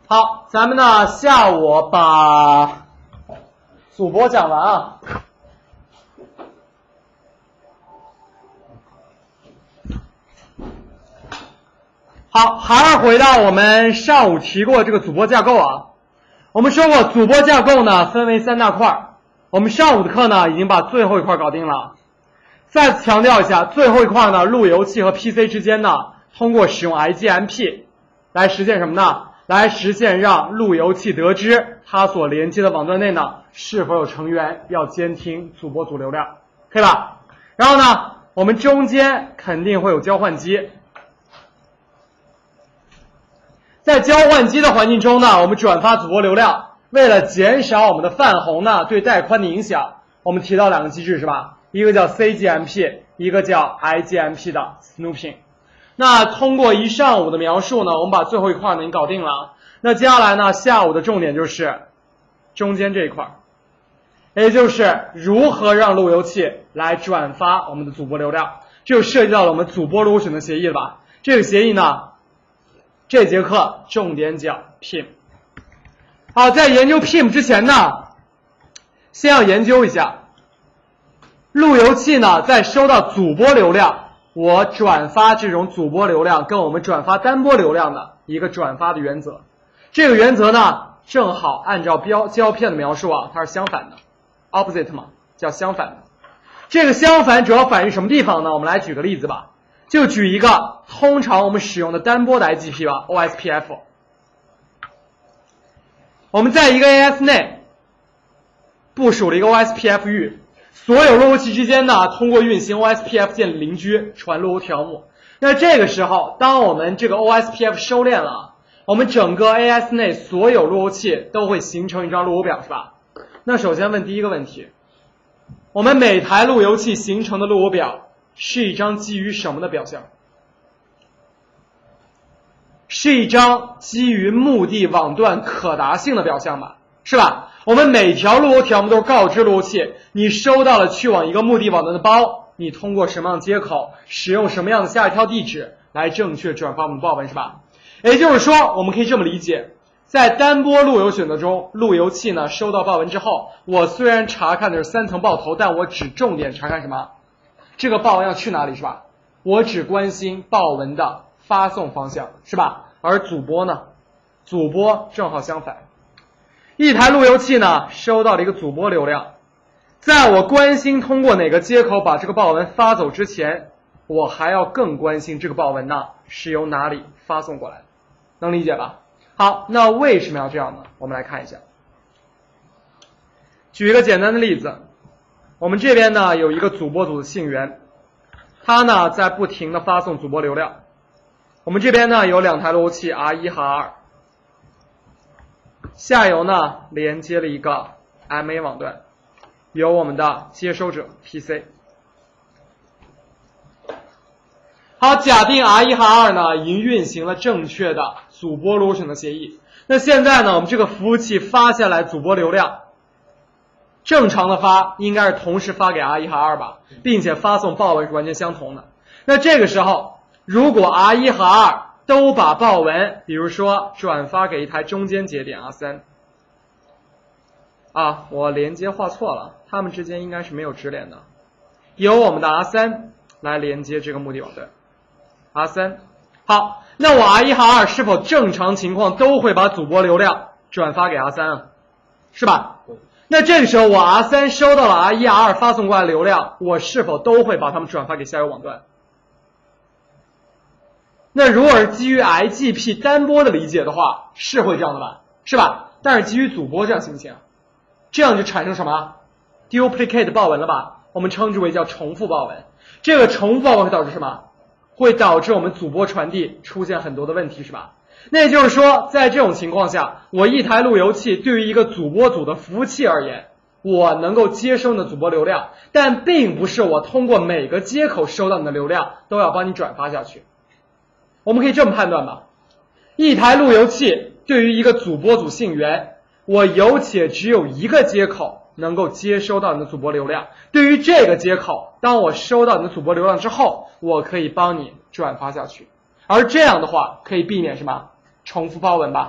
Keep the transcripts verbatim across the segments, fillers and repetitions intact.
好，咱们呢下午把主播讲完啊。好，还是回到我们上午提过这个主播架构啊。我们说过主播架构呢分为三大块，我们上午的课呢已经把最后一块搞定了。再次强调一下，最后一块呢路由器和 P C 之间呢通过使用 I G M P 来实现什么呢？来实现让路由器得知它所连接的网段内呢是否有成员要监听主播主流量，可以吧？然后呢我们中间肯定会有交换机，在交换机的环境中呢我们转发主播流量，为了减少我们的泛红呢对带宽的影响，我们提到两个机制是吧？一个叫 C G M P， 一个叫 I G M P 的 snooping。那通过一上午的描述呢，我们把最后一块呢已经搞定了。那接下来呢，下午的重点就是中间这一块，也就是如何让路由器来转发我们的主播流量，这就涉及到了我们主播路选择协议了吧？这个协议呢，这节课重点讲 P I M。好，在研究 P I M 之前呢，先要研究一下路由器呢在收到主播流量，我转发这种主播流量跟我们转发单波流量的一个转发的原则。这个原则呢正好按照标胶片的描述啊，它是相反的 opposite 嘛，叫相反的。这个相反主要反映什么地方呢？我们来举个例子吧，就举一个通常我们使用的单波的 I G P 吧 O S P F。 我们在一个 A S 内部署了一个 O S P F 域，所有路由器之间呢通过运行 O S P F 建立邻居传路由条目。那这个时候当我们这个 O S P F 收敛了，我们整个 A S 内所有路由器都会形成一张路由表是吧？那首先问第一个问题，我们每台路由器形成的路由表是一张基于什么的表象？是一张基于目的网段可达性的表象吧，是吧？我们每条路由条目都是告知路由器你收到了去往一个目的网段的包，你通过什么样的接口使用什么样的下一条地址来正确转发我们的报文是吧？也就是说我们可以这么理解，在单波路由选择中，路由器呢收到报文之后，我虽然查看的是三层报头，但我只重点查看什么？这个报文要去哪里是吧？我只关心报文的发送方向是吧？而主播呢，主播正好相反，一台路由器呢收到了一个主播流量，在我关心通过哪个接口把这个报文发走之前，我还要更关心这个报文呢是由哪里发送过来的，能理解吧？好，那为什么要这样呢？我们来看一下，举一个简单的例子，我们这边呢有一个主播组的信源，它呢在不停的发送主播流量，我们这边呢有两台路由器 R 一 和 R 二，下游呢连接了一个 M A 网段，有我们的接收者 P C。 好，假定 R 一 和 R 二呢已经运行了正确的主播路由选择协议，那现在呢我们这个服务器发下来主播流量，正常的发应该是同时发给 R 一 和 R 二吧，并且发送报文是完全相同的。那这个时候如果 R 一 和 R 二都把报文比如说转发给一台中间节点 R 三，啊，我连接画错了，它们之间应该是没有直连的，由我们的 R 三来连接这个目的网段 R 三。 好，那我 R 一 和 R 二是否正常情况都会把主播流量转发给 R 三啊？是吧？那这个时候我 R 三收到了 R 一 R 二发送过来的流量，我是否都会把它们转发给下游网段？那如果是基于 I G P 单波的理解的话，是会这样的吧，是吧？但是基于主播这样行不行？这样就产生什么 duplicate 报文了吧，我们称之为叫重复报文。这个重复报文会导致什么？会导致我们主播传递出现很多的问题是吧？那也就是说在这种情况下，我一台路由器对于一个主播组的服务器而言，我能够接收你的主播流量，但并不是我通过每个接口收到你的流量都要帮你转发下去。我们可以这么判断吧，一台路由器对于一个主播组信源，我有且只有一个接口能够接收到你的主播流量，对于这个接口，当我收到你的主播流量之后，我可以帮你转发下去，而这样的话可以避免什么？重复报文吧。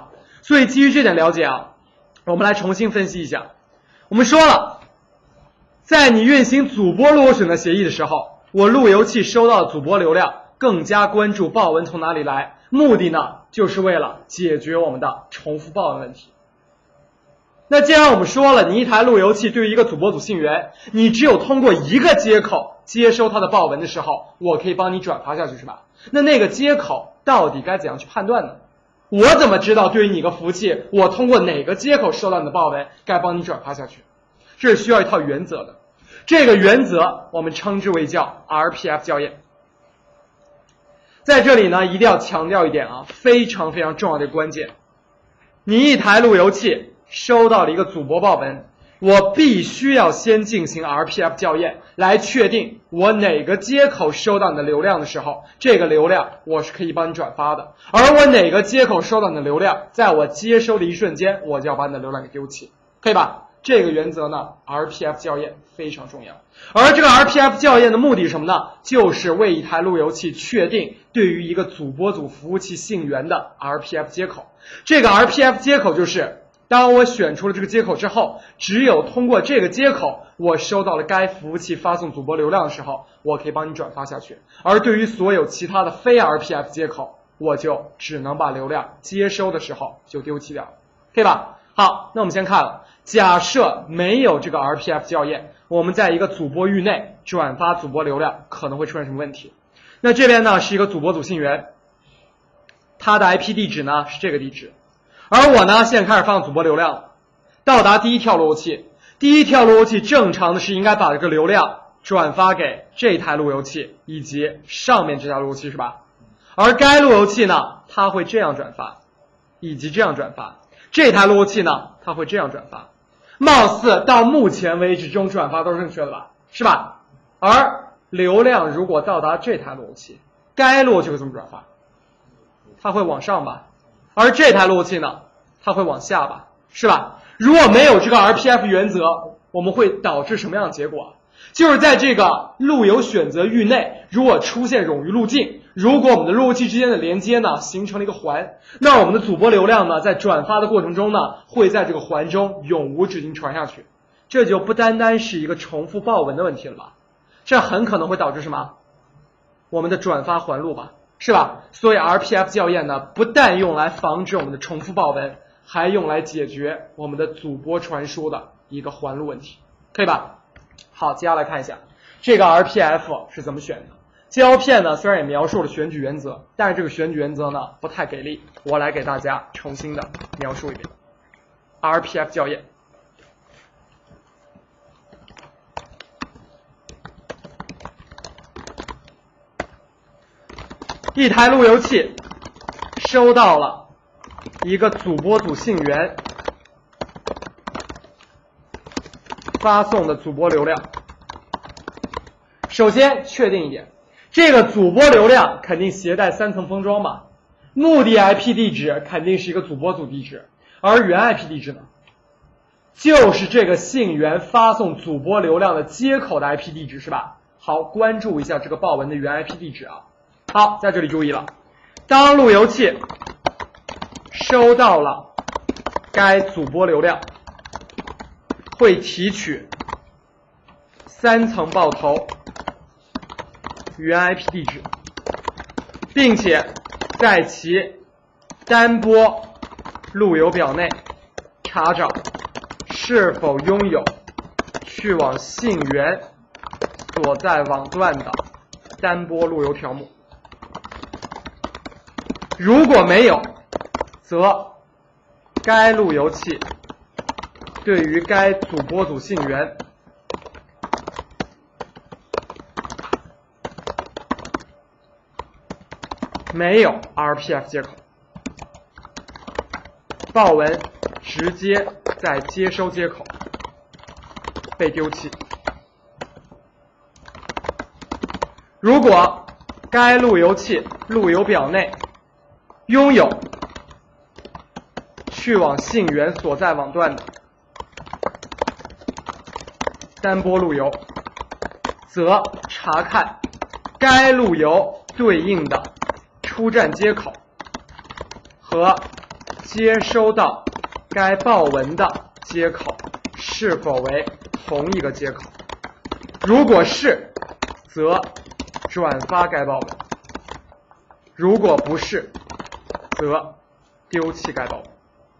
所以基于这点了解啊，我们来重新分析一下。我们说了，在你运行主波路由选择协议的时候，我路由器收到的主波流量更加关注报文从哪里来，目的呢就是为了解决我们的重复报文问题。那既然我们说了，你一台路由器对于一个主播组信源，你只有通过一个接口接收它的报文的时候，我可以帮你转发下去，是吧？那那个接口到底该怎样去判断呢？我怎么知道对于你一个服务器，我通过哪个接口收到你的报文，该帮你转发下去？这是需要一套原则的。这个原则我们称之为叫 R P F 校验。在这里呢，一定要强调一点啊，非常非常重要的关键。你一台路由器收到了一个主播报文，我必须要先进行 R P F 校验，来确定我哪个接口收到你的流量的时候，这个流量我是可以帮你转发的，而我哪个接口收到你的流量，在我接收的一瞬间，我就要把你的流量给丢弃，可以吧？这个原则呢 R P F 校验非常重要。而这个 R P F 校验的目的是什么呢？就是为一台路由器确定对于一个主播组服务器信源的 R P F 接口。这个 R P F 接口就是当我选出了这个接口之后，只有通过这个接口我收到了该服务器发送主播流量的时候，我可以帮你转发下去。而对于所有其他的非 R P F 接口，我就只能把流量接收的时候就丢弃掉，可以吧？好，那我们先看了，假设没有这个 R P F 校验，我们在一个主播域内转发主播流量可能会出现什么问题？那这边呢是一个主播组信源，它的 I P 地址呢是这个地址，而我呢现在开始发送主播流量了，到达第一条路由器，第一条路由器正常的是应该把这个流量转发给这台路由器以及上面这条路由器，是吧？而该路由器呢，它会这样转发，以及这样转发。这台路由器呢，它会这样转发，貌似到目前为止这种转发都是正确的吧，是吧？而流量如果到达这台路由器，该路由器会怎么转发？它会往上吧，而这台路由器呢，它会往下吧，是吧？如果没有这个 R P F 原则，我们会导致什么样的结果？就是在这个路由选择域内，如果出现冗余路径，如果我们的路由器之间的连接呢形成了一个环，那我们的主播流量呢在转发的过程中呢会在这个环中永无止境传下去，这就不单单是一个重复报文的问题了吧，这很可能会导致什么？我们的转发环路吧，是吧？所以 R P F 校验呢不但用来防止我们的重复报文，还用来解决我们的主播传输的一个环路问题，可以吧？好，接下来看一下这个 R P F 是怎么选的。胶片呢虽然也描述了选举原则，但是这个选举原则呢不太给力，我来给大家重新的描述一遍。R P F 校验，一台路由器收到了一个主播组信源发送的主播流量，首先确定一点，这个主播流量肯定携带三层封装吧，目的 I P 地址肯定是一个主播组地址，而原 I P 地址呢，就是这个信源发送主播流量的接口的 I P 地址，是吧？好，关注一下这个报文的原 I P 地址啊。好，在这里注意了，当路由器收到了该主播流量，会提取三层爆头原 I P 地址，并且在其单波路由表内查找是否拥有去往信源所在网段的单波路由条目。如果没有，则该路由器对于该主播组信源没有 R P F 接口，报文直接在接收接口被丢弃。如果该路由器路由表内拥有去往信源所在网段的单波路由，则查看该路由对应的出站接口和接收到该报文的接口是否为同一个接口。如果是，则转发该报文；如果不是，则丢弃该报文。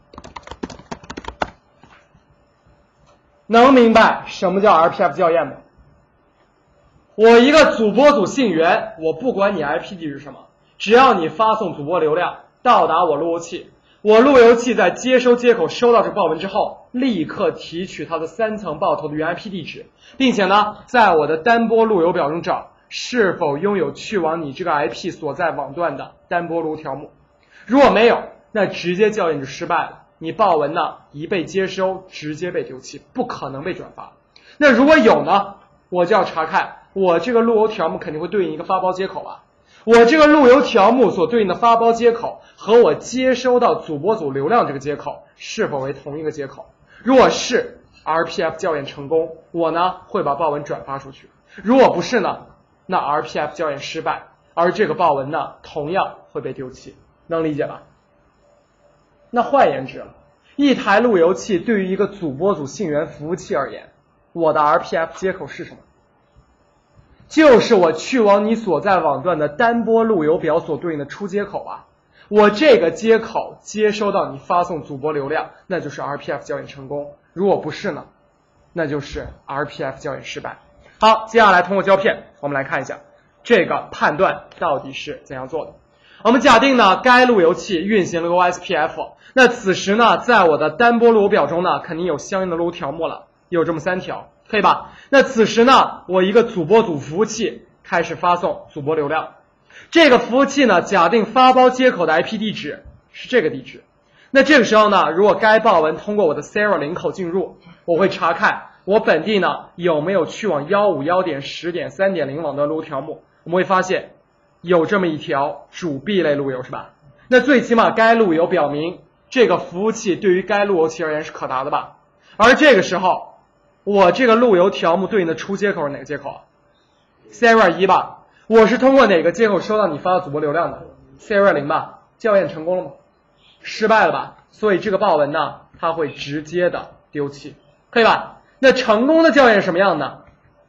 能明白什么叫 R P F 校验吗？我一个主播组信源，我不管你 I P 地址是什么，只要你发送主播流量到达我路由器，我路由器在接收接口收到这个报文之后，立刻提取它的三层爆头的原 I P 地址，并且呢，在我的单波路由表中找是否拥有去往你这个 I P 所在网段的单波路由条目。如果没有，那直接校验就失败了。你报文呢一被接收，直接被丢弃，不可能被转发。那如果有呢，我就要查看我这个路由条目肯定会对应一个发包接口吧。我这个路由条目所对应的发包接口和我接收到主播组流量这个接口是否为同一个接口？如果是 R P F 校验成功，我呢会把报文转发出去；如果不是呢，那 R P F 校验失败，而这个报文呢同样会被丢弃。能理解吧？那换言之，一台路由器对于一个主播组信源服务器而言，我的 R P F 接口是什么？就是我去往你所在网段的单波路由表所对应的出接口啊。我这个接口接收到你发送主播流量，那就是 R P F 校验成功；如果不是呢，那就是 R P F 校验失败。好，接下来通过胶片，我们来看一下这个判断到底是怎样做的。我们假定呢，该路由器运行了个 O S P F， 那此时呢，在我的单波路由表中呢，肯定有相应的路由条目了，有这么三条，可以吧？那此时呢，我一个主播组服务器开始发送主播流量，这个服务器呢，假定发包接口的 I P 地址是这个地址。那这个时候呢，如果该报文通过我的 Serial 零口进入，我会查看我本地呢有没有去往一五一点十点三点零网段路由条目，我们会发现有这么一条主 B 类路由，是吧？那最起码该路由表明这个服务器对于该路由器而言是可达的吧？而这个时候，我这个路由条目对应的出接口是哪个接口啊 ？Serial 一吧。我是通过哪个接口收到你发的主播流量的 ？Serial 零吧。校验成功了吗？失败了吧？所以这个报文呢，它会直接的丢弃，可以吧？那成功的校验是什么样呢？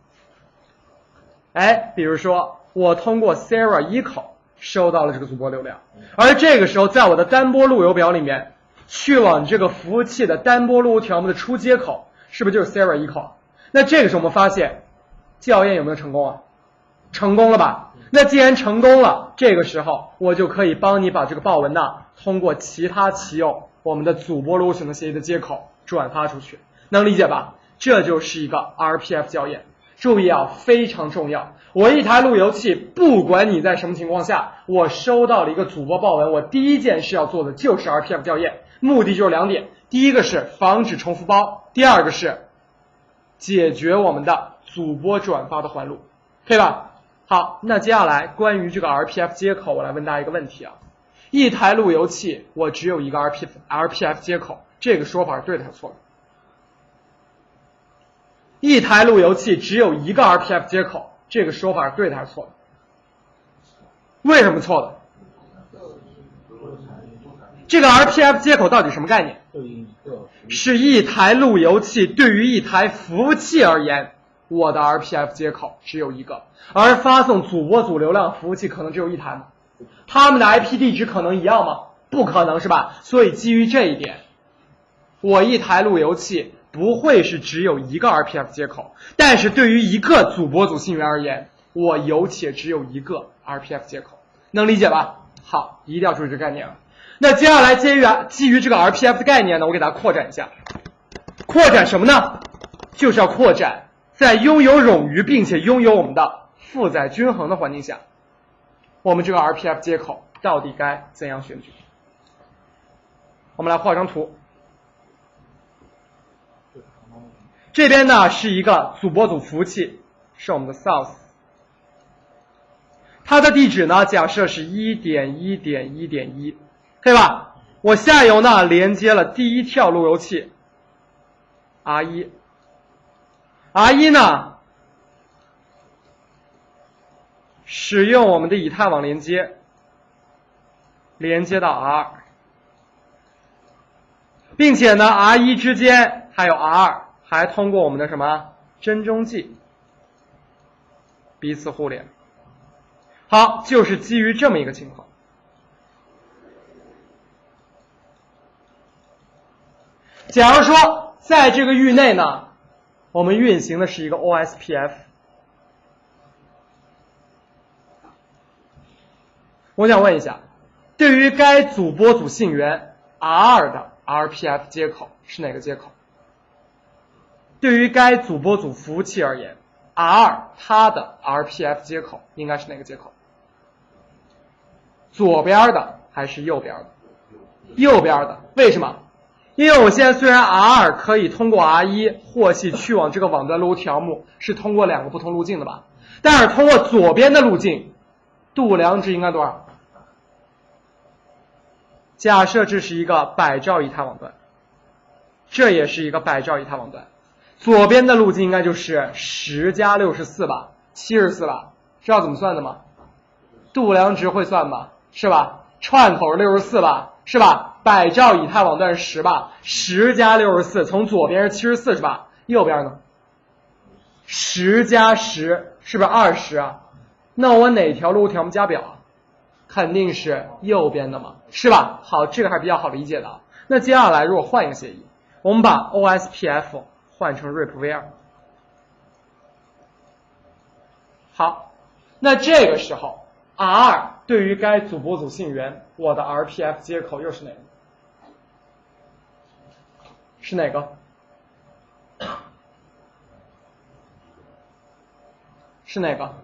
哎，比如说我通过 Serial 一口收到了这个主播流量，而这个时候在我的单波路由表里面，去往这个服务器的单波路由条目的出接口是不是就是 Serial 一口？那这个时候我们发现校验有没有成功啊？成功了吧？那既然成功了，这个时候我就可以帮你把这个报文呢通过其他骑有我们的主播路由选择协议的接口转发出去，能理解吧？这就是一个 R P F 校验。注意啊，非常重要。我一台路由器，不管你在什么情况下，我收到了一个主播报文，我第一件事要做的就是 R P F 校验，目的就是两点：第一个是防止重复包，第二个是解决我们的主播转发的环路，可以吧？好，那接下来关于这个 R P F 接口，我来问大家一个问题啊：一台路由器我只有一个 R P F R P F 接口，这个说法是对的还是错的？一台路由器只有一个 R P F 接口，这个说法是对的还是错的？为什么错的？这个 R P F 接口到底什么概念？是一台路由器对于一台服务器而言，我的 R P F 接口只有一个，而发送主播组流量服务器可能只有一台吗？他们的 I P 地址可能一样吗？不可能，是吧？所以基于这一点，我一台路由器不会是只有一个 R P F 接口，但是对于一个主播组信源而言，我有且只有一个 R P F 接口，能理解吧？好，一定要注意这个概念啊。那接下来基于基于这个 R P F 的概念呢，我给大家扩展一下。扩展什么呢？就是要扩展在拥有冗余并且拥有我们的负载均衡的环境下，我们这个 R P F 接口到底该怎样选取？我们来画张图。这边呢是一个主播组服务器，是我们的 source， 它的地址呢假设是 一点一点一点一， 可以吧？我下游呢连接了第一跳路由器 R 一， R 一呢使用我们的以太网连接连接到 R， 并且呢 R 一 之间还有 R 二，还通过我们的什么针中继彼此互联。好，就是基于这么一个情况。假如说在这个域内呢，我们运行的是一个 O S P F， 我想问一下，对于该组波组信源 R 二 的 R P F 接口是哪个接口？对于该组波组服务器而言 ，R 二 它的 R P F 接口应该是哪个接口？左边的还是右边的？右边的，为什么？因为我现在虽然 R 二 可以通过 R 一 获悉去往这个网端路由条目是通过两个不同路径的吧，但是通过左边的路径，度量值应该多少？假设这是一个百兆以太网段，这也是一个百兆以太网段，左边的路径应该就是十加六十四吧，七十四吧，知道怎么算的吗？度量值会算吧，是吧？串口六十四吧，是吧？百兆以太网段是十吧，十加六十四，从左边是七十四是吧？右边呢？十加十是不是二十啊？那我哪条路由条目加表啊？肯定是右边的嘛，是吧？好，这个还是比较好理解的啊。那接下来如果换一个协议，我们把 O S P F 换成 R I P V 二。好，那这个时候 R 二 对于该组波组信源，我的 R P F 接口又是哪个？是哪个？是哪个？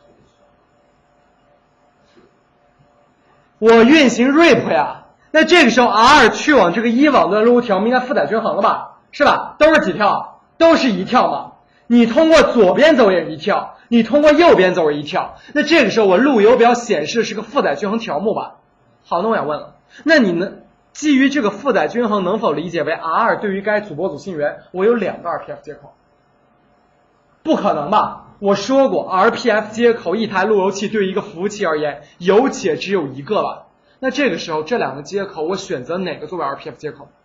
我运行 R I P 呀，那这个时候 R 二 去往这个一网段路由条目应该负载均衡了吧？是吧？都是几跳？都是一跳嘛。你通过左边走也是一跳，你通过右边走也是一跳。那这个时候我路由表显示的是个负载均衡条目吧？好，那我想问了，那你能基于这个负载均衡能否理解为 R 二 对于该组波组信源我有两个 R P F 接口？不可能吧？我说过 R P F 接口一台路由器对于一个服务器而言有且只有一个吧？那这个时候这两个接口我选择哪个作为 R P F 接口？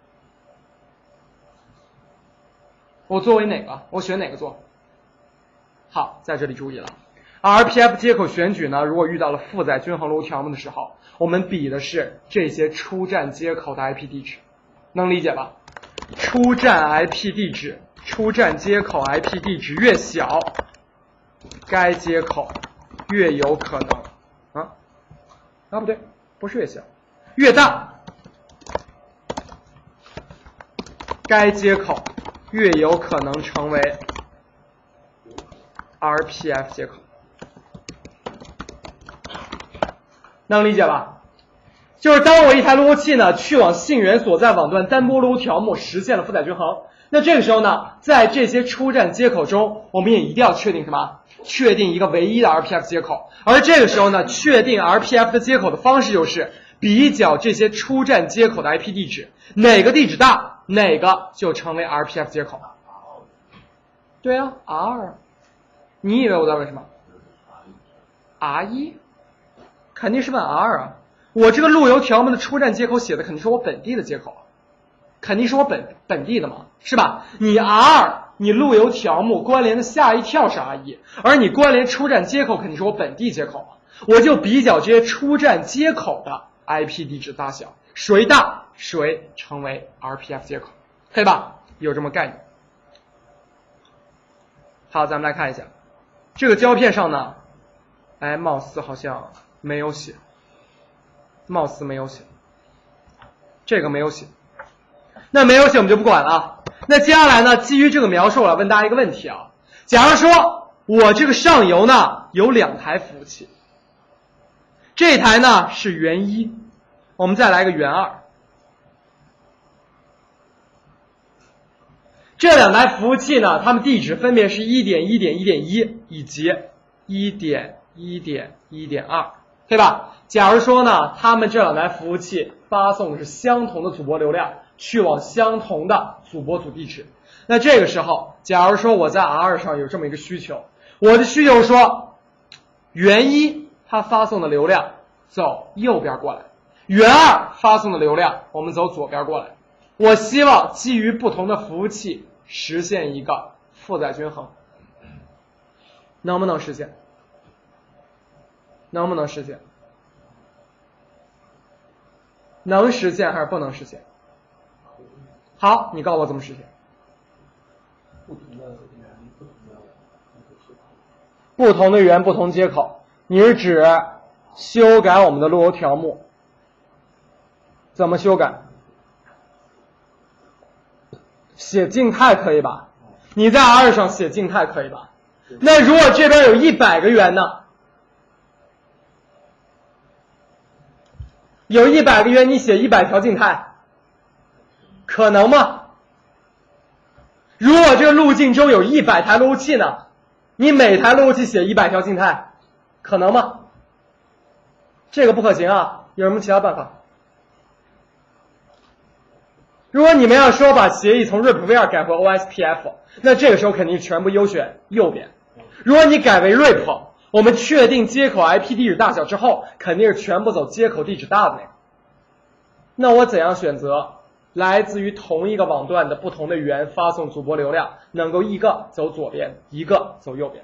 我作为哪个？我选哪个做？好，在这里注意了 ，R P F 接口选取呢，如果遇到了负载均衡路由条目的时候，我们比的是这些出站接口的 I P 地址，能理解吧？出站 I P 地址，出站接口 I P 地址越小，该接口越有可能啊啊不对，不是越小，越大，该接口越有可能成为 R P F 接口，能理解吧？就是当我一台路由器呢去往信源所在网段单波路由条目实现了负载均衡，那这个时候呢，在这些出站接口中，我们也一定要确定什么？确定一个唯一的 R P F 接口。而这个时候呢，确定 R P F 的接口的方式就是比较这些出站接口的 I P 地址，哪个地址大，哪个就成为 R P F 接口。对啊 ，R 二。你以为我在问什么 ？R 一，肯定是问 R 二啊。我这个路由条目的出站接口写的肯定是我本地的接口啊，肯定是我本本地的嘛，是吧？你 R 二，你路由条目关联的下一跳是 R 一，而你关联出站接口肯定是我本地接口嘛，我就比较这些出站接口的 I P 地址大小，谁大谁成为 R P F 接口，可以吧？有这么概念。好，咱们来看一下这个胶片上呢，哎，貌似好像没有写。貌似没有写，这个没有写，那没有写我们就不管了。那接下来呢，基于这个描述，我来问大家一个问题啊。假如说我这个上游呢有两台服务器，这台呢是源一，我们再来一个源二，这两台服务器呢，它们地址分别是 一点一点一点一 以及 一点一点一点二，对吧？假如说呢，他们这两台服务器发送的是相同的组波流量，去往相同的组波组地址，那这个时候，假如说我在 R 二 上有这么一个需求，我的需求说，源一它发送的流量走右边过来，源二发送的流量我们走左边过来。 我希望基于不同的服务器实现一个负载均衡，能不能实现？能不能实现？能实现还是不能实现？好，你告诉我怎么实现？不同的源、不同接口，你是指修改我们的路由条目？怎么修改？写静态可以吧？你在 R 上写静态可以吧？那如果这边有一百个源呢？有一百个源，你写一百条静态，可能吗？如果这个路径中有一百台路由器呢？你每台路由器写一百条静态，可能吗？这个不可行啊！有什么其他办法？如果你们要说把协议从 R I P v R 改回 O S P F， 那这个时候肯定全部优选右边。如果你改为 R I P， 我们确定接口 I P 地址大小之后，肯定是全部走接口地址大的那个。那我怎样选择来自于同一个网段的不同的源发送主播流量，能够一个走左边，一个走右边？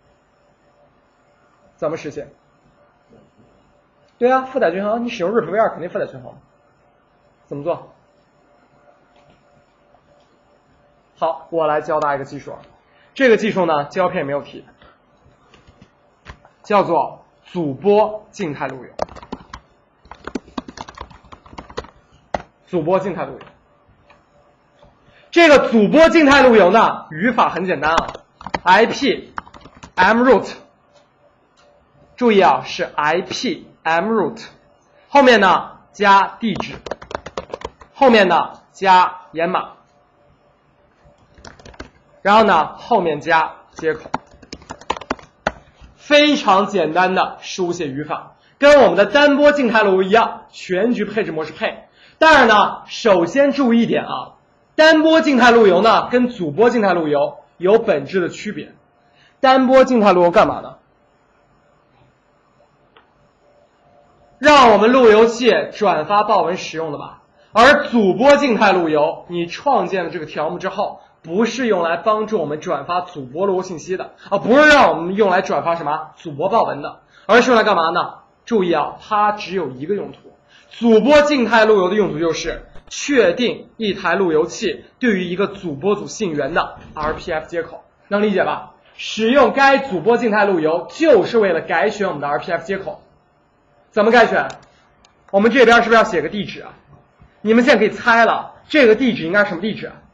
怎么实现？对啊，负载均衡，你使用 R I P v R 肯定负载均衡。怎么做？好，我来教大家一个技术。这个技术呢，胶片没有提，叫做阻波静态路由。阻波静态路由。这个阻波静态路由呢，语法很简单啊 ，I P M root， 注意啊，是 I P M root， 后面呢加地址，后面呢加掩码，然后呢后面加接口，非常简单的书写语法，跟我们的单波静态路由一样，全局配置模式配。但是呢，首先注意一点啊，单波静态路由呢跟阻波静态路由有本质的区别。单波静态路由干嘛呢？让我们路由器转发报文使用的吧。而阻波静态路由，你创建了这个条目之后，不是用来帮助我们转发阻波路由信息的啊，不是让我们用来转发什么阻波报文的，而是用来干嘛呢？注意啊，它只有一个用途。阻波静态路由的用途就是确定一台路由器对于一个阻波组信源的 R P F 接口，能理解吧？使用该阻波静态路由就是为了改选我们的 R P F 接口。怎么改选？我们这边是不是要写个地址啊？你们现在可以猜了，这个地址应该是什么地址啊？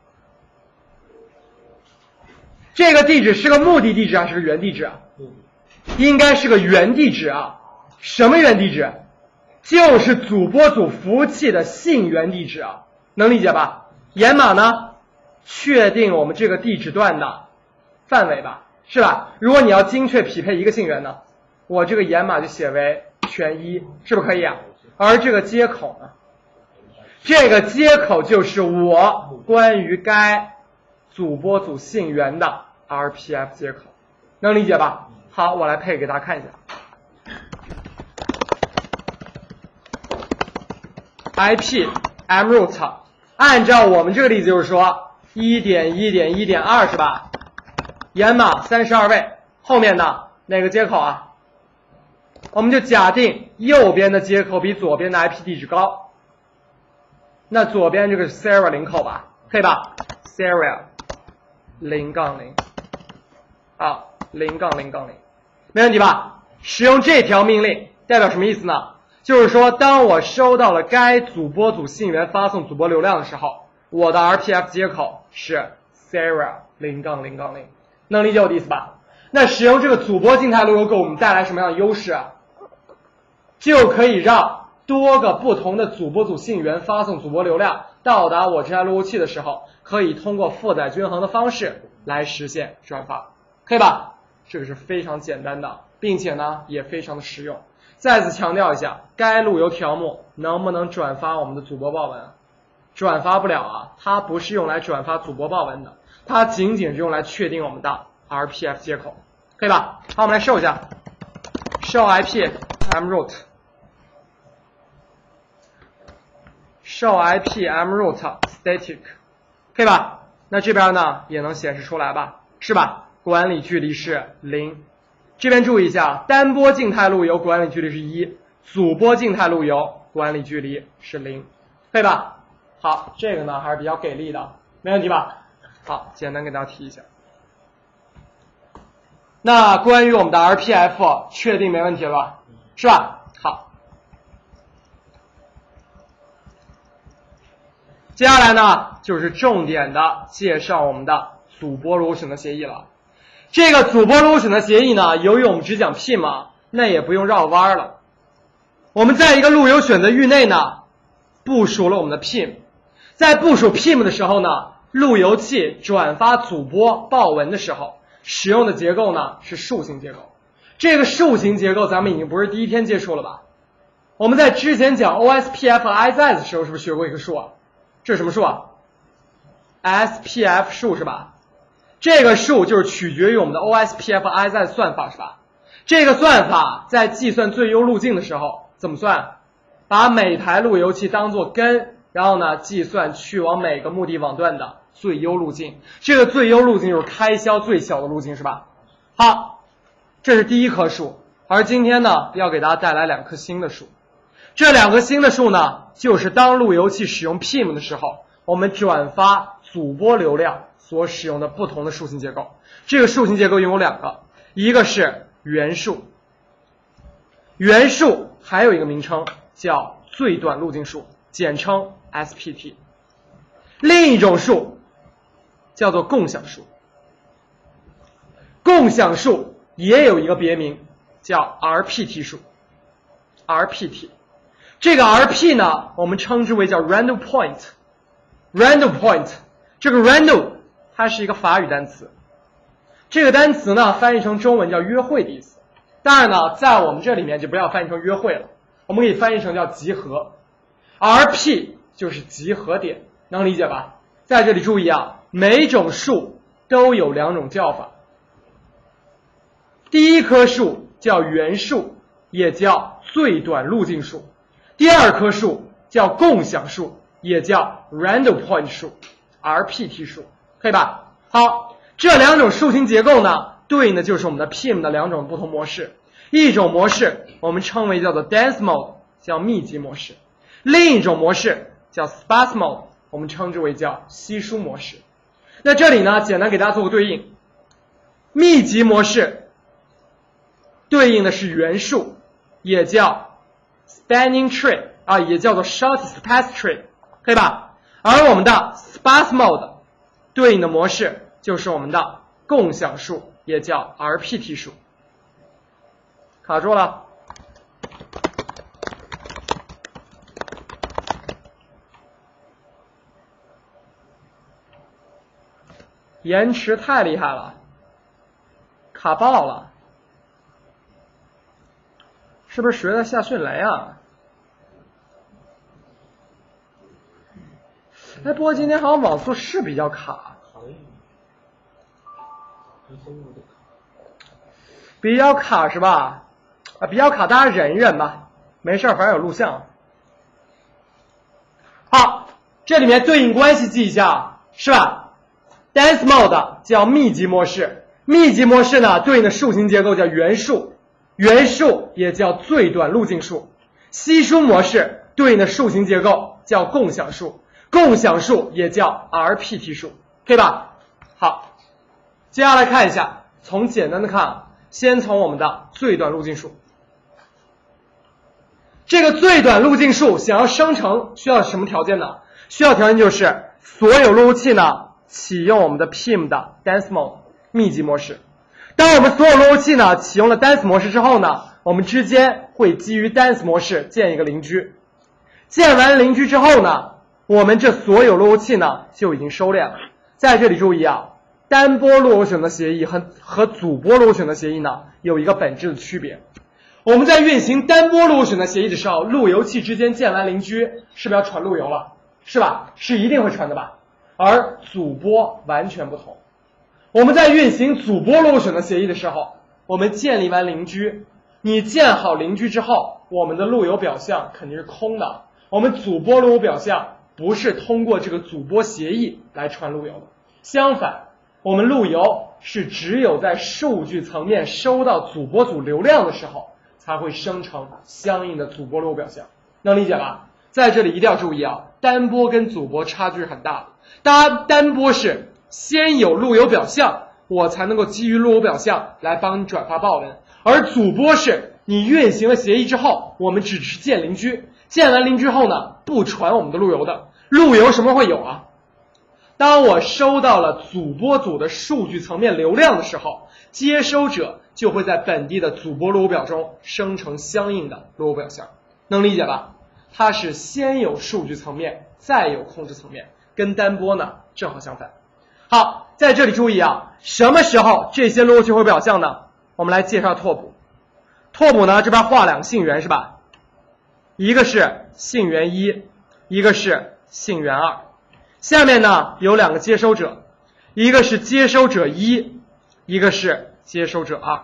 这个地址是个目的地址还是个原地址啊？应该是个原地址啊。什么原地址？就是阻波组服务器的信源地址啊，能理解吧？掩码呢，确定我们这个地址段的范围吧，是吧？如果你要精确匹配一个信源呢，我这个掩码就写为全一，是不是可以啊？而这个接口呢，这个接口就是我关于该阻波组信源的 R P F 接口，能理解吧？好，我来配给大家看一下。I P M root， 按照我们这个例子就是说 一点一点一点二 是吧？掩码三十二位，后面呢哪个接口啊？我们就假定右边的接口比左边的 I P 地址高，那左边这个是 Sarah 零口吧，可以吧 ？Sarah 零杠零，啊零杠零杠零，没问题吧？使用这条命令代表什么意思呢？就是说，当我收到了该阻波组信源发送阻波流量的时候，我的 R P F 接口是 Sarah 零杠零杠零，能理解我的意思吧？那使用这个阻波静态路由给我们带来什么样的优势啊？就可以让多个不同的阻波组信源发送阻波流量到达我这台路由器的时候，可以通过负载均衡的方式来实现转发，可以吧？这个是非常简单的，并且呢也非常的实用。再次强调一下，该路由条目能不能转发我们的阻波报文？转发不了啊，它不是用来转发阻波报文的，它仅仅是用来确定我们的 R P F 接口，可以吧？好，我们来 show 一下 ，show I P M root，show I P M root static， 可以吧？那这边呢也能显示出来吧，是吧？管理距离是零。这边注意一下，单波静态路由管理距离是一，组波静态路由管理距离是零，可以吧？好，这个呢还是比较给力的，没问题吧？好，简单给大家提一下。那关于我们的 R P F 确定没问题了吧？是吧？好，接下来呢就是重点的介绍我们的组波路由选择协议了。这个组波路由选择协议呢，由于我们只讲 P 嘛，那也不用绕弯了。我们在一个路由选择域内呢，部署了我们的 P I M， 在部署 P I M 的时候呢，路由器转发组波报文的时候，使用的结构呢是树形结构。这个树形结构咱们已经不是第一天接触了吧？我们在之前讲 O S P F 和 I Z 的时候，是不是学过一个数啊？这是什么数啊 ？S P F 数是吧？这个数就是取决于我们的 O S P F 和 I Z 算法是吧？这个算法在计算最优路径的时候怎么算？把每台路由器当作根，然后呢计算去往每个目的网段的最优路径。这个最优路径就是开销最小的路径是吧？好，这是第一棵树。而今天呢要给大家带来两棵新的树。这两个新的树呢，就是当路由器使用 P I M 的时候，我们转发组波流量所使用的不同的树形结构。这个树形结构拥有两个，一个是原数，原数还有一个名称叫最短路径数，简称 S P T。另一种数叫做共享数，共享数也有一个别名叫 R P T 数 ，R P T。这个 R P 呢，我们称之为叫 random point。random point， 这个 random 它是一个法语单词，这个单词呢翻译成中文叫约会的意思。当然呢，在我们这里面就不要翻译成约会了，我们可以翻译成叫集合。R P 就是集合点，能理解吧？在这里注意啊，每种数都有两种叫法。第一棵树叫原数，也叫最短路径数。第二棵树叫共享数，也叫 random point 数 R P T 数，可以吧？好，这两种树形结构呢，对应的就是我们的 P I M 的两种不同模式。一种模式我们称为叫做 dense mode， 叫密集模式；另一种模式叫 sparse mode， 我们称之为叫稀疏模式。那这里呢，简单给大家做个对应。密集模式对应的是原数，也叫 spanning tree 啊，也叫做 shortest path tree， 可以吧？而我们的 sparse mode 对应的模式就是我们的共享数，也叫 R P T 数。卡住了。延迟太厉害了，卡爆了，是不是学的下迅雷啊？哎，不过今天好像网速是比较卡，比较卡是吧？啊，比较卡，大家忍一忍吧，没事，反正有录像。好，这里面对应关系记一下，是吧？dense mode 叫密集模式，密集模式呢对应的树形结构叫原数，原数也叫最短路径数。稀疏模式对应的树形结构叫共享数，共享数也叫 R P T 数，可以吧？好，接下来看一下，从简单的看，先从我们的最短路径数。这个最短路径数想要生成需要什么条件呢？需要条件就是所有路由器呢启用我们的 P I M 的 dense mode 密集模式。当我们所有路由器呢启用了 dense 模式之后呢，我们之间会基于 dense 模式建一个邻居。建完邻居之后呢，我们这所有路由器呢就已经收敛了。在这里注意啊，单波路由选择协议和和组波路由选择协议呢有一个本质的区别。我们在运行单波路由选择协议的时候，路由器之间建完邻居，是不是要传路由了？是吧？是一定会传的吧？而组波完全不同。我们在运行组波路由选择协议的时候，我们建立完邻居，你建好邻居之后，我们的路由表象肯定是空的，我们组波路由表象不是通过这个阻波协议来传路由的。相反，我们路由是只有在数据层面收到阻波组流量的时候，才会生成相应的阻波路由表象。能理解吧？在这里一定要注意啊，单波跟阻波差距是很大的。当然，单波是先有路由表象，我才能够基于路由表象来帮你转发报文，而阻波是你运行了协议之后，我们只是建邻居，建完邻居后呢，不传我们的路由的。路由什么会有啊？当我收到了阻波组的数据层面流量的时候，接收者就会在本地的阻波路由表中生成相应的路由表象。能理解吧？它是先有数据层面，再有控制层面，跟单波呢正好相反。好，在这里注意啊，什么时候这些路由器会表象呢？我们来介绍拓扑。拓扑呢，这边画两个信源是吧？一个是信源一，一个是信源二。下面呢有两个接收者，一个是接收者一，一个是接收者二。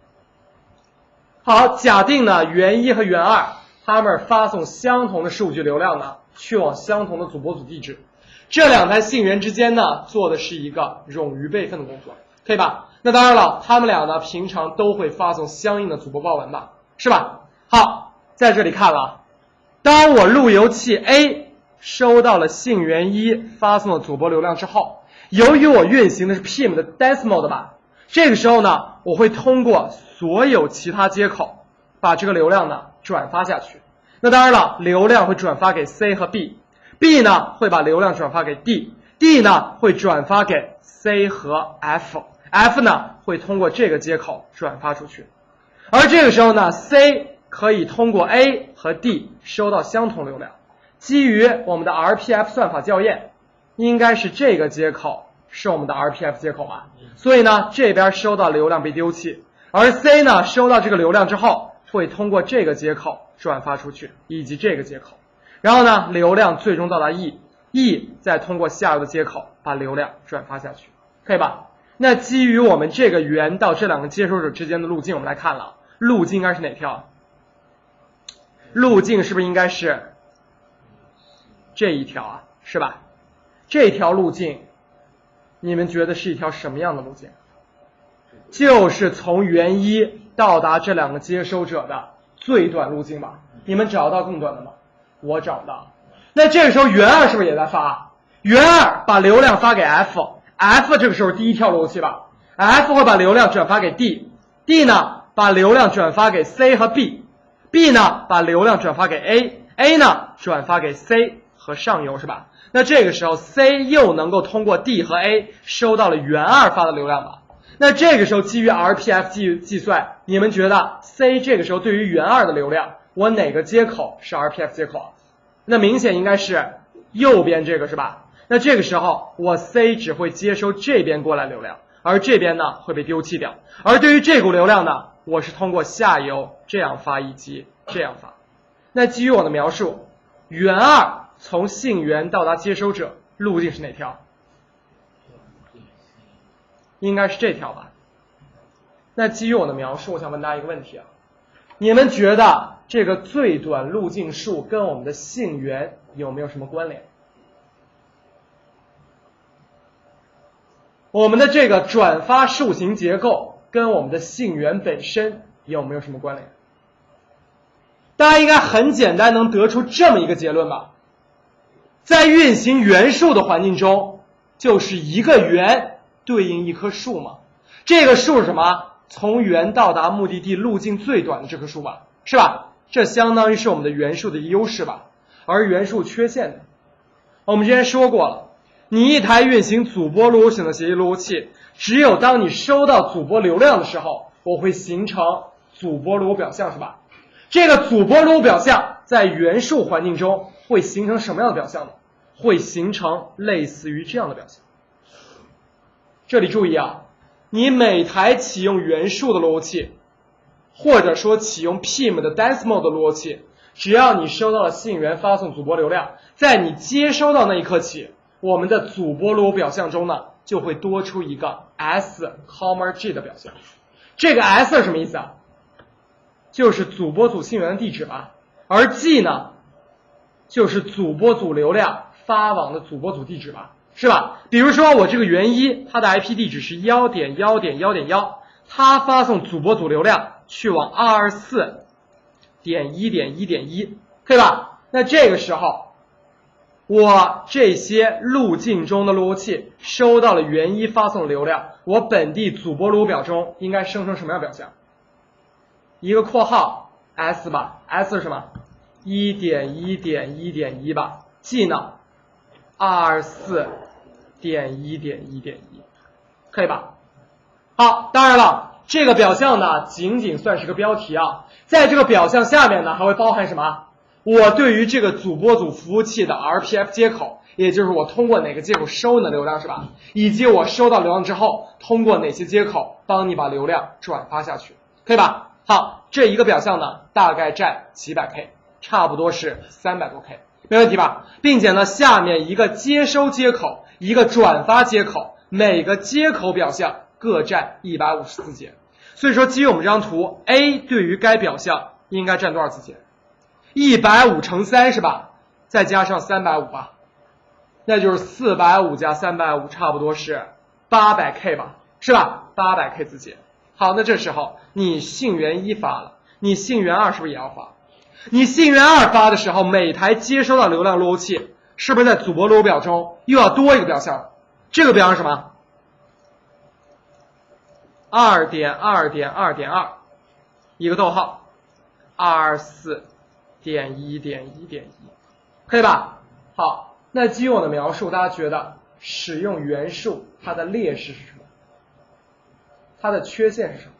好，假定呢源一和源二他们发送相同的数据流量呢，去往相同的阻波组地址。这两台信源之间呢，做的是一个冗余备份的工作，可以吧？那当然了，他们俩呢，平常都会发送相应的阻波报文吧，是吧？好，在这里看了，当我路由器 A 收到了信源一发送的阻波流量之后，由于我运行的是 P I M 的 Dance Mode 吧，这个时候呢，我会通过所有其他接口把这个流量呢转发下去。那当然了，流量会转发给 C 和 B。B 呢会把流量转发给 D，D 呢会转发给 C 和 F，F 呢会通过这个接口转发出去。而这个时候呢 ，C 可以通过 A 和 D 收到相同流量。基于我们的 R P F 算法校验，应该是这个接口是我们的 R P F 接口吧？所以呢，这边收到流量被丢弃，而 C 呢收到这个流量之后，会通过这个接口转发出去，以及这个接口。然后呢，流量最终到达 E，E 再通过下游的接口把流量转发下去，可以吧？那基于我们这个源到这两个接收者之间的路径，我们来看了，路径应该是哪条？路径是不是应该是这一条啊？是吧？这条路径，你们觉得是一条什么样的路径？就是从源一到达这两个接收者的最短路径吧？你们找到更短的吗？我找到。那这个时候源二是不是也在发？源二把流量发给 F，F 这个时候第一跳路由器吧 ，F 会把流量转发给 D，D 呢把流量转发给 C 和 B，B 呢把流量转发给 A，A 呢转发给 C 和上游是吧？那这个时候 C 又能够通过 D 和 A 收到了源二发的流量吧？那这个时候基于 R P F 计计算，你们觉得 C 这个时候对于源二的流量，我哪个接口是 R P F 接口啊？那明显应该是右边这个是吧？那这个时候我 C 只会接收这边过来流量，而这边呢会被丢弃掉。而对于这股流量呢，我是通过下游这样发以及这样发。那基于我的描述，源二从信源到达接收者路径是哪条？应该是这条吧。那基于我的描述，我想问大家一个问题啊，你们觉得这个最短路径数跟我们的信源有没有什么关联？我们的这个转发树形结构跟我们的信源本身有没有什么关联？大家应该很简单能得出这么一个结论吧，在运行元数的环境中，就是一个源对应一棵树嘛。这个树是什么？从源到达目的地路径最短的这棵树吧，是吧？这相当于是我们的元数的优势吧。而元数缺陷的，我们之前说过了，你一台运行阻波路由型的协议路由器，只有当你收到阻波流量的时候，我会形成阻波路由表象，是吧？这个阻波路由表象在元数环境中会形成什么样的表象呢？会形成类似于这样的表象。这里注意啊，你每台启用元数的路由器，或者说启用 P I M 的 Dance Mode 的路由器，只要你收到了信源发送阻波流量，在你接收到那一刻起，我们的阻波路由表象中呢，就会多出一个 S, G 的表象。这个 S 是什么意思啊？就是阻波组信源的地址吧。而 G 呢，就是阻波组流量发往的主播组地址吧，是吧？比如说我这个源一，它的 I P 地址是 一点一点一点一，它发送主播组流量去往 二二四点一点一点一，可以吧？那这个时候，我这些路径中的路由器收到了源一发送流量，我本地主播路由表中应该生成什么样表象？一个括号 S 吧 ，S 是什么？一点一点一点一吧。G 呢？二四点一点一点一，可以吧？好，当然了，这个表象呢，仅仅算是个标题啊，在这个表象下面呢，还会包含什么？我对于这个主播组服务器的 R P F 接口，也就是我通过哪个接口收你的流量是吧？以及我收到流量之后，通过哪些接口帮你把流量转发下去，可以吧？好，这一个表象呢，大概占几百 K， 差不多是三百多 K， 没问题吧？并且呢，下面一个接收接口，一个转发接口，每个接口表象各占一百五十字节。所以说，基于我们这张图 ，A 对于该表象应该占多少字节？一百五乘三是吧？再加上三百五吧，那就是四百五加三百五，差不多是八百 K 吧，是吧？八百 K 字节。好，那这时候你信源一发了，你信源二是不是也要发？你信源二发的时候，每台接收到流量路由器是不是在主播路由表中又要多一个表象？这个表象是什么？二点二点二点二，一个逗号，二四点一点一点一，可以吧？好，那基于我的描述，大家觉得使用元数它的劣势是什么？它的缺陷是什么？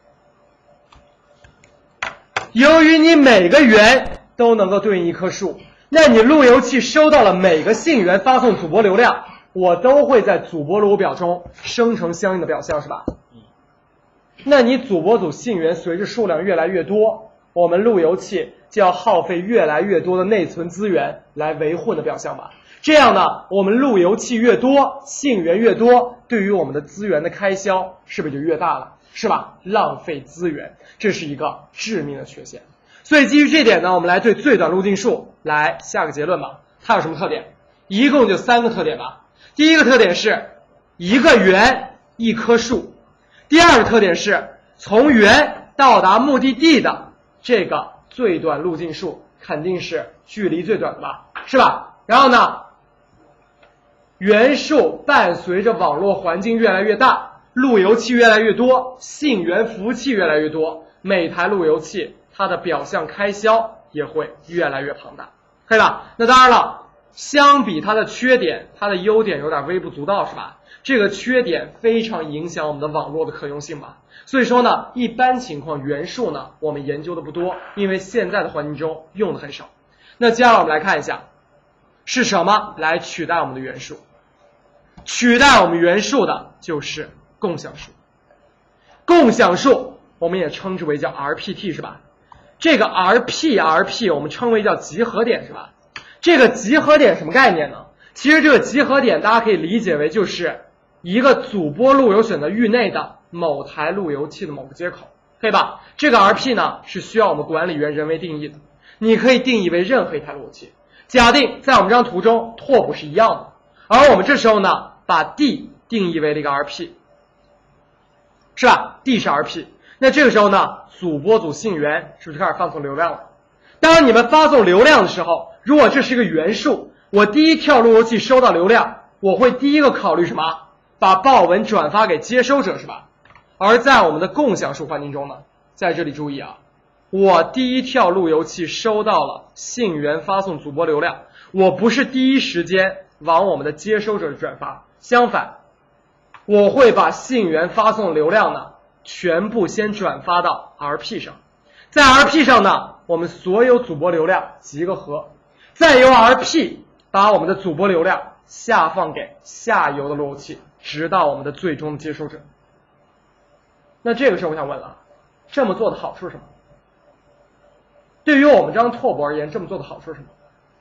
由于你每个源都能够对应一棵树，那你路由器收到了每个信源发送主播流量，我都会在主播路由表中生成相应的表象，是吧？那你主播组信源随着数量越来越多，我们路由器就要耗费越来越多的内存资源来维护的表象吧。这样呢，我们路由器越多，信源越多，对于我们的资源的开销是不是就越大了？是吧？浪费资源，这是一个致命的缺陷。所以基于这点呢，我们来对最短路径数来下个结论吧。它有什么特点？一共就三个特点吧。第一个特点是一个源一棵树。第二个特点是从源到达目的地的这个最短路径数肯定是距离最短的吧，是吧？然后呢，源数伴随着网络环境越来越大，路由器越来越多，信源服务器越来越多，每台路由器它的表象开销也会越来越庞大，可以吧？那当然了，相比它的缺点，它的优点有点微不足道，是吧？这个缺点非常影响我们的网络的可用性吧。所以说呢，一般情况元数呢我们研究的不多，因为现在的环境中用的很少。那接下来我们来看一下是什么来取代我们的元数。取代我们元数的就是共享数。共享数我们也称之为叫 R P T 是吧？这个 R P R P 我们称为叫集合点是吧？这个集合点什么概念呢？其实这个集合点大家可以理解为就是一个主播路由选择域内的某台路由器的某个接口，可以吧？这个 R P 呢是需要我们管理员人为定义的，你可以定义为任何一台路由器。假定在我们这张图中拓扑是一样的，而我们这时候呢把 D 定义为了一个 R P， 是吧？ D 是 R P， 那这个时候呢主播组信源是不是开始发送流量了？当你们发送流量的时候，如果这是一个元数，我第一跳路由器收到流量，我会第一个考虑什么？把报文转发给接收者是吧？而在我们的共享数环境中呢，在这里注意啊，我第一跳路由器收到了信源发送主播流量，我不是第一时间往我们的接收者转发，相反，我会把信源发送流量呢全部先转发到 R P 上，在 R P 上呢，我们所有主播流量集个合，再由 R P 把我们的主播流量下放给下游的路由器，直到我们的最终接收者。那这个时候我想问了，这么做的好处是什么？对于我们这张拓扑而言，这么做的好处是什么？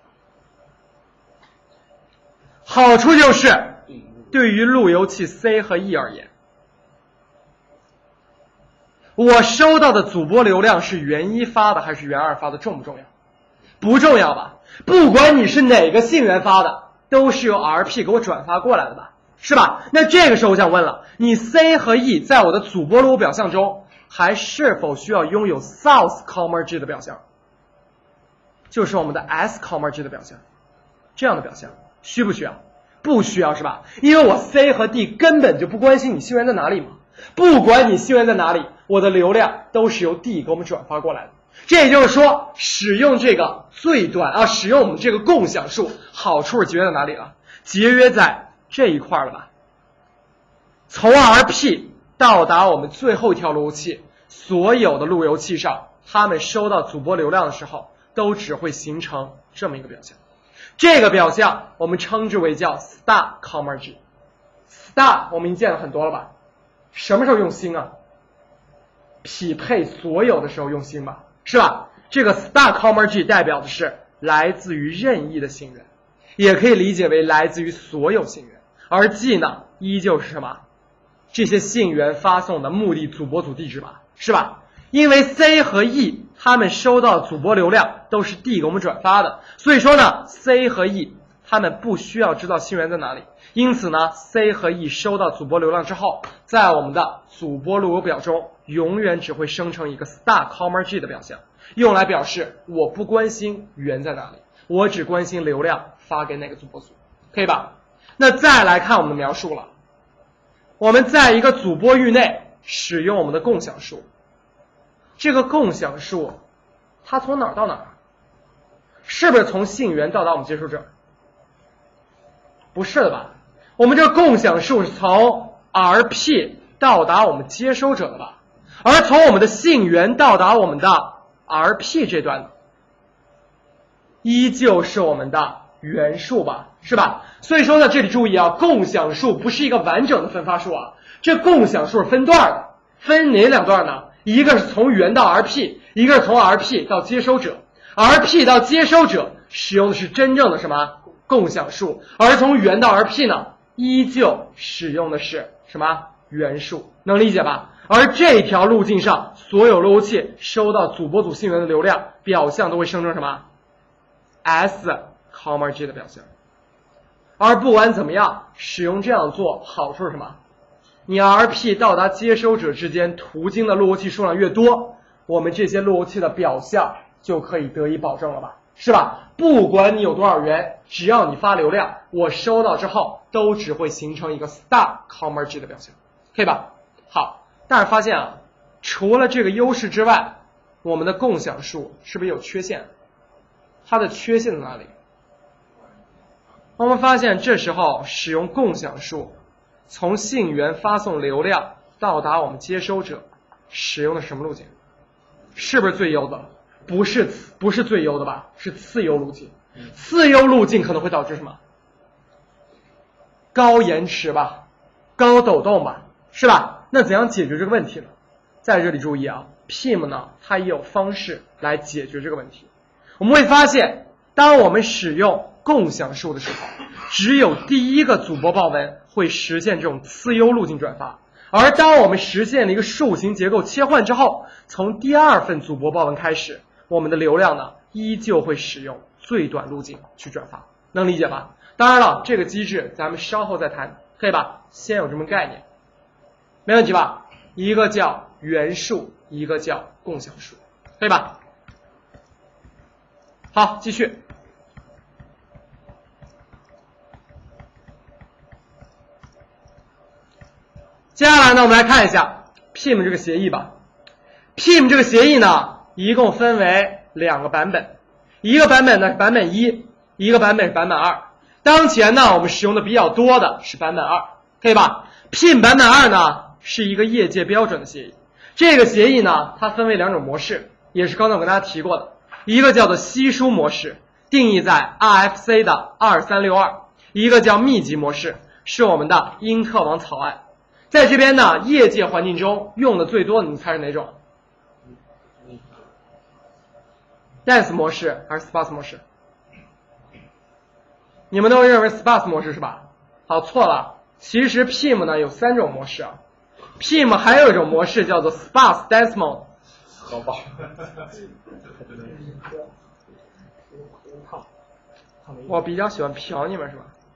好处就是对于路由器 C 和 E 而言，我收到的主播流量是源一发的还是源二发的重不重要？不重要吧？不管你是哪个信源发的， 都是由 R P 给我转发过来的吧，是吧？那这个时候我想问了，你 C 和 E 在我的阻波路表象中，还是否需要拥有 South comma G 的表象？就是我们的 S comma G 的表象，这样的表象需不需要？不需要，是吧？因为我 C 和 D 根本就不关心你信源在哪里嘛，不管你信源在哪里，我的流量都是由 D 给我们转发过来的。这也就是说，使用这个最短啊，使用我们这个共享数，好处是节约在哪里了？节约在这一块了吧？从 R P 到达我们最后一条路由器，所有的路由器上，它们收到阻波流量的时候，都只会形成这么一个表象。这个表象我们称之为叫 star comma G。star 我们已经见了很多了吧？什么时候用星啊？匹配所有的时候用星吧，是吧？这个 star comma G 代表的是来自于任意的信源，也可以理解为来自于所有信源。而 G 呢，依旧是什么？这些信源发送的目的阻波组地址吧，是吧？因为 C 和 E 他们收到阻波流量都是 D 给我们转发的，所以说呢 C 和 E 他们不需要知道信源在哪里，因此呢 C 和 E 收到阻波流量之后，在我们的阻波路由表中永远只会生成一个 star comma G 的表象，用来表示我不关心源在哪里，我只关心流量发给哪个阻波组，可以吧？那再来看我们的描述了，我们在一个阻波域内使用我们的共享数，这个共享数它从哪儿到哪儿？是不是从信源到达我们接收者？不是的吧？我们这个共享数是从 R P 到达我们接收者的吧？而从我们的信源到达我们的 R P 这端的，依旧是我们的原数吧，是吧？所以说呢，这里注意啊，共享数不是一个完整的分发数啊，这共享数是分段的，分哪两段呢？一个是从源到 R P， 一个是从 R P 到接收者。R P 到接收者使用的是真正的什么共享数，而从源到 R P 呢，依旧使用的是什么原数，能理解吧？而这条路径上，所有路由器收到阻波组信源的流量表象都会生成什么 S comma G 的表象。而不管怎么样，使用这样做好处是什么？你 R P 到达接收者之间途经的路由器数量越多，我们这些路由器的表象就可以得以保证了吧，是吧？不管你有多少元，只要你发流量，我收到之后都只会形成一个 star comma G 的表象，可以吧？好，但是发现啊，除了这个优势之外，我们的共享数是不是有缺陷？它的缺陷在哪里？我们发现这时候使用共享数，从信源发送流量到达我们接收者，使用的什么路径？是不是最优的？不是，不是最优的吧？是次优路径。次优路径可能会导致什么？高延迟吧，高抖动吧，是吧？那怎样解决这个问题呢？在这里注意啊 ，P I M 呢，它也有方式来解决这个问题。我们会发现，当我们使用共享数的时候，只有第一个阻波报文会实现这种次优路径转发，而当我们实现了一个数形结构切换之后，从第二份阻波报文开始，我们的流量呢依旧会使用最短路径去转发，能理解吧？当然了，这个机制咱们稍后再谈，可以吧？先有这么概念，没问题吧？一个叫原数，一个叫共享数，可以吧？好，继续。接下来呢，我们来看一下 P I M 这个协议吧。P I M 这个协议呢，一共分为两个版本，一个版本呢是版本一，一个版本是版本二。当前呢，我们使用的比较多的是版本二，可以吧 ？P I M 版本二呢是一个业界标准的协议。这个协议呢，它分为两种模式，也是刚才我跟大家提过的，一个叫做稀疏模式，定义在 R F C 的二三六二，一个叫密集模式，是我们的因特网草案。在这边呢，业界环境中用的最多的，你猜是哪种 ？Dense 模式还是 Sparse 模式？你们都认为 Sparse 模式是吧？好，错了。其实 P I M 呢有三种模式啊 ，P I M 还有一种模式叫做 Sparse Dense Mode。好吧。我比较喜欢嫖你们是吧？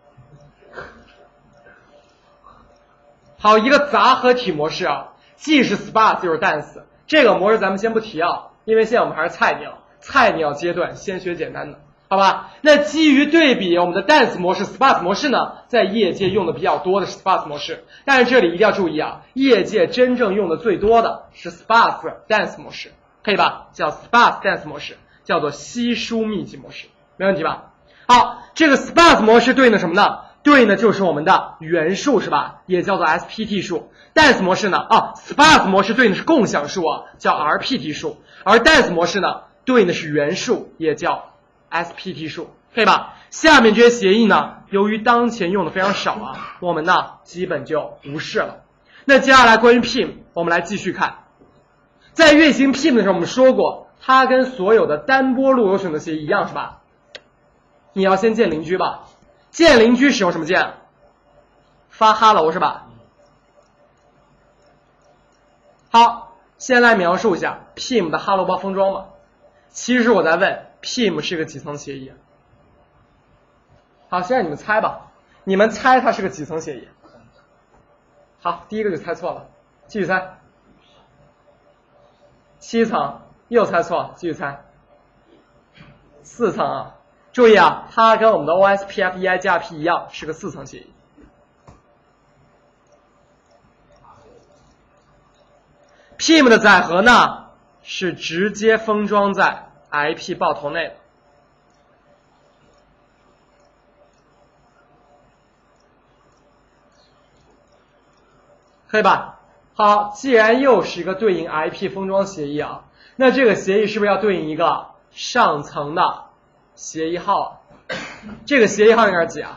好，一个杂合体模式啊，既是 sparse 又是 dense， 这个模式咱们先不提啊，因为现在我们还是菜鸟，菜鸟阶段先学简单的，好吧？那基于对比我们的 dense 模式 sparse 模式呢，在业界用的比较多的是 sparse 模式，但是这里一定要注意啊，业界真正用的最多的是 sparse dense 模式，可以吧？叫 sparse dense 模式，叫做稀疏密集模式，没问题吧？好，这个 sparse 模式对应的什么呢？对应的就是我们的元数是吧？也叫做 S P T 数。dense 模式呢，啊 sparse 模式对应的是共享数啊，叫 R P T 数，而 dense 模式呢，对应的是元数，也叫 S P T 数，可以吧？下面这些协议呢，由于当前用的非常少啊，我们呢基本就无视了。那接下来关于 P I M， 我们来继续看。在运行 P I M 的时候，我们说过，它跟所有的单波路由选择协议一样是吧？你要先建邻居吧。建邻居使用什么键？发 hello 是吧？好，先来描述一下 P I M 的 hello 包封装吧。其实我在问 P I M 是个几层协议？好，先让你们猜吧。你们猜它是个几层协议？好，第一个就猜错了，继续猜。七层，又猜错，继续猜。四层啊。注意啊，它跟我们的 O S P F E I 加 P 一样，是个四层协议。P I M 的载荷呢，是直接封装在 I P 爆头内的。可以吧？好，既然又是一个对应 I P 封装协议啊，那这个协议是不是要对应一个上层的协议号？这个协议号应该是几啊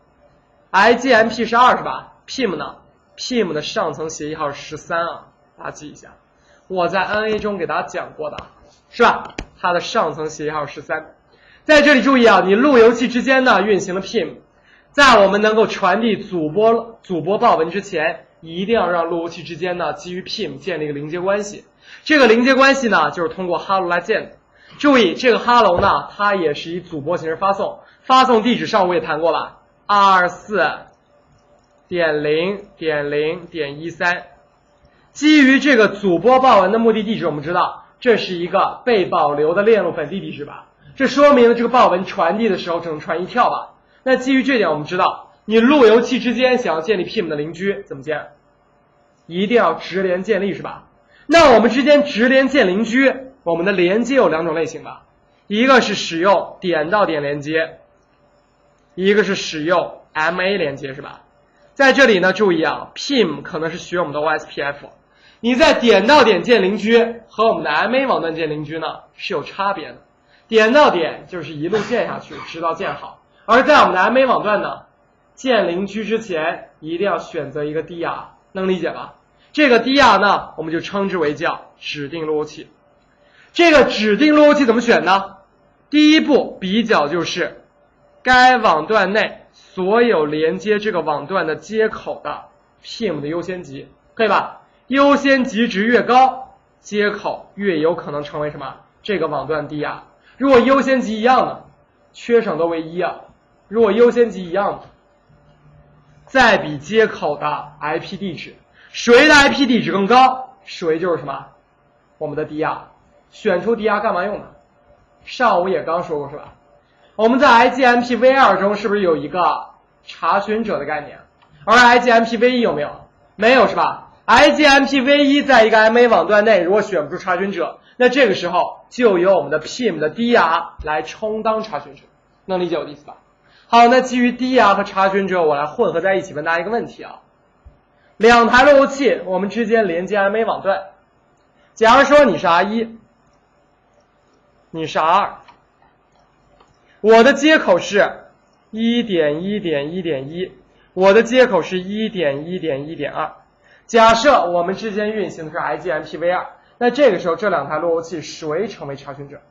？I G M P 是二是吧 ？P I M 呢 ？P I M 的上层协议号是十三啊，大家记一下。我在 N A 中给大家讲过的，是吧？它的上层协议号是十三。在这里注意啊，你路由器之间呢运行了 P I M， 在我们能够传递主波主波报文之前，一定要让路由器之间呢基于 P I M 建立一个连接关系。这个连接关系呢，就是通过 hello 来建的。注意，这个 hello 呢，它也是以主波形式发送，发送地址上午也谈过吧 ，二十四点零点零点一三。基于这个主波报文的目的地址，我们知道这是一个被保留的链路本地地址吧？这说明了这个报文传递的时候只能传一跳吧？那基于这点，我们知道你路由器之间想要建立 P I M 的邻居怎么建？一定要直连建立是吧？那我们之间直连建邻居，我们的连接有两种类型吧，一个是使用点到点连接，一个是使用 M A 连接是吧？在这里呢，注意啊 ，P I M 可能是学我们的 O S P F， 你在点到点建邻居和我们的 M A 网段建邻居呢是有差别的。点到点就是一路建下去，直到建好，而在我们的 M A 网段呢，建邻居之前一定要选择一个 D R， 能理解吧？这个 D R 呢，我们就称之为叫指定路由器。这个指定路由器怎么选呢？第一步比较就是该网段内所有连接这个网段的接口的 P I M 的优先级，可以吧？优先级值越高，接口越有可能成为什么？这个网段 D R。如果优先级一样的，缺省都为一啊。如果优先级一样的，再比接口的 I P 地址，谁的 I P 地址更高，谁就是什么？我们的 D R。选出 D R 干嘛用的？上午也刚说过是吧？我们在 I G M P V 二 中是不是有一个查询者的概念？而 I G M P V 一 有没有？没有是吧？ I G M P V 一 在一个 M A 网段内，如果选不出查询者，那这个时候就由我们的 P I M 的 D R 来充当查询者，能理解我的意思吧？好，那基于 D R 和查询者，我来混合在一起问大家一个问题啊：两台路由器我们之间连接 M A 网段，假如说你是 R 一，你是 R 二，我的接口是 一点一点一点一， 我的接口是 一点一点一点二。假设我们之间运行的是 I G M P V 二， 那这个时候这两台路由器谁成为查询者？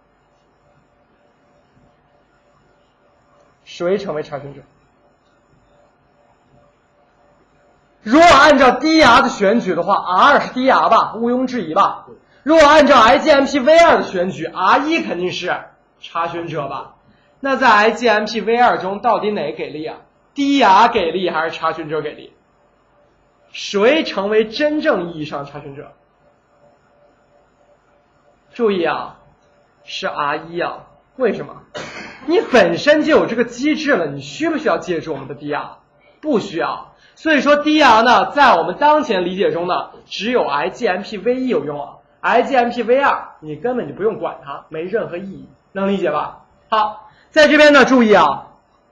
谁成为查询者？如果按照 D R 的选举的话 ，R 二 是 D R 吧，毋庸置疑吧。如果按照 I G M P V 二 的选举 ，R 一 肯定是查询者吧。那在 I G M P V 二 中，到底哪个给力啊 ？D R 给力还是查询者给力？ 谁成为真正意义上的查询者？注意啊，是 R 一 啊，为什么？你本身就有这个机制了，你需不需要借助我们的 D R？ 不需要。所以说 D R 呢，在我们当前理解中呢，只有 I G M P V 一 有用啊 ，I G M P V 二 你根本就不用管它，没任何意义，能理解吧？好，在这边呢，注意啊，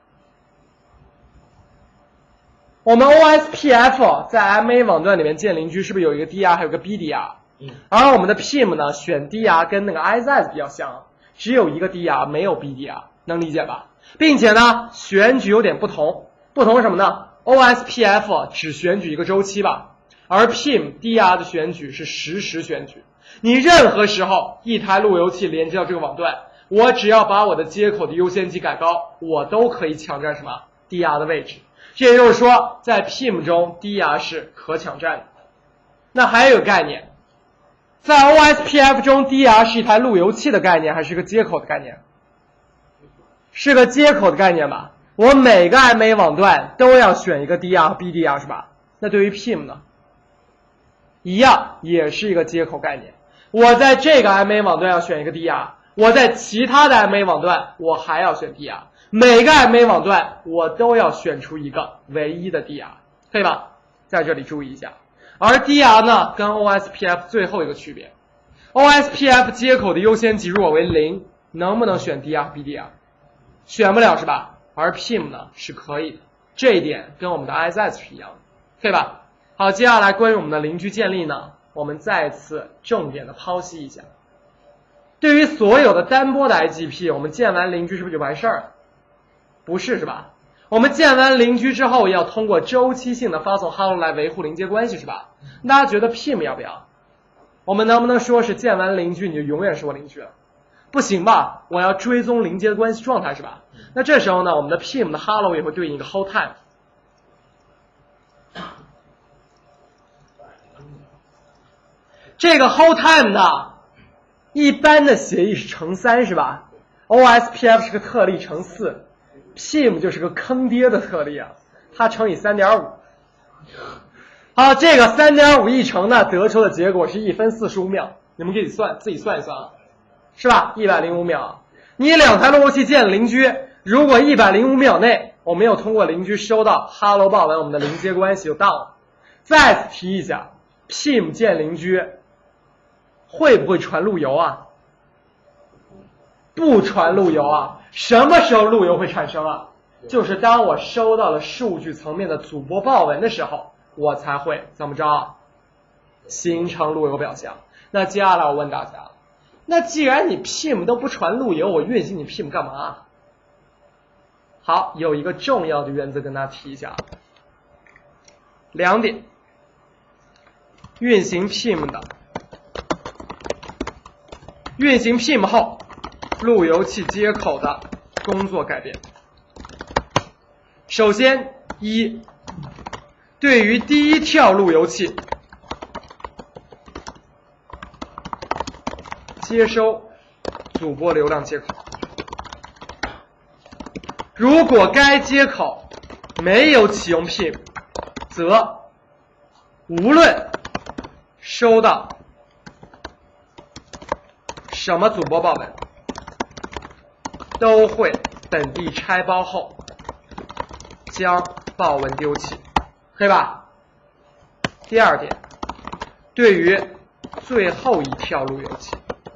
我们 O S P F 在 M A 网段里面建邻居，是不是有一个 D R 还有个 B D R？ 嗯，而我们的 P I M 呢，选 D R 跟那个 I Z Z 比较像，只有一个 D R 没有 B D R， 能理解吧？并且呢，选举有点不同，不同是什么呢？O S P F 只选举一个周期吧，而 P I M D R 的选举是实时选举。你任何时候一台路由器连接到这个网段，我只要把我的接口的优先级改高，我都可以抢占什么 D R 的位置。这也就是说，在 P I M 中 D R 是可抢占的。那还有一个概念，在 O S P F 中 D R 是一台路由器的概念，还是个接口的概念？是个接口的概念吧。我每个 M A 网段都要选一个 D R、B D R 是吧？那对于 P I M 呢？一样，也是一个接口概念。我在这个 M A 网段要选一个 D R， 我在其他的 M A 网段我还要选 D R， 每个 M A 网段我都要选出一个唯一的 D R， 可以吧？在这里注意一下。而 D R 呢，跟 O S P F 最后一个区别 ，O S P F 接口的优先级如果为零，能不能选 D R、B D R？ 选不了是吧？而 P I M 呢是可以的，这一点跟我们的 I Z Z 是一样的，可以吧？好，接下来关于我们的邻居建立呢，我们再次重点的剖析一下。对于所有的单波的 I G P， 我们建完邻居是不是就完事儿了？不是是吧？我们建完邻居之后，要通过周期性的发送 hello 来维护邻接关系是吧？大家觉得 P I M 要不要？我们能不能说是建完邻居你就永远是我邻居了？不行吧，我要追踪邻接的关系状态是吧？那这时候呢，我们的 P I M 的 hello 也会对应一个 hold time。这个 hold time 呢，一般的协议是乘三是吧 ？O S P F 是个特例乘四 ，P I M 就是个坑爹的特例啊，它乘以 三点五。好，这个 三点五 一乘呢，得出的结果是一分四十五秒，你们自己算，自己算一算啊。是吧？一百零五秒，你两台路由器建邻居，如果一百零五秒内我没有通过邻居收到 hello 报文，我们的邻接关系就到了。再次提一下 ，P I M 建邻居会不会传路由啊？不传路由啊？什么时候路由会产生啊？就是当我收到了数据层面的主播报文的时候，我才会怎么着形成路由表象。那接下来我问大家。那既然你 P I M 都不传路由，我运行你 P I M 干嘛？好，有一个重要的原则跟大家提一下，两点：运行 P I M 的，运行 P I M 后，路由器接口的工作改变。首先，一，对于第一跳路由器。接收主播流量接口，如果该接口没有启用 P I M， 则无论收到什么主播报文，都会本地拆包后将报文丢弃，可以吧？第二点，对于最后一跳路由器。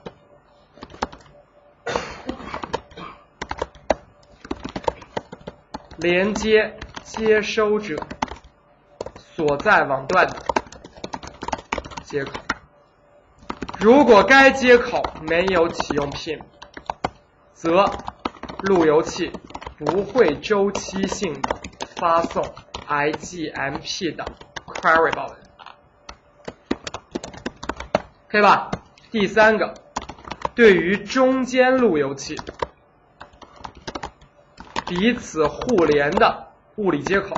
连接接收者所在网段的接口，如果该接口没有启用 P I M， 则路由器不会周期性的发送 I G M P 的 query 报文，可以吧？第三个，对于中间路由器彼此互联的物理接口，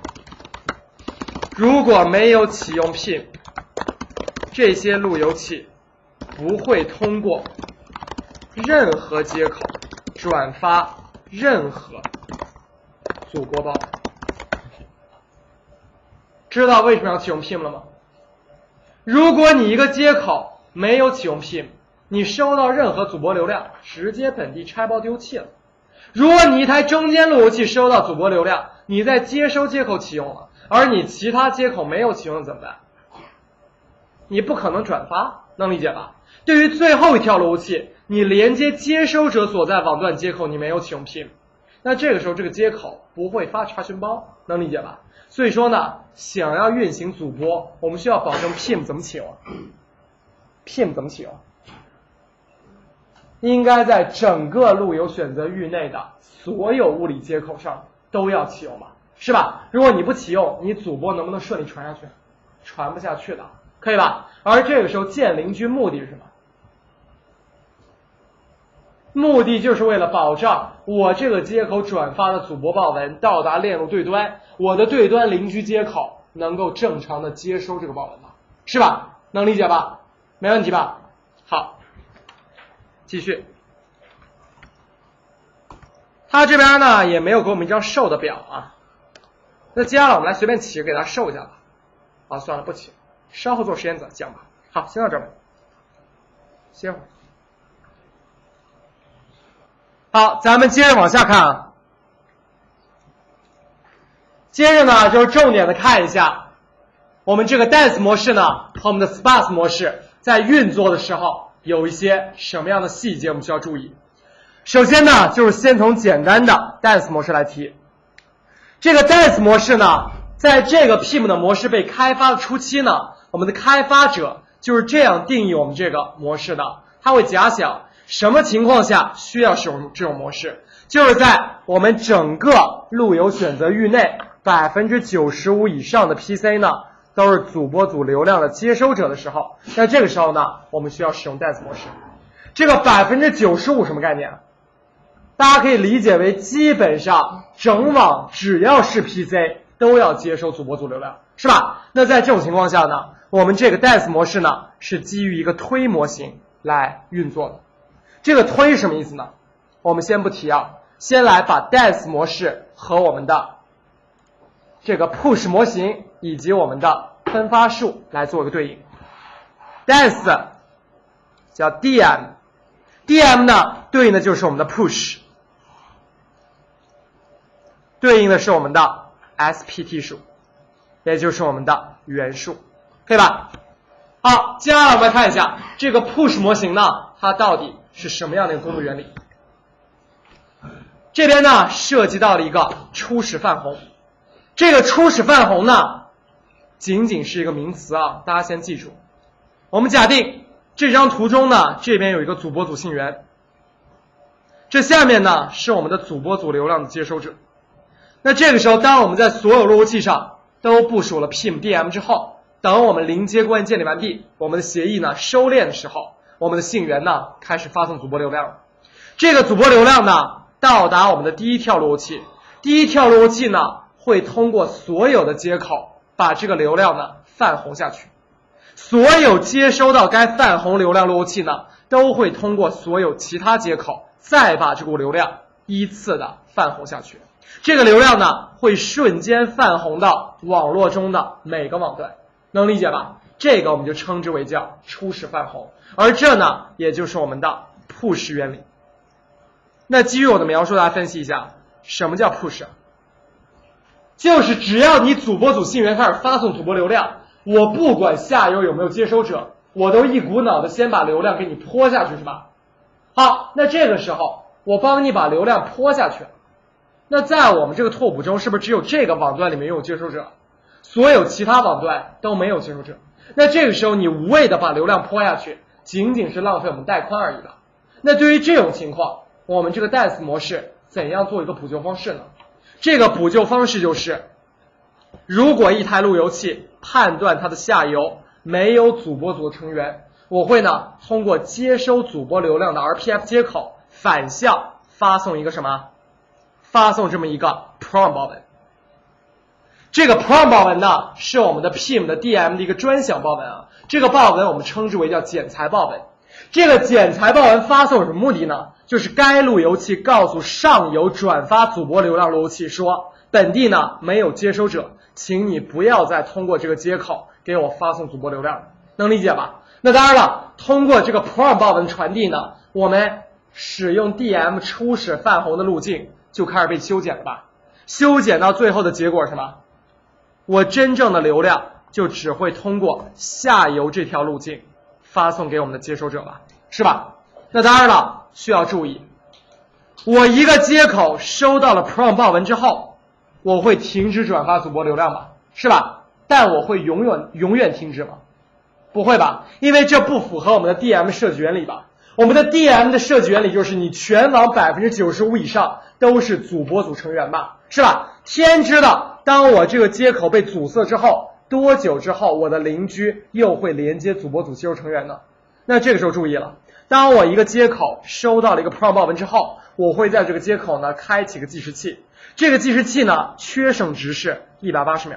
如果没有启用 P I M， 这些路由器不会通过任何接口转发任何主播报文。 知道为什么要启用 P I M 了吗？如果你一个接口没有启用 P I M， 你收到任何阻波流量，直接本地拆包丢弃了。如果你一台中间路由器收到阻波流量，你在接收接口启用了，而你其他接口没有启用的怎么办？你不可能转发，能理解吧？对于最后一条路由器，你连接接收者所在网段接口，你没有启用 P I M， 那这个时候这个接口不会发查询包，能理解吧？所以说呢，想要运行阻波，我们需要保证 P I M 怎么启用 ？P I M 怎么启用？应该在整个路由选择域内的所有物理接口上都要启用吧，是吧？如果你不启用，你阻波能不能顺利传下去？传不下去的，可以吧？而这个时候建邻居目的是什么？目的就是为了保障我这个接口转发的阻波报文到达链路对端，我的对端邻居接口能够正常的接收这个报文吧，是吧？能理解吧？没问题吧？好，继续。他这边呢也没有给我们一张受的表啊，那接下来我们来随便起给他受一下吧。啊，算了，不起，稍后做实验再讲吧。好，先到这儿吧，歇会儿。好，咱们接着往下看啊。接着呢，就是重点的看一下我们这个 dance 模式呢和我们的 sparse 模式在运作的时候有一些什么样的细节我们需要注意。首先呢，就是先从简单的 dance 模式来提。这个 dance 模式呢，在这个 P I M 的模式被开发的初期呢，我们的开发者就是这样定义我们这个模式的，他会假想什么情况下需要使用这种模式，就是在我们整个路由选择域内 百分之九十五 以上的 P C 呢都是阻波阻流量的接收者的时候，那这个时候呢，我们需要使用 dance 模式。这个 百分之九十五 什么概念？大家可以理解为基本上整网只要是 P C 都要接收阻波阻流量，是吧？那在这种情况下呢，我们这个 dance 模式呢是基于一个推模型来运作的。这个推是什么意思呢？我们先不提啊，先来把 dance 模式和我们的这个 push 模型以及我们的分发数来做一个对应。dance 叫 D M，D M 呢对应的就是我们的 push， 对应的是我们的 S P T 数，也就是我们的元数，可以吧？好，接下来我们来看一下这个 push 模型呢，它到底是什么样的一个工作原理。这边呢涉及到了一个初始泛红，这个初始泛红呢仅仅是一个名词啊，大家先记住。我们假定这张图中呢，这边有一个阻波阻信源，这下面呢是我们的阻波阻流量的接收者。那这个时候，当我们在所有路由器上都部署了 P I M D M 之后，等我们临接关系建立完毕，我们的协议呢收敛的时候，我们的信源呢开始发送阻波流量了。这个阻波流量呢到达我们的第一跳路由器，第一跳路由器呢会通过所有的接口把这个流量呢泛红下去。所有接收到该泛红流量路由器呢都会通过所有其他接口再把这股流量依次的泛红下去。这个流量呢会瞬间泛红到网络中的每个网段，能理解吧？这个我们就称之为叫初始泛红，而这呢也就是我们的 push 原理。那基于我的描述，大家分析一下什么叫 push， 就是只要你阻波阻信源开始发送阻波流量，我不管下游有没有接收者，我都一股脑的先把流量给你泼下去，是吧？好，那这个时候我帮你把流量泼下去了，那在我们这个拓扑中，是不是只有这个网段里面有接收者，所有其他网段都没有接收者？那这个时候你无谓的把流量泼下去，仅仅是浪费我们带宽而已了。那对于这种情况，我们这个 dance 模式怎样做一个补救方式呢？这个补救方式就是，如果一台路由器判断它的下游没有阻波阻的成员，我会呢通过接收阻波流量的 R P F 接口反向发送一个什么？发送这么一个 prom 报文。这个 prom 报文呢是我们的 P I M 的 D M 的一个专享报文啊，这个报文我们称之为叫检材报文。这个检材报文发送有什么目的呢？就是该路由器告诉上游转发阻波流量路由器说， 本地呢没有接收者，请你不要再通过这个接口给我发送主播流量，能理解吧？那当然了，通过这个 prom 报文传递呢，我们使用 D M 初始泛红的路径就开始被修剪了吧？修剪到最后的结果是什么？我真正的流量就只会通过下游这条路径发送给我们的接收者了，是吧？那当然了，需要注意，我一个接口收到了 prom 报文之后，我会停止转发主播流量吧，是吧？但我会永远永远停止吗？不会吧，因为这不符合我们的 D M 设计原理吧。我们的 D M 的设计原理就是你全网 百分之九十五 以上都是主播组成员吧，是吧？天知道，当我这个接口被阻塞之后，多久之后我的邻居又会连接主播组接收成员呢？那这个时候注意了，当我一个接口收到了一个 prom 报文之后，我会在这个接口呢开启个计时器，这个计时器呢缺省值是一百八十秒。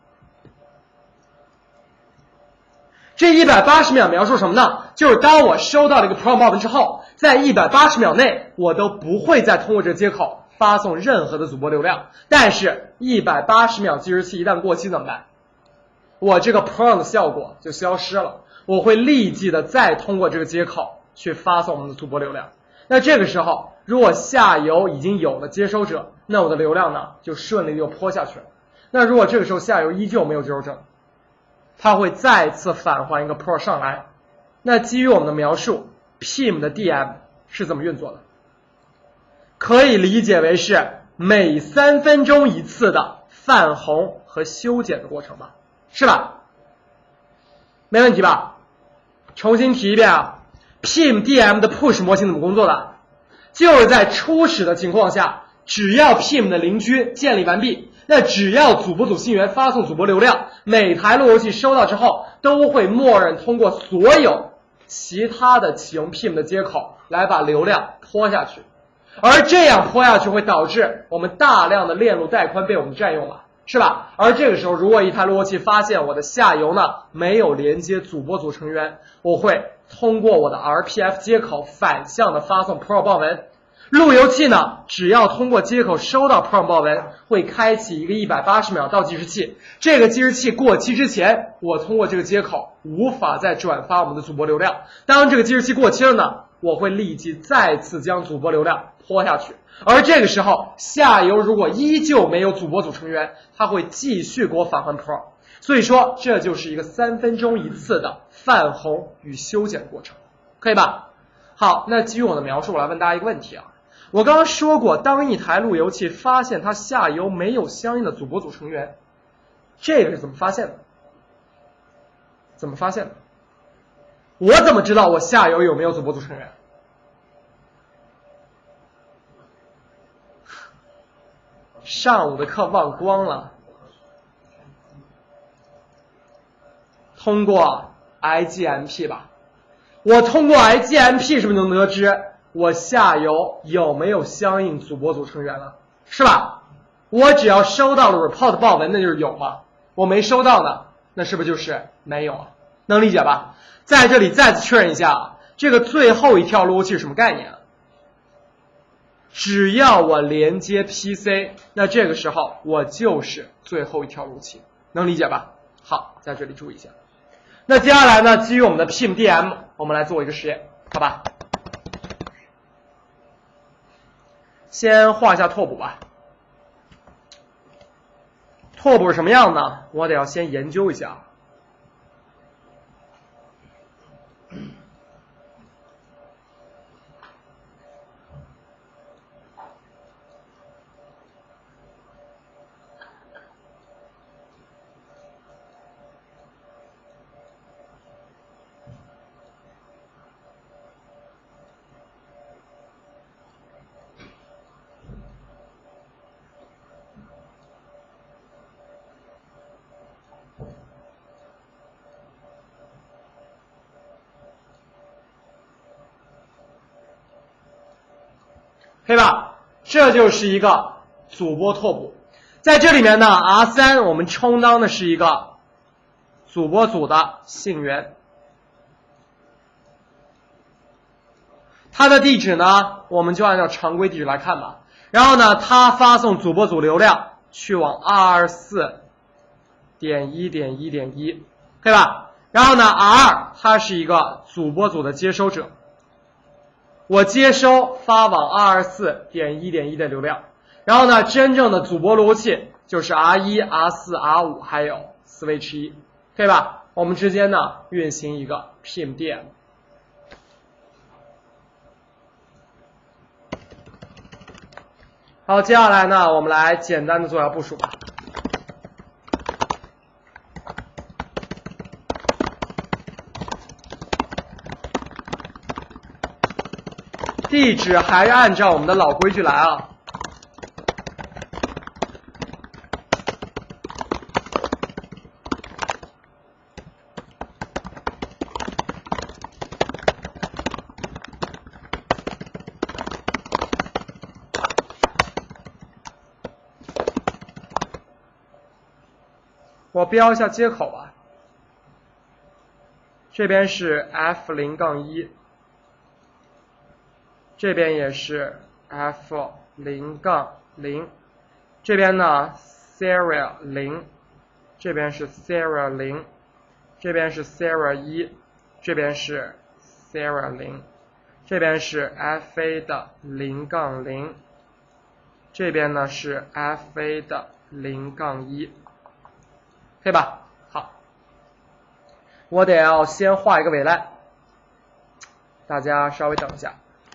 这一百八十秒描述什么呢？就是当我收到了一个 prom 报文之后，在一百八十秒内我都不会再通过这个接口发送任何的主播流量，但是一百八十秒计时器一旦过期怎么办？我这个 prom 的效果就消失了，我会立即的再通过这个接口去发送我们的主播流量。那这个时候如果下游已经有了接收者，那我的流量呢就顺利就泼下去了。那如果这个时候下游依旧没有接收者，它会再次返还一个 prom 上来。那基于我们的描述 P I M 的 D M 是怎么运作的？可以理解为是每三分钟一次的泛红和修剪的过程吧，是吧？没问题吧？重新提一遍啊 P I M D M 的 push 模型怎么工作的？就是在初始的情况下，只要 P I M 的邻居建立完毕，那只要主播组信源发送主播流量，每台路由器收到之后都会默认通过所有其他的启用 P I M 的接口来把流量泼下去，而这样泼下去会导致我们大量的链路带宽被我们占用了，是吧？而这个时候如果一台路由器发现我的下游呢没有连接主播组成员，我会通过我的 R P F 接口反向的发送 prom 报文。路由器呢只要通过接口收到 prom 报文，会开启一个一百八十秒倒计时器，这个计时器过期之前，我通过这个接口无法再转发我们的主播流量。当这个计时器过期了呢，我会立即再次将主播流量泼下去，而这个时候下游如果依旧没有主播组成员，它会继续给我返还 prom。 所以说这就是一个三分钟一次的泛红与修剪过程，可以吧？好，那基于我的描述，我来问大家一个问题啊。我刚刚说过，当一台路由器发现它下游没有相应的主播组成员，这个是怎么发现的？怎么发现的？我怎么知道我下游有没有主播组成员？上午的课忘光了。通过 I G M P 吧，我通过 I G M P 是不是能得知我下游有没有相应主播组成员了，是吧？我只要收到了 report 报文，那就是有嘛。我没收到呢，那是不是就是没有啊？能理解吧？在这里再次确认一下啊，这个最后一条路由器是什么概念啊？只要我连接 P C， 那这个时候我就是最后一条路由器，能理解吧？好，在这里注意一下。那接下来呢，基于我们的 P I M D M， 我们来做一个实验，好吧？先画一下拓扑吧。拓扑是什么样呢？我得要先研究一下。可以吧？这就是一个主播拓扑。在这里面呢 R 三 我们充当的是一个主播组的信源，它的地址呢我们就按照常规地址来看吧。然后呢它发送主播组流量去往二二四点一点一点一，可以吧？然后呢 ，R 它是一个主播组的接收者，我接收发往二二四点一点一的流量。然后呢，真正的主播路由器就是 R 一、R 四、R 五还有 Switch 一，可以吧？我们之间呢运行一个 P M D M。好，接下来呢，我们来简单的做下部署吧。地址还是按照我们的老规矩来啊。我标一下接口吧，这边是 F 零杠一，这边也是 F 零杠零，这边呢 serial 零，这边是 serial 零，这边是 serial 一，这边是 serial 零，这边是 F A 的零杠零，这边呢是 F A 的零杠一。可以吧？好，我得要先画一个 V LAN， 大家稍微等一下。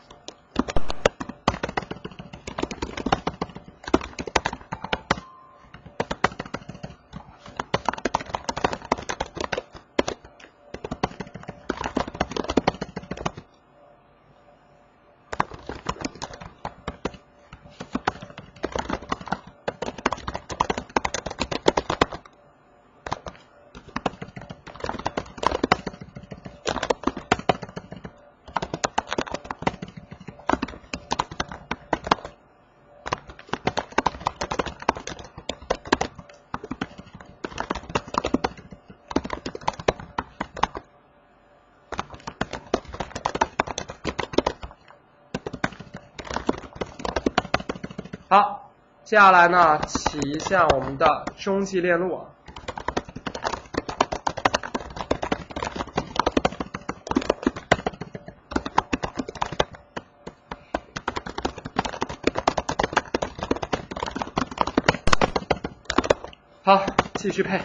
好，接下来呢，起一下我们的中继链路。好，继续配。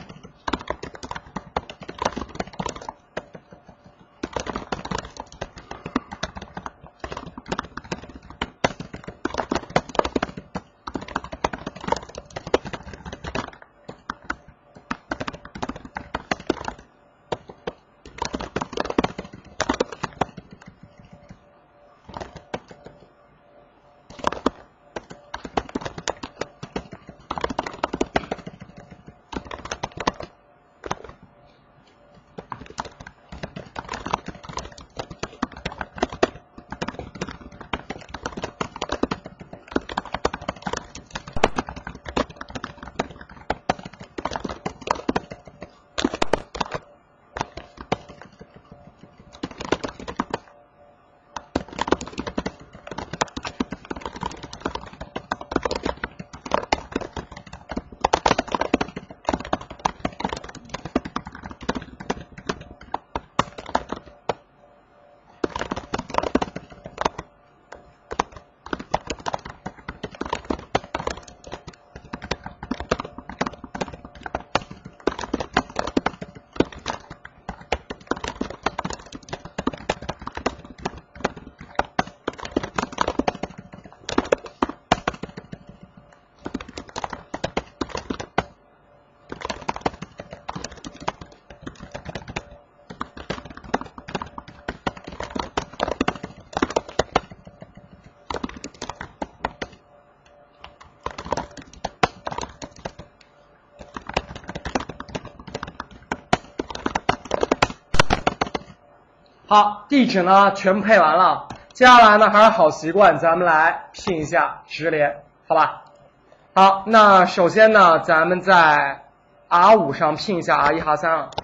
好，地址呢全部配完了，接下来呢还是好习惯，咱们来拼一下直连，好吧？好，那首先呢，咱们在 R 五 上拼一下 R 一 R 三啊。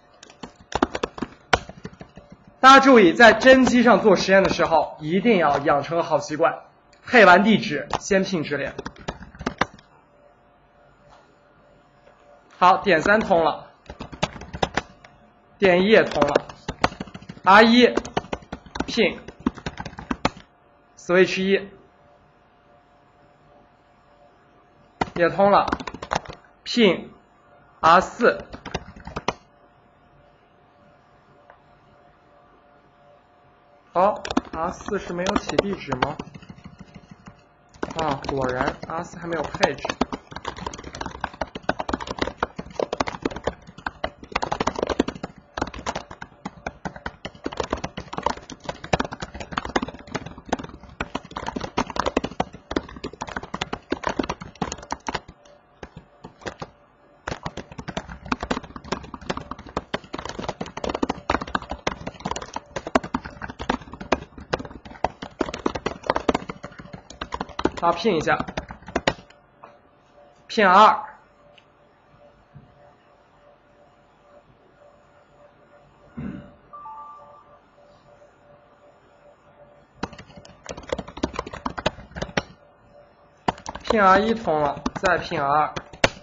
大家注意，在真机上做实验的时候，一定要养成好习惯，配完地址先拼直连。 好，点三通了，点一也通了 ，R 一 pin switch 一也通了 ，pin R 四。好 ，R 四是没有起地址吗？啊，果然 R 四还没有配置。好，拼一下 ，pin 二，pin R 一通了，再 pin R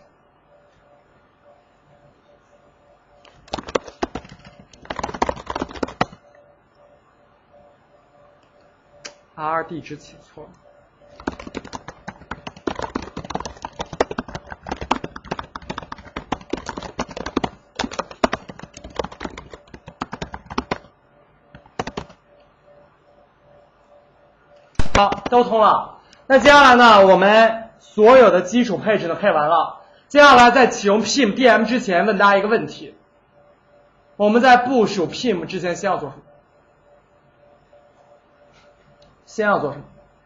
二。R 地址起错。好，都通了。那接下来呢，我们所有的基础配置呢配完了。接下来在启用 P I M D M 之前，问大家一个问题：我们在部署 P I M 之前，先要做什么？先要做什么？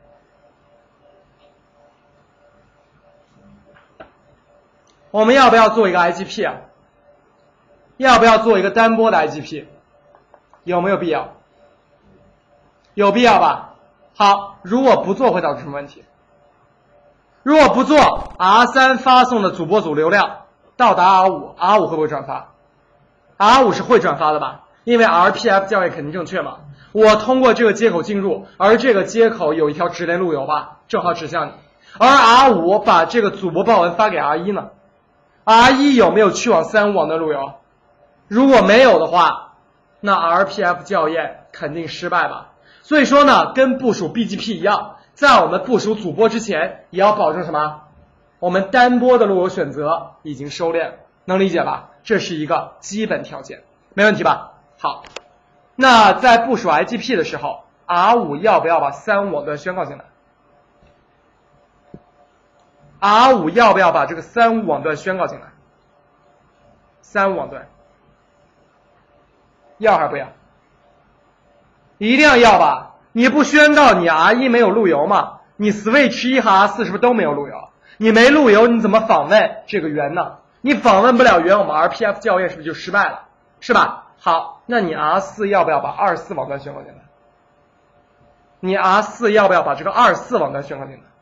我们要不要做一个 I G P 啊？要不要做一个单波的 I G P？ 有没有必要？有必要吧？好，如果不做会导致什么问题？如果不做 ，R 三 发送的主播组流量到达 R 五 ，R 五会不会转发 ？R 五是会转发的吧？因为 R P F 校验肯定正确嘛。我通过这个接口进入，而这个接口有一条直连路由吧，正好指向你。而 R 五 把这个主播报文发给 R 一 呢 ，R 一 有没有去往三五网段路由？如果没有的话，那 R P F 校验肯定失败吧。所以说呢，跟部署 B G P 一样，在我们部署主播之前，也要保证什么？我们单波的路由选择已经收敛，能理解吧？这是一个基本条件，没问题吧？好，那在部署 I G P 的时候 ，R 五 要不要把三五网段宣告进来 ？R 五 要不要把这个三五网段宣告进来？三五网段要还是不要？一定要要吧，你不宣告你 R 一 没有路由嘛？你 switch 一和 R 四 是不是都没有路由？你没路由，你怎么访问这个源呢？你访问不了源，我们 R P F 校验是不是就失败了？是吧？好，那你 R 四 要不要把二十四网段宣告进来？你 R 四 要不要把这个二十四网段宣告进来？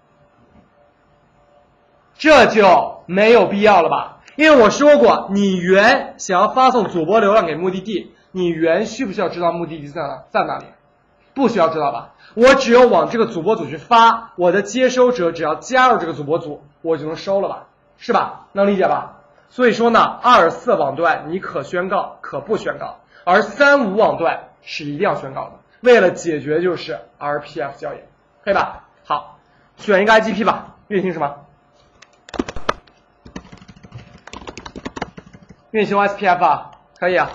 这就没有必要了吧？因为我说过，你源想要发送主播流量给目的地，你源需不需要知道目的地在哪在哪里？不需要知道吧？我只有往这个主播组去发，我的接收者只要加入这个主播组，我就能收了吧？是吧？能理解吧？所以说呢，二十四网段你可宣告可不宣告，而三五网段是一定要宣告的，为了解决就是 R P F 校验，可以吧？好，选一个 I G P 吧，运行什么？运行 S P F 啊，可以啊。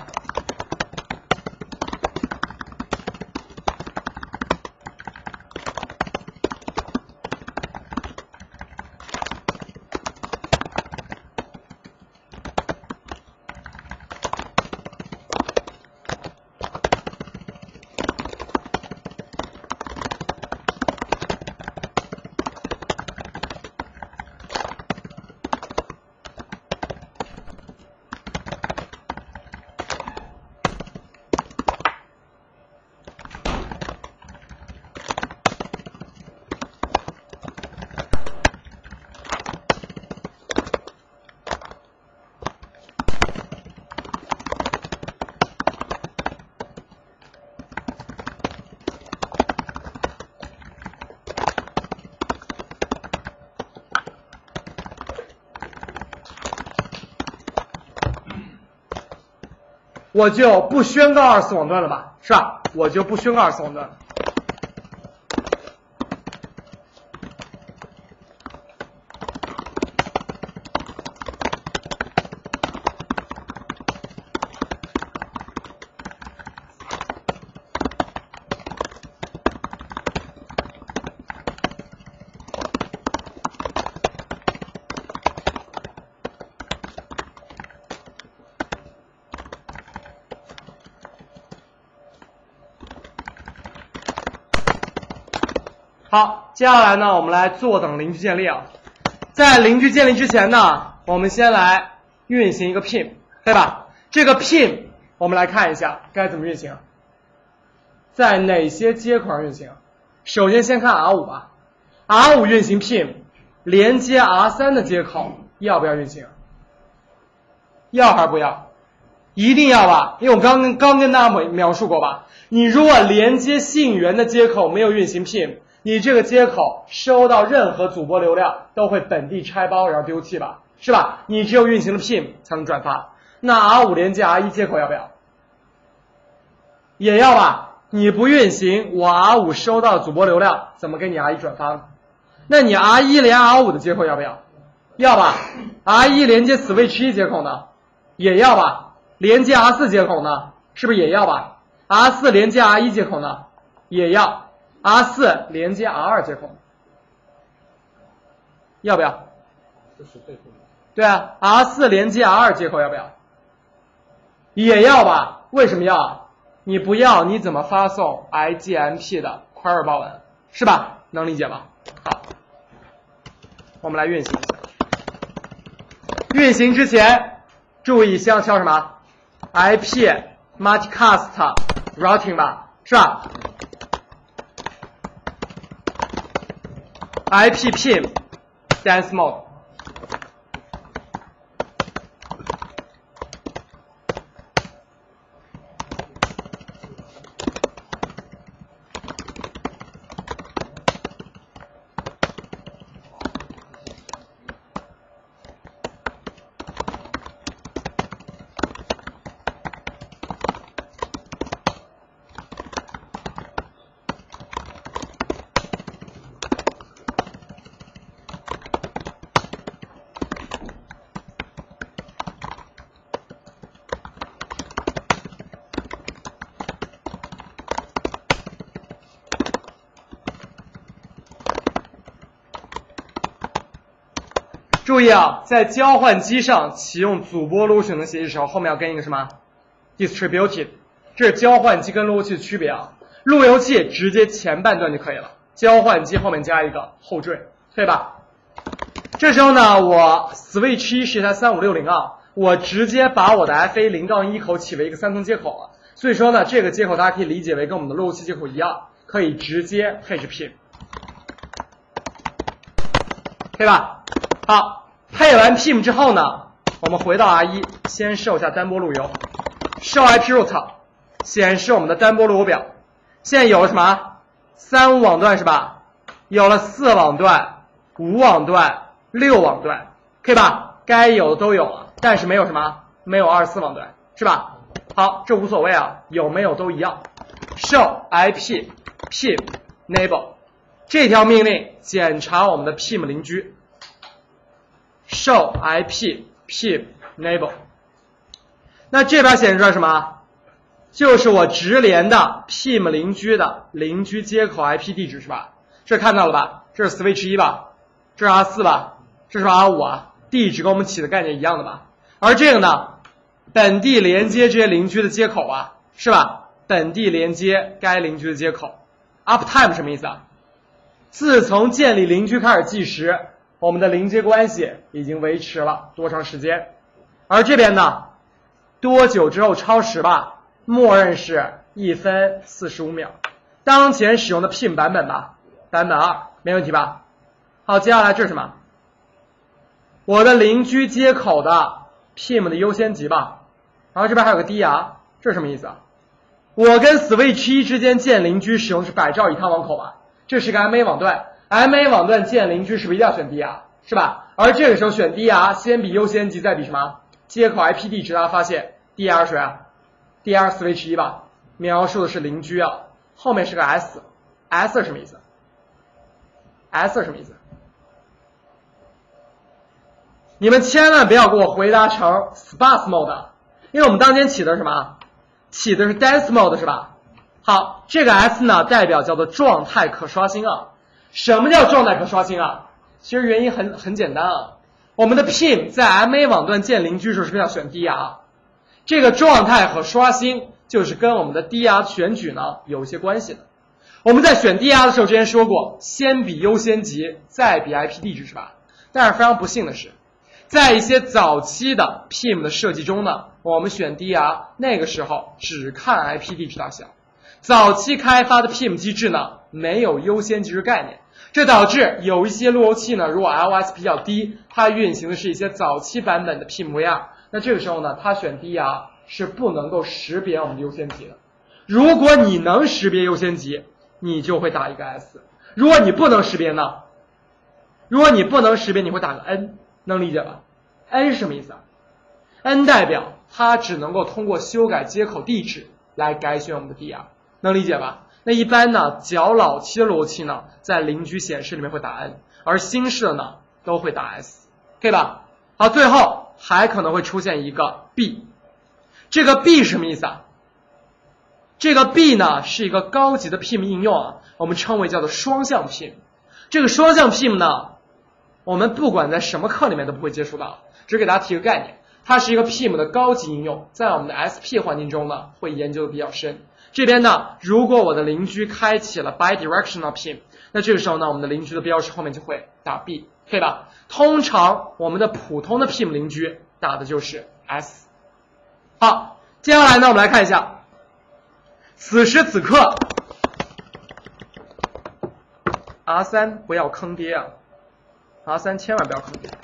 我就不宣告二次网断了吧，是吧？我就不宣告二次网断了。好，接下来呢，我们来坐等邻居建立啊。在邻居建立之前呢，我们先来运行一个 P I M， 对吧？这个 P I M 我们来看一下该怎么运行，在哪些接口上运行。首先先看 R 五 吧 ，R 五 运行 P I M， 连接 R 三 的接口要不要运行？要还是不要？一定要吧，因为我刚跟刚跟大家描述过吧，你如果连接信源的接口没有运行 P I M，你这个接口收到任何主播流量都会本地拆包然后丢弃吧，是吧？你只有运行了 P I M 才能转发。那 R 五 连接 R 一 接口要不要？也要吧。你不运行，我 R 五 收到主播流量怎么给你 R 一 转发呢？那你 R 一 连 R 五 的接口要不要？要吧。R 一 连接 Switch 一 接口呢？也要吧。连接 R 四 接口呢？是不是也要吧？ R 四 连接 R 一 接口呢？也要。R 四 连接 R 二 接口，要不要？ 这是被动的。 对啊 ，R 四 连接 R 二 接口要不要？也要吧？为什么要？你不要，你怎么发送 I G M P 的 query 报文？是吧？能理解吧？好，我们来运行一下。运行之前，注意先要敲什么 ？I P multicast routing 吧，是吧？I P P I M dance mode， 注意啊，在交换机上启用主播路由器的协议的时候，后面要跟一个什么 distributed， 这是交换机跟路由器的区别啊。路由器直接前半段就可以了，交换机后面加一个后缀，对吧？这时候呢，我 switch 一是一台三五六零啊，我直接把我的 F A 零杠一口起为一个三层接口了，所以说呢，这个接口大家可以理解为跟我们的路由器接口一样，可以直接配置 P I M， 对吧？好，配完 P I M 之后呢，我们回到 R 一，先授一下单波路由，授 I P route， 显示我们的单波路由表。现在有了什么？三五网段是吧？有了四网段、五网段、六网段，可以吧？该有的都有了，但是没有什么？没有二十四网段，是吧？好，这无所谓啊，有没有都一样。授 I P P I M enable 这条命令检查我们的 P I M 邻居。授 I P P I M enable， 那这边显示出来什么？就是我直连的 P I M 邻居的邻居接口 I P 地址是吧？这看到了吧？这是 switch 一吧？这是 R 四吧？这是 R 五啊？地址跟我们起的概念一样的吧？而这个呢，本地连接这些邻居的接口啊，是吧？本地连接该邻居的接口。uptime 什么意思啊？自从建立邻居开始计时，我们的邻接关系已经维持了多长时间？而这边呢，多久之后超时吧？默认是一分四十五秒。当前使用的 P I M 版本吧，版本二，没问题吧？好，接下来这是什么？我的邻居接口的 P I M 的优先级吧。然后这边还有个 D R， 这是什么意思啊？我跟 switch 一之间建邻居使用的是百兆以太网口吧？这是个 M A 网段。M A 网段建邻居是不是一定要选 D R， 是吧？而这个时候选 D R， 先比优先级，再比什么？接口 I P 地址，大家发现 D R 谁啊？ D R switch 一吧，描述的是邻居啊，后面是个 S，S 是什么意思 ？S 是什么意思？你们千万不要给我回答成 sparse mode， 因为我们当天起的是什么？起的是 dense mode 是吧？好，这个 S 呢代表叫做状态可刷新啊。什么叫状态可刷新啊？其实原因很很简单啊，我们的 P I M 在 M A 网段建邻居时候是不是要选 D R？ 这个状态和刷新就是跟我们的 D R 选举呢有一些关系的。我们在选 D R 的时候之前说过，先比优先级，再比 I P 地址是吧？但是非常不幸的是，在一些早期的 P I M 的设计中呢，我们选 D R 那个时候只看 I P 地址大小。早期开发的 P I M 机制呢，没有优先级制概念，这导致有一些路由器呢，如果 L S 比较低，它运行的是一些早期版本的 P I M V R， 那这个时候呢，它选 D R 是不能够识别我们的优先级的。如果你能识别优先级，你就会打一个 S； 如果你不能识别呢？如果你不能识别，你会打个 N， 能理解吧 ？N 是什么意思啊 ？N 代表它只能够通过修改接口地址来改选我们的 D R。能理解吧？那一般呢，较老期的路由器呢，在邻居显示里面会打 N， 而新式的呢都会打 S， 可以吧？好，最后还可能会出现一个 B， 这个 B 是什么意思啊？这个 B 呢是一个高级的 P I M 应用啊，我们称为叫做双向 P I M。这个双向 P I M 呢，我们不管在什么课里面都不会接触到，只给大家提个概念，它是一个 P I M 的高级应用，在我们的 S P 环境中呢会研究的比较深。这边呢，如果我的邻居开启了 bidirectional P I M， 那这个时候呢，我们的邻居的标识后面就会打 B， 可以吧？通常我们的普通的 P I M 邻居打的就是 S。好，接下来呢，我们来看一下，此时此刻 R 三 不要坑爹啊 ，R 三 千万不要坑爹。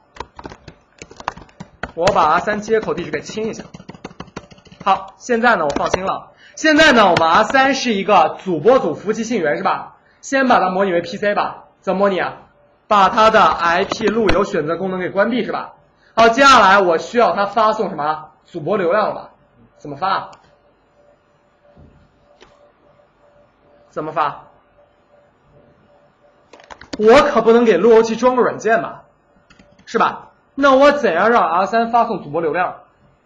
我把 R 三 接口地址给清一下。好，现在呢，我放心了。现在呢，我们 R 三 是一个主播组服务器信源是吧？先把它模拟为 P C 吧。怎么模拟啊？把它的 I P 路由选择功能给关闭是吧？好，接下来我需要它发送什么？主播流量了吧？怎么发？怎么发？我可不能给路由器装个软件吧？是吧？那我怎样让 R 三 发送主播流量？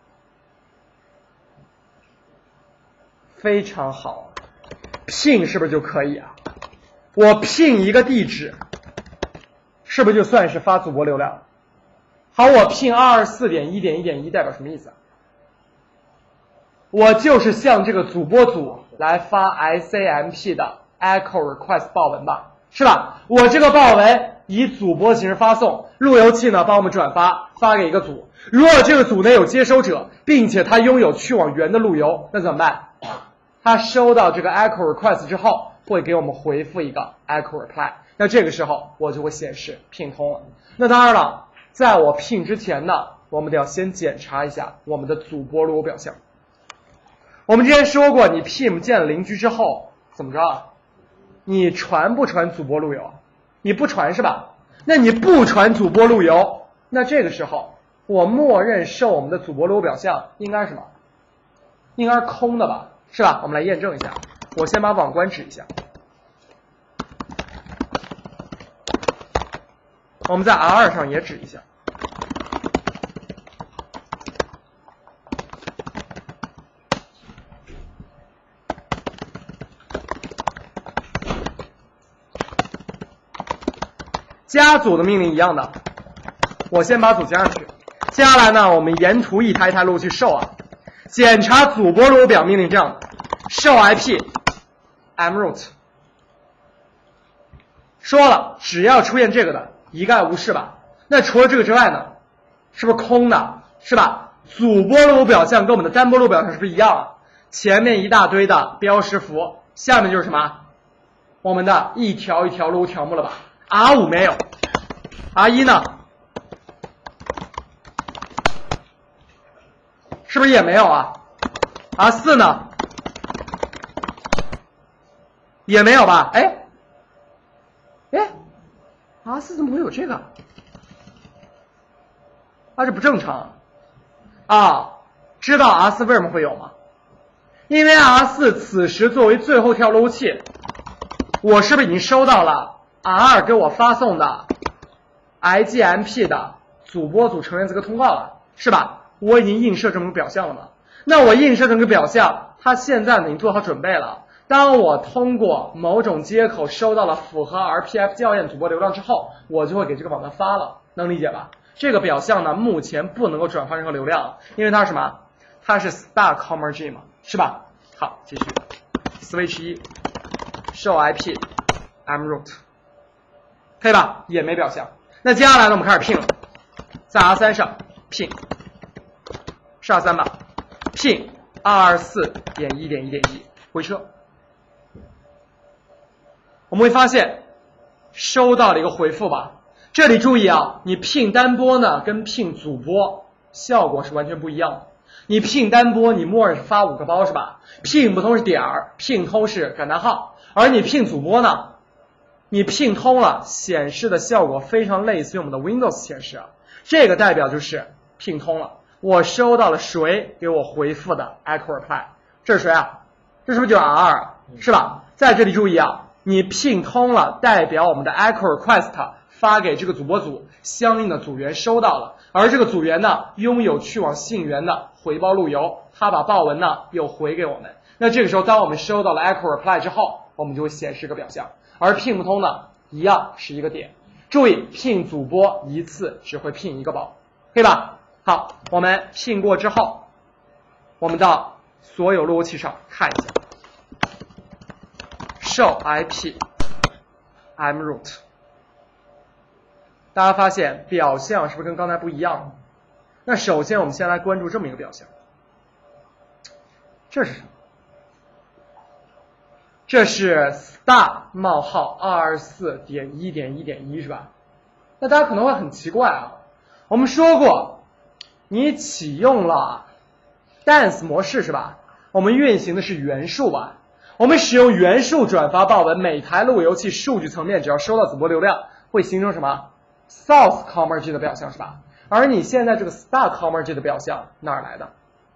非常好 ，ping 是不是就可以啊？我 ping 一个地址，是不是就算是发主播流量？好，我 ping 二二四点一点一点一代表什么意思啊？我就是向这个主播组来发 S A M P 的 echo request 报文吧，是吧？我这个报文以主播形式发送，路由器呢帮我们转发，发给一个组。如果这个组内有接收者，并且他拥有去往源的路由，那怎么办？他收到这个 echo request 之后，会给我们回复一个 echo reply。那这个时候我就会显示 ping 通了。那当然了，在我 ping 之前呢，我们得要先检查一下我们的主播路由表象。我们之前说过，你 P I M 建了邻居之后怎么着啊？你传不传主播路由？你不传是吧？那你不传主播路由，那这个时候我默认受我们的主播路由表象应该是什么？应该是空的吧？是吧？我们来验证一下。我先把网关指一下。我们在 R 二 上也指一下。加组的命令一样的，我先把组加上去。接下来呢，我们沿途一台一台路去受啊，检查主播路由表命令这样的，受 I P mroute。说了，只要出现这个的，一概无视吧。那除了这个之外呢，是不是空的？是吧？主播路由表象跟我们的单波路由表象是不是一样啊？前面一大堆的标识符，下面就是什么？我们的一条一条路由条目了吧？ R 五 没有 ，R 一 呢？是不是也没有啊 ？R 四 呢？也没有吧？哎，哎 ，R 四 怎么会有这个？啊，这不正常啊！知道 R 四 为什么会有吗？ 因为 R 四 此时作为最后一条路由器，我是不是已经收到了 R 二 给我发送的 I G M P 的主播组成员资格通告了，是吧？我已经映射成个表象了嘛？那我映射成个表象，它现在呢已经做好准备了。当我通过某种接口收到了符合 R P F 校验主播流量之后，我就会给这个网站发了，能理解吧？这个表象呢，目前不能够转发任何流量，因为它是什么？它是 star comma g 嘛，是吧？好，继续 switch 一 show I P m root， 可以吧？也没表象。那接下来呢，我们开始 ping 了，在 R 三 上 ping 是 R 三 吧 ？ping 二四点一点一点一回车。我们会发现收到了一个回复吧，这里注意啊，你 ping 单播呢跟 ping 主播效果是完全不一样的。你 ping 单播你默认是发五个包是吧？ ping 不通是点儿 ，ping 通是感叹号，而你 ping 主播呢，你 ping 通了显示的效果非常类似于我们的 Windows 显示啊，这个代表就是 ping 通了。我收到了谁给我回复的 echo reply， 这是谁啊？这是不是就是 R 二 啊？是吧？在这里注意啊，你 ping 通了，代表我们的 echo request 发给这个主播组，相应的组员收到了，而这个组员呢，拥有去往信源的回报路由，他把报文呢又回给我们。那这个时候，当我们收到了 echo reply 之后，我们就会显示个表象，而 ping 不通呢，一样是一个点。注意 ping 主播一次只会 ping 一个包，可以吧？好，我们 ping 过之后，我们到所有路由器上看一下 ，show I P m root。大家发现表象是不是跟刚才不一样？那首先我们先来关注这么一个表象，这是什么？这是 star 冒号二十四点一点一点一是吧？那大家可能会很奇怪啊，我们说过，你启用了 dance 模式是吧？我们运行的是元数吧？我们使用元数转发报文，每台路由器数据层面只要收到主播流量，会形成什么？ South comma g 的表象是吧？而你现在这个 star comma g 的表象哪儿来的？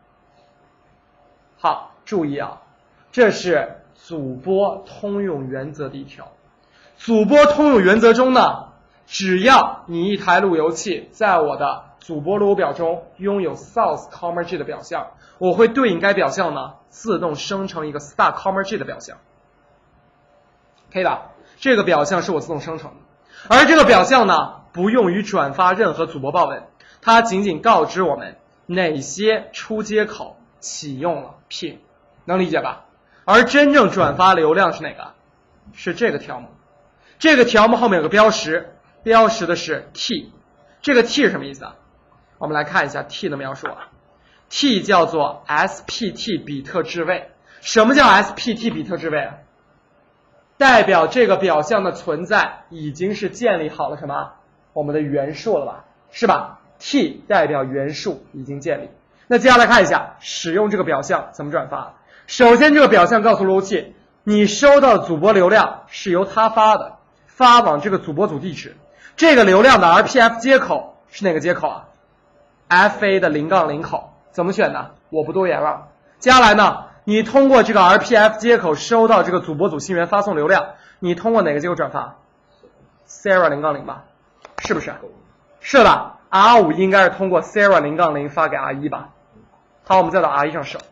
好，注意啊，这是主播通用原则的一条。主播通用原则中呢，只要你一台路由器在我的主播路由表中拥有 South comma g 的表象，我会对应该表象呢自动生成一个 star comma g 的表象，可以吧？这个表象是我自动生成的。而这个表象呢，不用于转发任何主播报文，它仅仅告知我们哪些出接口启用了 ping， 能理解吧？而真正转发流量是哪个？是这个条目。这个条目后面有个标识，标识的是 t， 这个 t 是什么意思啊？我们来看一下 t 的描述啊 ，t 叫做 S P T 比特置位。什么叫 S P T 比特置位啊？代表这个表象的存在已经是建立好了什么？我们的元数了吧，是吧 ？t 代表元数已经建立。那接下来看一下使用这个表象怎么转发。首先，这个表象告诉路由器，你收到的主播流量是由它发的，发往这个主播组地址。这个流量的 R P F 接口是哪个接口啊 ？F A 的零杠零口，怎么选的？我不多言了。接下来呢？你通过这个 R P F 接口收到这个主播组信源发送流量，你通过哪个接口转发 ？Sarah 零杠零吧，是不是？是的 ，R 五 应该是通过 Sarah 零杠零发给 R 一吧。好，我们再到 R 一上 show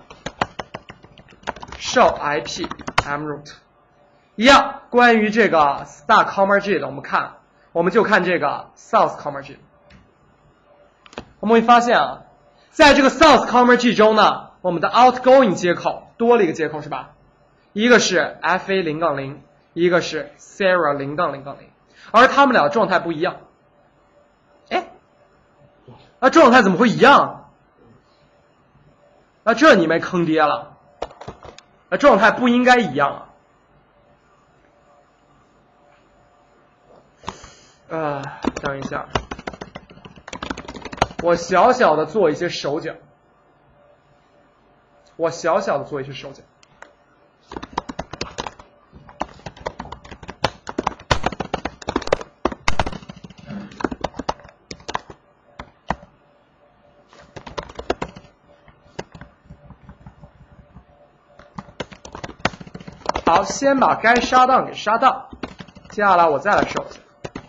show I P m root， 一样，关于这个 star comma g 的，我们看，我们就看这个 south comma g。我们会发现啊，在这个 south comma g 中呢。我们的 outgoing 接口多了一个接口是吧？一个是 F A 零杠零，一个是 Sarah 零杠零杠零，而他们俩状态不一样。哎，那状态怎么会一样？那这你没坑爹了？那状态不应该一样啊。呃，等一下，我小小的做一些手脚。我小小的做一些手脚。 好，先把该杀档给杀档，接下来我再来收一下。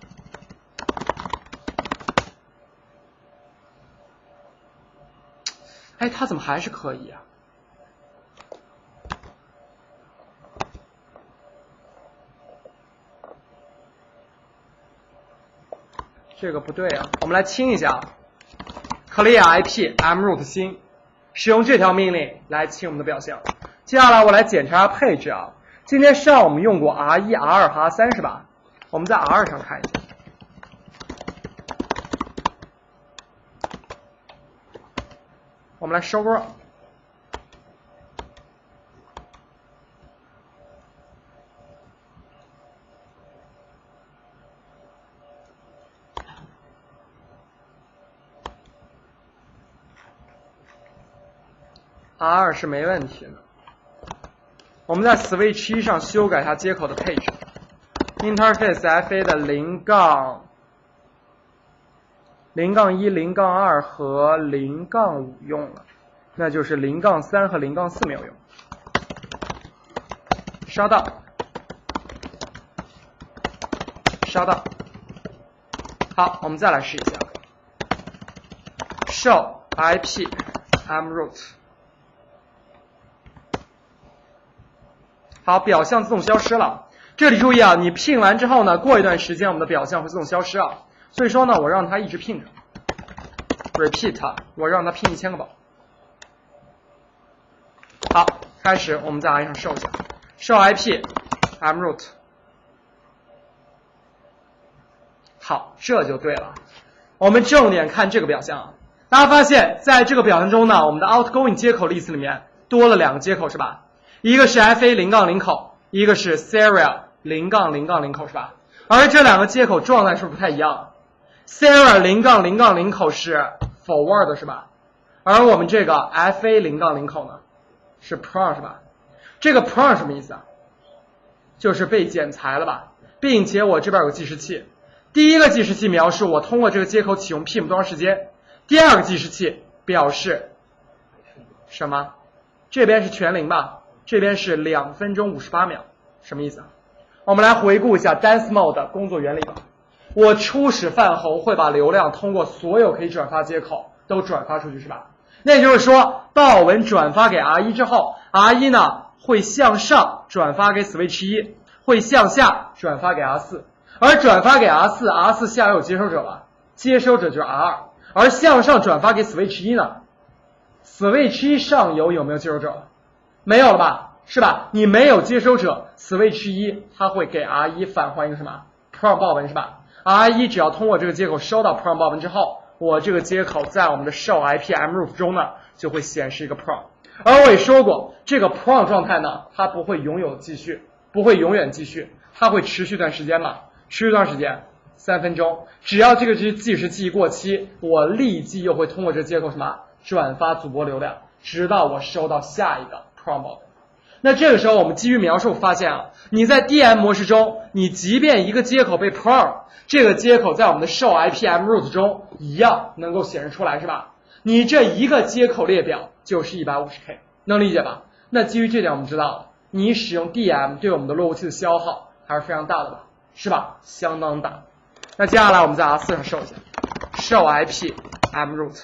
哎，它怎么还是可以啊？这个不对啊，我们来清一下 ，clear I P mroot 新，使用这条命令来清我们的表象。接下来我来检查配置啊，今天上我们用过 R 一、R 二和 R 三是吧？我们在 R 二上看一下。我们来收个。R 二是没问题的。我们在 switch 一上修改一下接口的配置 ，interface F A 的零杠零杠一、零杠二和零杠五用了，那就是零杠三和零杠四没有用。杀档，杀档。好，我们再来试一下 ，show I P mroot。好，表象自动消失了。这里注意啊，你聘完之后呢，过一段时间我们的表象会自动消失啊。所以说呢，我让它一直聘着 ，repeat， 我让它聘一千个宝。好，开始我们在 R 一上收一下，收 I P mroot。好，这就对了。我们重点看这个表象啊，大家发现在这个表象中呢，我们的 outgoing 接口 list 里面多了两个接口是吧？一个是 F A 零杠零口，一个是 Serial 零杠零杠零口是吧？而这两个接口状态是不是不太一样 ？Serial 零杠零杠零口是 forward 是吧？而我们这个 F A 零杠零口呢是 prom 是吧？这个 prom 什么意思啊？就是被剪裁了吧？并且我这边有个计时器，第一个计时器描述我通过这个接口启用 P I M 多长时间，第二个计时器表示什么？这边是全零吧？这边是两分钟五十八秒，什么意思啊？我们来回顾一下 Dance Mode 的工作原理吧。我初始泛红会把流量通过所有可以转发接口都转发出去，是吧？那也就是说，报文转发给 R 一之后 ，R 一呢会向上转发给 Switch 一，会向下转发给 R 四，而转发给 R 四 ，R 四下游有接收者吧？接收者就是 R 二，而向上转发给 Switch 一呢 ，Switch 一上游有没有接收者？没有了吧，是吧？你没有接收者 ，Switch 一它会给 R 一返还一个什么 prom 报文是吧 ？R 一只要通过这个接口收到 prom 报文之后，我这个接口在我们的 show I P mroot 中呢就会显示一个 prom。而我也说过，这个 prom 状态呢，它不会永久继续，不会永远继续，它会持续一段时间嘛？持续多长时间？三分钟。只要这个计时器过期，我立即又会通过这个接口什么转发主播流量，直到我收到下一个。那这个时候我们基于描述发现啊，你在 D M 模式中，你即便一个接口被 prom， 这个接口在我们的 show I P mroot 中一样能够显示出来是吧？你这一个接口列表就是 一百五十K， 能理解吧？那基于这点我们知道了，你使用 D M 对我们的路由器的消耗还是非常大的吧？是吧？相当大。那接下来我们在 R 四 上收一下 show I P mroot，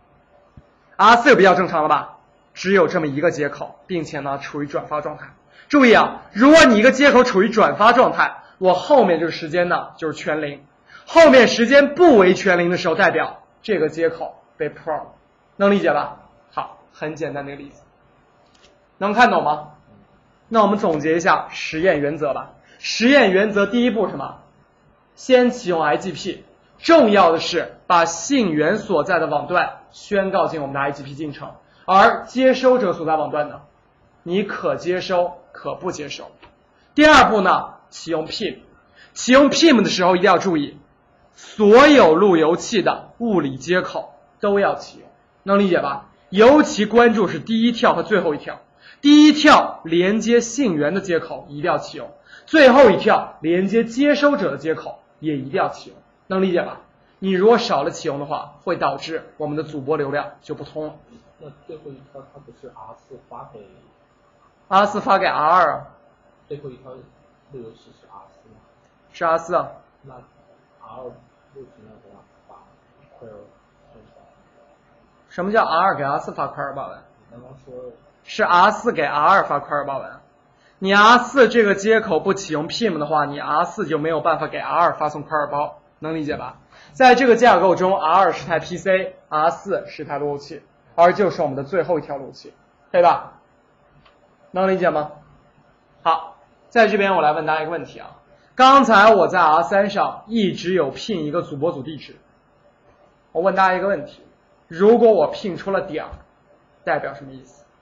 R 四 比较正常了吧？只有这么一个接口，并且呢处于转发状态。注意啊，如果你一个接口处于转发状态，我后面这个时间呢就是全零，后面时间不为全零的时候，代表这个接口被 prom， 能理解吧？好，很简单的一个例子，能看懂吗？那我们总结一下实验原则吧。实验原则第一步什么？先启用 I G P， 重要的是把信源所在的网段宣告进我们的 I G P 进程。而接收者所在网段呢，你可接收可不接收。第二步呢，启用 P I M， 启用 P I M 的时候一定要注意，所有路由器的物理接口都要启用，能理解吧？尤其关注是第一跳和最后一跳，第一跳连接信源的接口一定要启用，最后一跳连接接收者的接口也一定要启用，能理解吧？你如果少了启用的话，会导致我们的主播流量就不通了。 那最后一条它不是 R 四发给 R 四 发给 R 二， 最后一条路由式是 R 四吗？ 是 R 四。 那 R 六是那个把科尔什么叫 R 给 R 四发科尔巴文？ 刚刚说是 R 四给 R 二发科尔巴文。你 R 四这个接口不启用 P I M 的话，你 R 四就没有办法给 R 二发送科尔包，能理解吧？在这个架构中 ，R 二是台 P C，R 四是台路由器，而就是我们的最后一条路由器，可以吧？能理解吗？好，在这边我来问大家一个问题啊，刚才我在 R 三上一直有聘一个主播组地址，我问大家一个问题，如果我聘出了点儿，代表什么意思？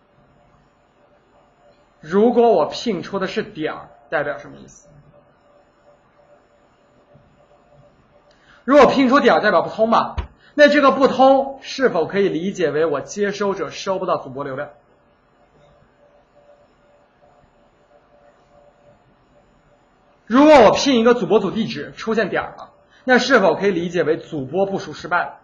如果我聘出的是点儿，代表什么意思？如果聘出点儿代表不通嘛，那这个不通是否可以理解为我接收者收不到主播流量？如果我聘一个主播组地址出现点儿了，那是否可以理解为主播部署失败了？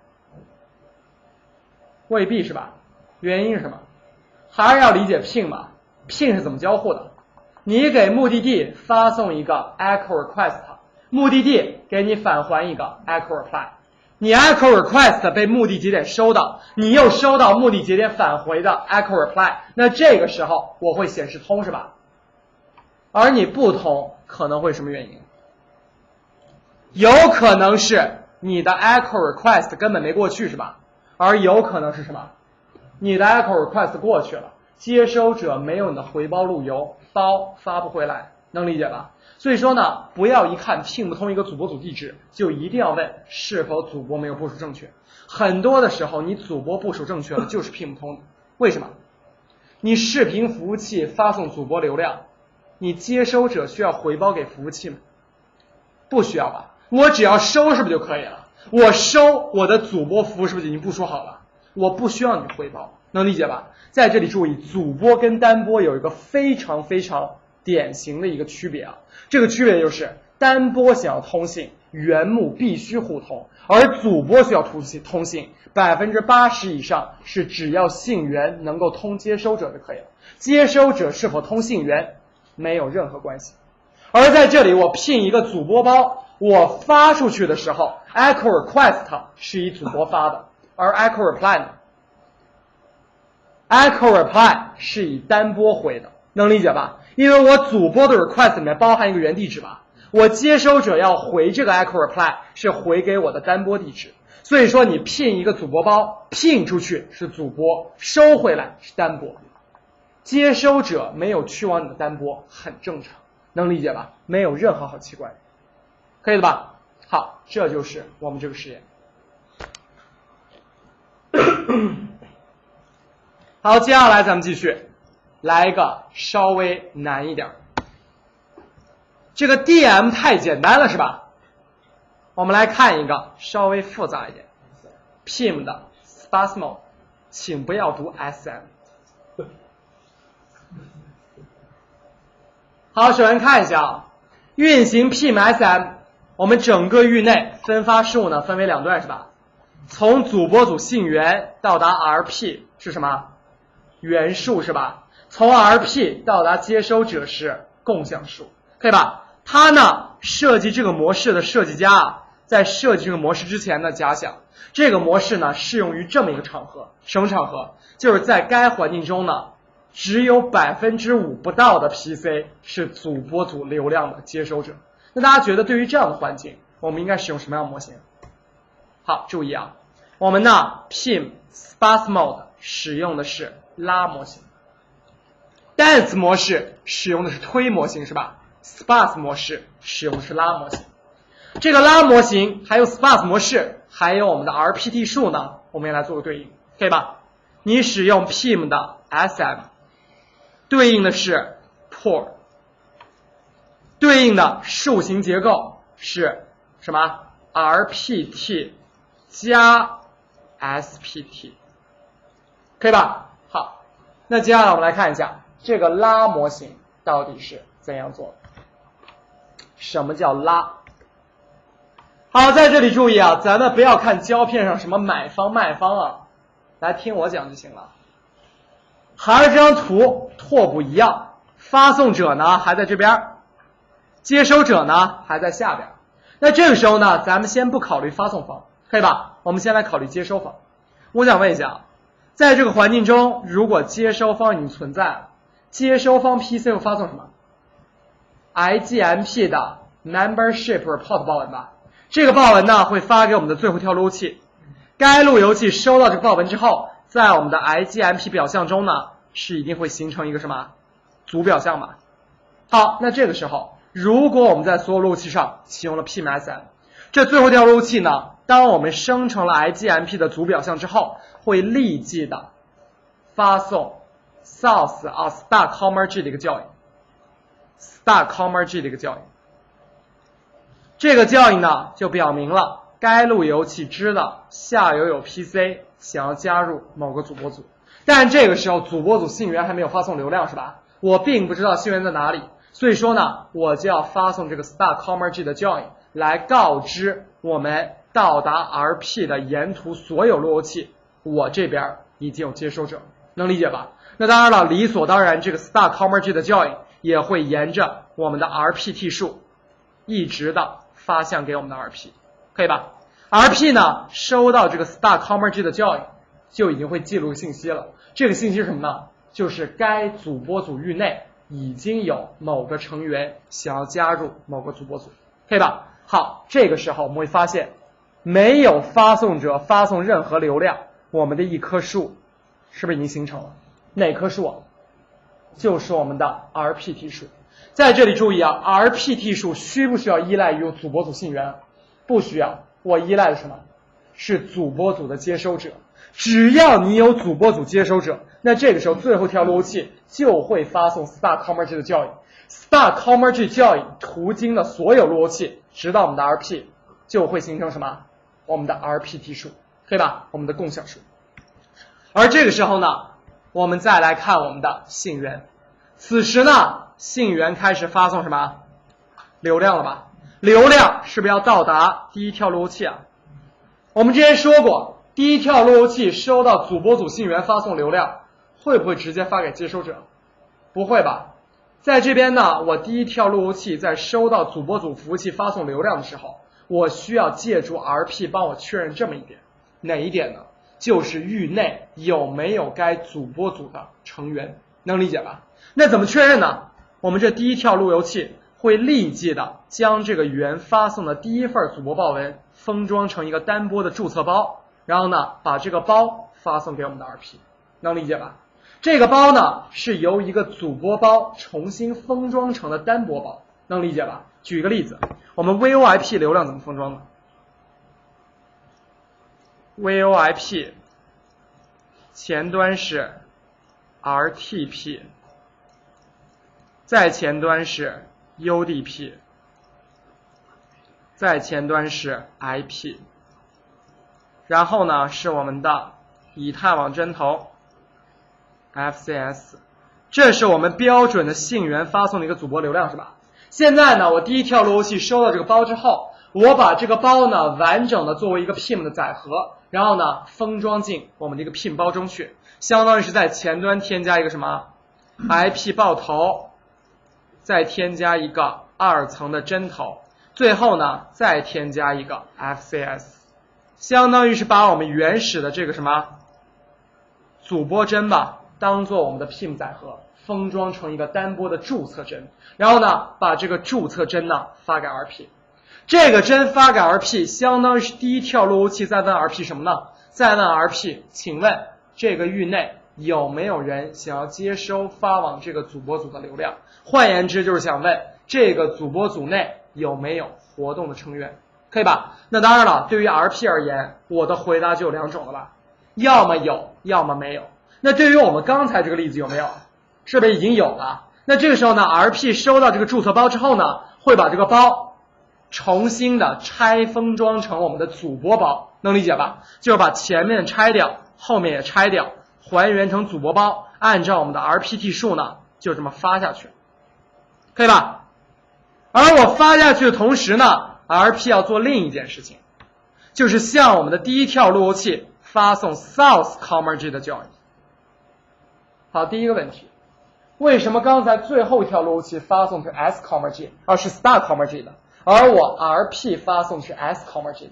未必是吧？原因是什么？还是要理解聘嘛。聘是怎么交互的？你给目的地发送一个 echo request， 目的地给你返还一个 echo reply， 你 echo request 被目的节点收到，你又收到目的节点返回的 echo reply， 那这个时候我会显示通是吧？而你不通可能会什么原因？有可能是你的 echo request 根本没过去是吧？而有可能是什么？你的 echo request 过去了，接收者没有你的回包路由，包发不回来，能理解吧？所以说呢，不要一看聘不通一个主播组地址，就一定要问是否主播没有部署正确。很多的时候，你主播部署正确了，就是聘不通的。为什么？你视频服务器发送主播流量，你接收者需要回包给服务器吗？不需要吧？我只要收是不是就可以了？我收，我的主播服务是不是已经部署好了？我不需要你回包，能理解吧？在这里注意，主播跟单播有一个非常非常典型的一个区别啊，这个区别就是单播想要通信，原目必须互通，而主播需要通信，通信百分之八十以上是只要信源能够通接收者就可以了，接收者是否通信源没有任何关系。而在这里，我聘一个主播包，我发出去的时候 ，echo request 是以主播发的，而 echo reply 呢 ？echo reply 是以单播回的，能理解吧？因为我主播的 request 里面包含一个原地址吧，我接收者要回这个 echo reply 是回给我的单播地址，所以说你聘一个主播包，聘出去是主播，收回来是单播，接收者没有去往你的单播，很正常。能理解吧？没有任何好奇怪的，可以了吧？好，这就是我们这个实验。好，接下来咱们继续来一个稍微难一点。这个 D M 太简单了是吧？我们来看一个稍微复杂一点 P I M 的 Spasmo， 请不要读 S M。好，首先看一下啊，运行 P I M S M， 我们整个域内分发数呢分为两段是吧？从主播组信源到达 R P 是什么？原数是吧？从 R P 到达接收者是共享数，可以吧？它呢设计这个模式的设计家啊，在设计这个模式之前呢，假想这个模式呢适用于这么一个场合，什么场合？就是在该环境中呢。只有百分之五不到的 P C 是主播组流量的接收者。那大家觉得对于这样的环境，我们应该使用什么样的模型？好，注意啊，我们呢 P I M Spasmo 使用的是拉模型 ，Dance 模式使用的是推模型是吧 ？Spas 模式使用的是拉模型。这个拉模型还有 Spas 模式，还有我们的 R P T 数呢，我们也来做个对应，可以吧？你使用 P I M 的 S M。对应的是 Port， 对应的数型结构是什么 ？R P T 加 S P T， 可以吧？好，那接下来我们来看一下这个拉模型到底是怎样做的。什么叫拉？好，在这里注意啊，咱们不要看胶片上什么买方卖方啊，来听我讲就行了。还是这张图拓扑一样， 发送者呢还在这边，接收者呢还在下边。那这个时候呢，咱们先不考虑发送方，可以吧？我们先来考虑接收方。我想问一下，在这个环境中，如果接收方已经存在了，接收方 P C 会发送什么 ？I G M P 的 membership report 报文吧。这个报文呢会发给我们的最后一条路由器，该路由器收到这个报文之后，在我们的 I G M P 表象中呢是一定会形成一个什么组表象吧。好，那这个时候如果我们在所有路由器上启用了 P M S M， 这最后一条路由器呢，当我们生成了 I G M P 的组表象之后，会立即的发送 source of star comma g 的一个校应 star comma g 的一个校应。这个校应呢就表明了该路由器知道下游有 P C 想要加入某个组播组，但这个时候组播组信源还没有发送流量是吧？我并不知道信源在哪里，所以说呢我就要发送这个 star comma g 的校应来告知我们到达 R P 的沿途所有路由器，我这边已经有接收者，能理解吧？那当然了，理所当然这个 star comma g 的校应也会沿着我们的 R P T 数一直的发向给我们的 R P， 可以吧？ R P 呢收到这个 star comma g 的校应就已经会记录信息了，这个信息是什么呢？就是该组播组域内已经有某个成员想要加入某个组播组，可以吧？好，这个时候我们会发现没有发送者发送任何流量，我们的一棵树是不是已经形成了？哪棵树啊？就是我们的 R P T 数。在这里注意啊 ，R P T 数需不需要依赖于组播组信源？不需要，我依赖的是什么？是组播组的接收者。只要你有组播组接收者，那这个时候最后一条路由器就会发送 star comma g 的校应 ，star comma g 校应途经的所有路由器，直到我们的 R P， 就会形成什么？我们的 R P T 数，可以吧？我们的共享数。而这个时候呢，我们再来看我们的信源。此时呢，信源开始发送什么？流量了吧？流量是不是要到达第一条路由器啊？我们之前说过，第一条路由器收到组播组信源发送流量，会不会直接发给接收者？不会吧？在这边呢，我第一条路由器在收到组播组服务器发送流量的时候，我需要借助 R P 帮我确认这么一点，哪一点呢？就是域内有没有该组播组的成员，能理解吧？那怎么确认呢？我们这第一条路由器会立即的将这个源发送的第一份组播报文封装成一个单波的注册包，然后呢把这个包发送给我们的 R P， 能理解吧？这个包呢是由一个组播包重新封装成的单波包，能理解吧？举一个例子，我们 V O I P 流量怎么封装的？ V O I P 前端是 R T P， 在前端是 U D P， 在前端是 I P， 然后呢是我们的以太网针头 F C S， 这是我们标准的信源发送的一个组播流量是吧？现在呢我第一条路由器收到这个包之后，我把这个包呢完整的作为一个 P I M 的载荷，然后呢封装进我们这个 P I M 包中去，相当于是在前端添加一个什么 I P 爆头，再添加一个二层的针头，最后呢再添加一个 F C S， 相当于是把我们原始的这个什么组播针吧当做我们的 P I M 载荷，封装成一个单波的注册针，然后呢把这个注册针呢发给 R P， 这个针发给 R P 相当于是第一条路由器在问 R P 什么呢？在问 R P 请问这个域内有没有人想要接收发往这个组播组的流量？换言之就是想问这个组播组内有没有活动的成员，可以吧？那当然了，对于 R P 而言，我的回答就有两种了吧，要么有，要么没有。那对于我们刚才这个例子有没有？是不是已经有了？那这个时候呢 R P 收到这个注册包之后呢，会把这个包重新的拆封装成我们的组播包，能理解吧？就是把前面拆掉，后面也拆掉，还原成组播包，按照我们的 R P T 数呢就这么发下去，可以吧？而我发下去的同时呢 R P 要做另一件事情，就是向我们的第一条路由器发送 source comma g 的校应。好，第一个问题， 为什么刚才最后一条路由器发送是 S, G， 而是 star, G 的，而我 R P 发送是 S, G 的？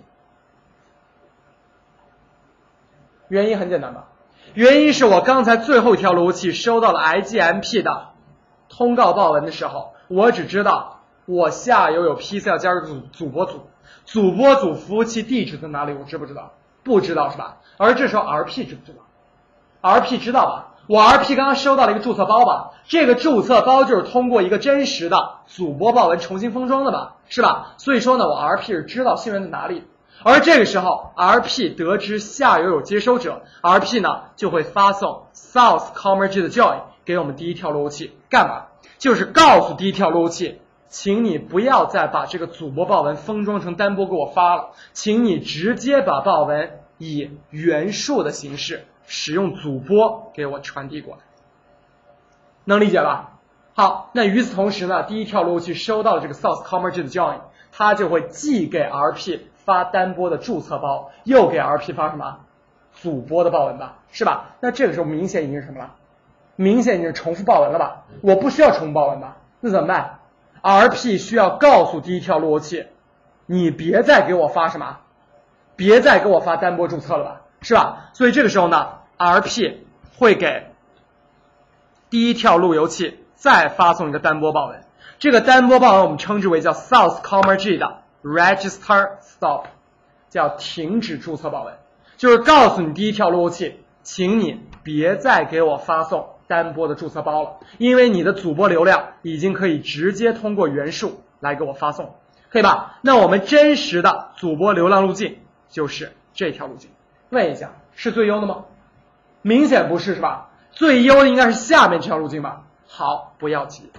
原因很简单吧？原因是我刚才最后一条路由器收到了 I G M P 的通告报文的时候，我只知道我下游有 P C 要加入主主播组，主播组服务器地址在哪里，我知不知道？不知道是吧？而这时候 R P 知不知道 ？R P 知道吧？我 R P 刚刚收到了一个注册包吧，这个注册包就是通过一个真实的主播报文重新封装的吧，是吧？所以说呢，我 R P 是知道信源在哪里。而这个时候 R P 得知下游有接收者， R P 呢就会发送 South, G 的 join 给我们第一条路由器，干嘛？就是告诉第一条路由器，请你不要再把这个主播报文封装成单播给我发了，请你直接把报文以原数的形式使用主播给我传递过来，能理解吧？好，那与此同时呢，第一条路由器收到了这个 South, G 的 join， 它就会既给 R P 发单播的注册包，又给 R P 发什么主播的报文吧，是吧？那这个时候明显已经是什么了？明显已经是重复报文了吧？我不需要重复报文吧？那怎么办？ R P 需要告诉第一条路由器，你别再给我发什么，别再给我发单播注册了吧，是吧？所以这个时候呢 ，R P 会给第一条路由器再发送一个单播报文，这个单播报文我们称之为叫 South, G 的 Register Stop， 叫停止注册报文，就是告诉你第一条路由器，请你别再给我发送单播的注册包了，因为你的主播流量已经可以直接通过原数来给我发送，可以吧？那我们真实的主播流量路径就是这条路径。问一下，是最优的吗？明显不是，是吧？最优的应该是下面这条路径吧？好，不要急。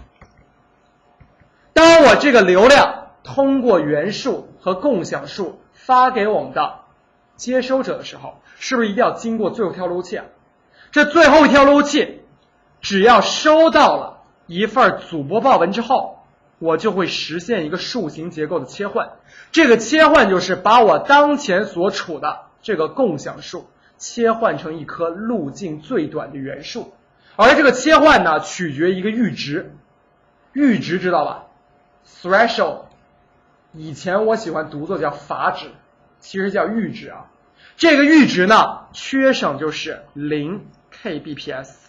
当我这个流量通过原数和共享数发给我们的接收者的时候，是不是一定要经过最后一条路由器啊？这最后一条路由器只要收到了一份主播报文之后，我就会实现一个数形结构的切换。这个切换就是把我当前所处的这个共享数切换成一颗路径最短的原数，而这个切换呢，取决于一个阈值。阈值知道吧？ Threshold， 以前我喜欢读作叫阀值，其实叫阈值啊。这个阈值呢，缺省就是零 K B P S。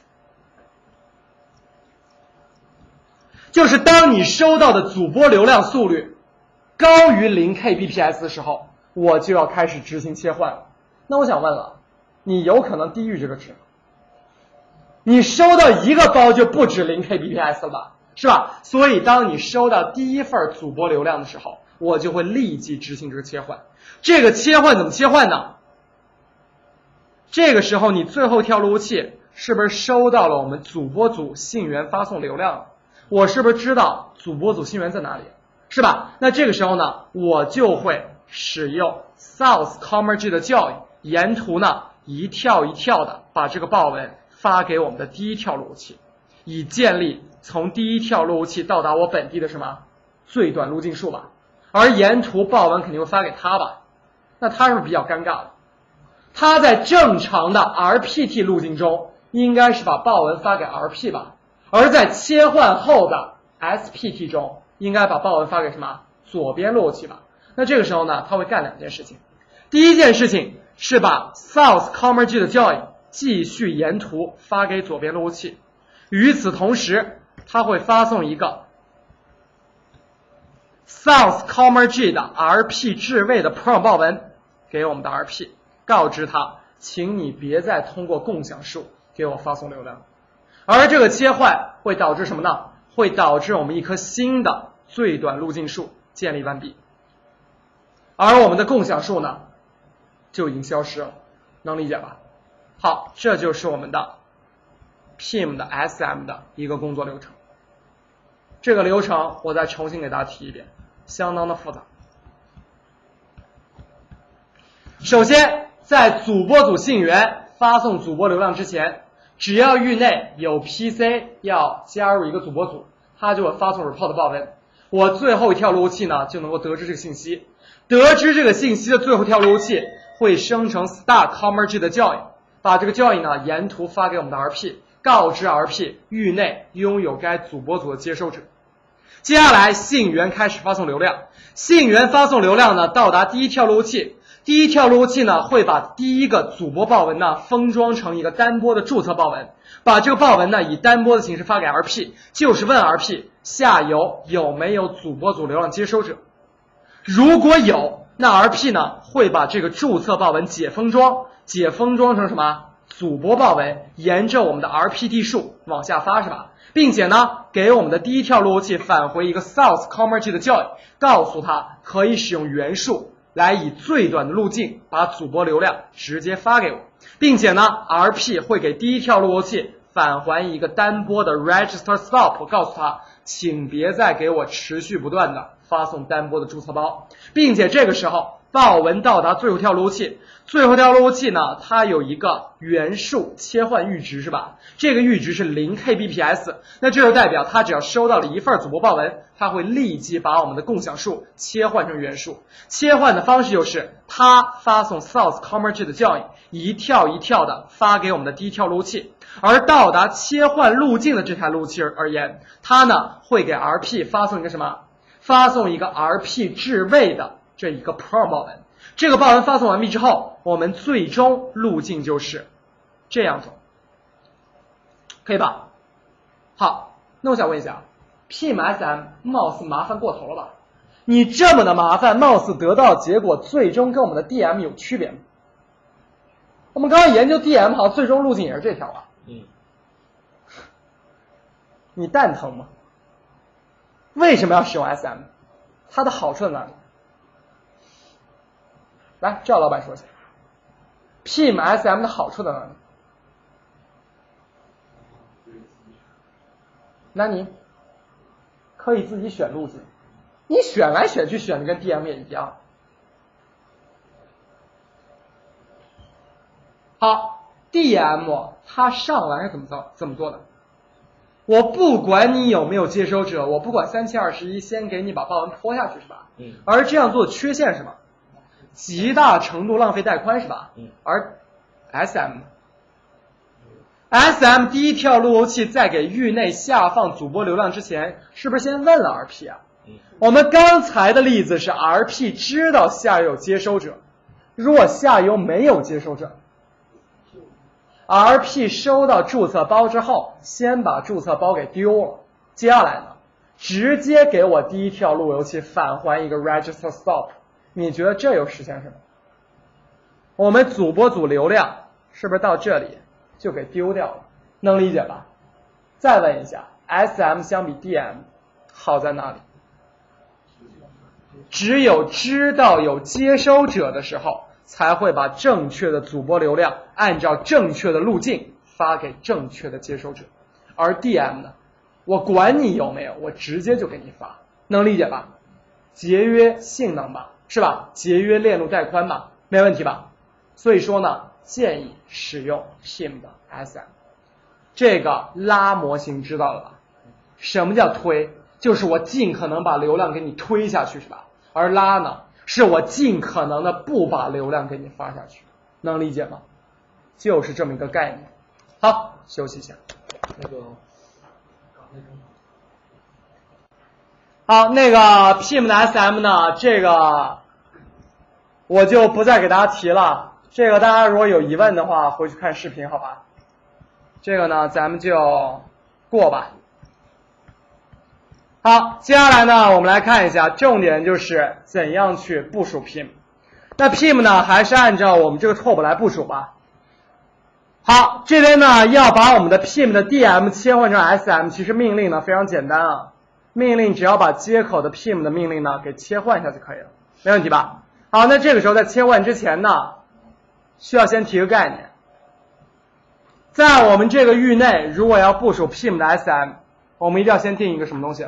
就是当你收到的主播流量速率高于零 K B P S 的时候，我就要开始执行切换了。那我想问了，你有可能低于这个值吗？你收到一个包就不止零 K B P S 了吧，是吧？所以当你收到第一份主播流量的时候，我就会立即执行这个切换。这个切换怎么切换呢？这个时候你最后一条路由器是不是收到了我们主播组信源发送流量？我是不是知道主播组信源在哪里？是吧？那这个时候呢，我就会使用 South, G 的教育，沿途呢一跳一跳的把这个报文发给我们的第一条路由器，以建立从第一条路由器到达我本地的什么最短路径数吧。而沿途报文肯定会发给他吧？那他是不是比较尴尬的？他在正常的 R P T 路径中应该是把报文发给 R P 吧，而在切换后的 S P T 中应该把报文发给什么左边路由器吧。那这个时候呢，他会干两件事情。第一件事情是把 South, G 的 join 继续沿途发给左边路由器，与此同时他会发送一个 South, G 的 R P 置位的 prom 报文给我们的 R P， 告知他请你别再通过共享数给我发送流量。而这个切换会导致什么呢？会导致我们一颗新的最短路径数建立完毕，而我们的共享数呢就已经消失了，能理解吧？好，这就是我们的 P I M 的 S M 的一个工作流程。这个流程我再重新给大家提一遍，相当的复杂。首先，在主播组信源发送主播流量之前，只要域内有 P C 要加入一个主播组，它就会发送 report 报文。我最后一条路由器呢就能够得知这个信息，得知这个信息的最后一条路由器会生成 star, G 的 join， 把这个 join 呢沿途发给我们的 R P， 告知 R P 域内拥有该主播组的接收者。接下来信源开始发送流量，信源发送流量呢到达第一跳路由器，第一跳路由器呢会把第一个主播报文呢封装成一个单播的注册报文，把这个报文呢以单播的形式发给 R P， 就是问 R P 下游有没有主播组流量接收者。如果有，那 R P 呢会把这个注册报文解封装，解封装成什么？主播报文，沿着我们的 R P D 数往下发是吧？并且呢给我们的第一跳路由器返回一个 source comma g 的教育，告诉他可以使用元数来以最短的路径把主播流量直接发给我，并且呢 R P 会给第一跳路由器返还一个单播的 register stop， 告诉他请别再给我持续不断的发送单播的注册包，并且这个时候报文到达最后跳路由器，最后跳路由器呢它有一个元数切换阈值是吧？这个阈值是 零 K B P S， 那这就代表它只要收到了一份主播报文，它会立即把我们的共享数切换成元数。切换的方式就是它发送 source comma g 的教引，一跳一跳的发给我们的第一跳路由器，而到达切换路径的这台路由器而言，它呢会给 R P 发送一个什么？发送一个 R P 置位的这一个 pro 报文。这个报文发送完毕之后，我们最终路径就是这样走，可以吧？好，那我想问一下 P M S M 貌似麻烦过头了吧？你这么的麻烦，貌似得到结果最终跟我们的 D M 有区别吗？我们刚刚研究 D M 好像最终路径也是这条啊。 嗯。 你蛋疼吗？为什么要使用 S M？ 它的好处在哪里？来，赵老板说一下 P M S M 的好处在哪里？那你可以自己选路径，你选来选去选的跟 D M 也一样。好 ，D M 它上来是怎么做怎么做的？我不管你有没有接收者，我不管三七二十一，先给你把报文泼下去是吧？ 嗯。 而这样做的缺陷是什么？极大程度浪费带宽是吧？ 嗯。 而 S M。S M 第一跳路由器在给域内下放主播流量之前，是不是先问了 R P 啊？ 嗯。 我们刚才的例子是 R P 知道下游有接收者，如果下游没有接收者 ，R P 收到注册包之后，先把注册包给丢了，接下来呢，直接给我第一跳路由器返还一个 register stop， 你觉得这又实现什么？我们主播组流量是不是到这里就给丢掉了？能理解吧？再问一下 ，S M 相比 D M 好在哪里？只有知道有接收者的时候，才会把正确的主播流量按照正确的路径发给正确的接收者。而 D M 呢，我管你有没有，我直接就给你发，能理解吧？节约性能吧，是吧？节约链路带宽吧，没问题吧？所以说呢，建议使用 P M 的 S M。这个拉模型知道了吧？什么叫推？就是我尽可能把流量给你推下去，是吧？而拉呢，是我尽可能的不把流量给你发下去，能理解吗？就是这么一个概念。好，休息一下。 那个， 好，那个 P M 的 S M 呢，这个我就不再给大家提了。这个大家如果有疑问的话，回去看视频，好吧？这个呢，咱们就过吧。好，接下来呢，我们来看一下，重点就是怎样去部署 P M。那 P M 呢，还是按照我们这个拓扑来部署吧。好，这边呢要把我们的 P M 的 D M 切换成 S M， 其实命令呢非常简单啊，命令只要把接口的 P M 的命令呢给切换一下就可以了，没问题吧？好，那这个时候在切换之前呢，需要先提个概念，在我们这个域内，如果要部署 P M 的 S M， 我们一定要先定一个什么东西？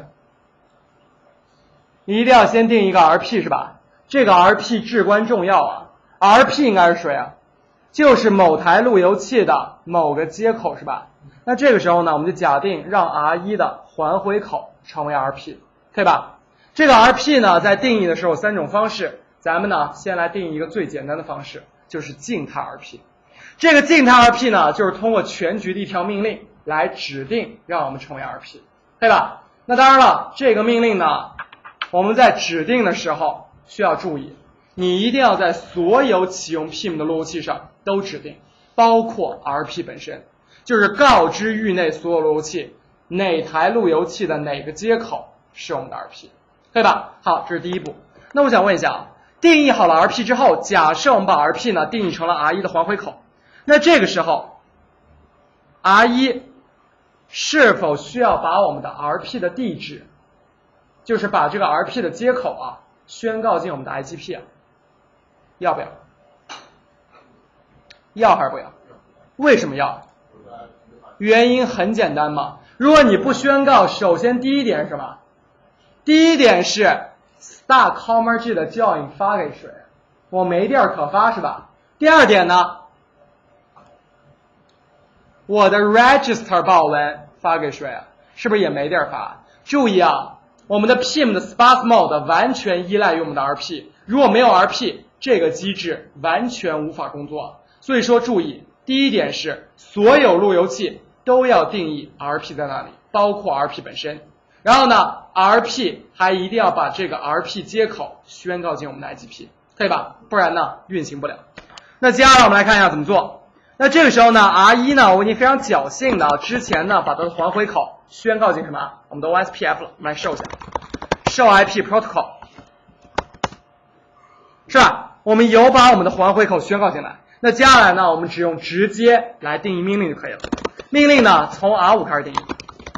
一定要先定一个 R P 是吧？这个 R P 至关重要啊。R P 应该是谁啊？就是某台路由器的某个接口是吧？那这个时候呢，我们就假定让 R 一 的还回口成为 R P， 对吧？这个 R P 呢，在定义的时候有三种方式，咱们呢先来定义一个最简单的方式，就是静态 R P。这个静态 R P 呢，就是通过全局的一条命令， 来指定让我们成为 R P， 对吧？那当然了，这个命令呢，我们在指定的时候需要注意，你一定要在所有启用 P I M 的路由器上都指定，包括 R P 本身，就是告知域内所有路由器哪台路由器的哪个接口是我们的 R P， 对吧？好，这是第一步。那我想问一下啊，定义好了 R P 之后，假设我们把 R P 呢定义成了 R 一 的还回口，那这个时候 R 一 是否需要把我们的 R P 的地址，就是把这个 R P 的接口啊宣告进我们的 I G P 啊？要不要？要还是不要？为什么要？原因很简单嘛，如果你不宣告，首先第一点是什么？第一点是 star comma g 的叫引发给谁？我没地儿可发是吧？第二点呢，我的 register 报文发给谁？是不是也没地儿发？注意啊，我们的 P I M 的 sparse mode 完全依赖于我们的 R P， 如果没有 R P， 这个机制完全无法工作。所以说注意，第一点是所有路由器都要定义 R P 在哪里，包括 R P 本身。然后呢 ，R P 还一定要把这个 R P 接口宣告进我们的 I G P， 可以吧？不然呢，运行不了。那接下来我们来看一下怎么做。那这个时候呢 ，R 一 呢，我已经非常侥幸的之前呢，把它的还回口宣告进什么？我们的 O S P F 了。我们来 show 一下 ，show I P protocol， 是吧？我们有把我们的还回口宣告进来。那接下来呢，我们只用直接来定义命令就可以了。命令呢，从 R 五 开始定义。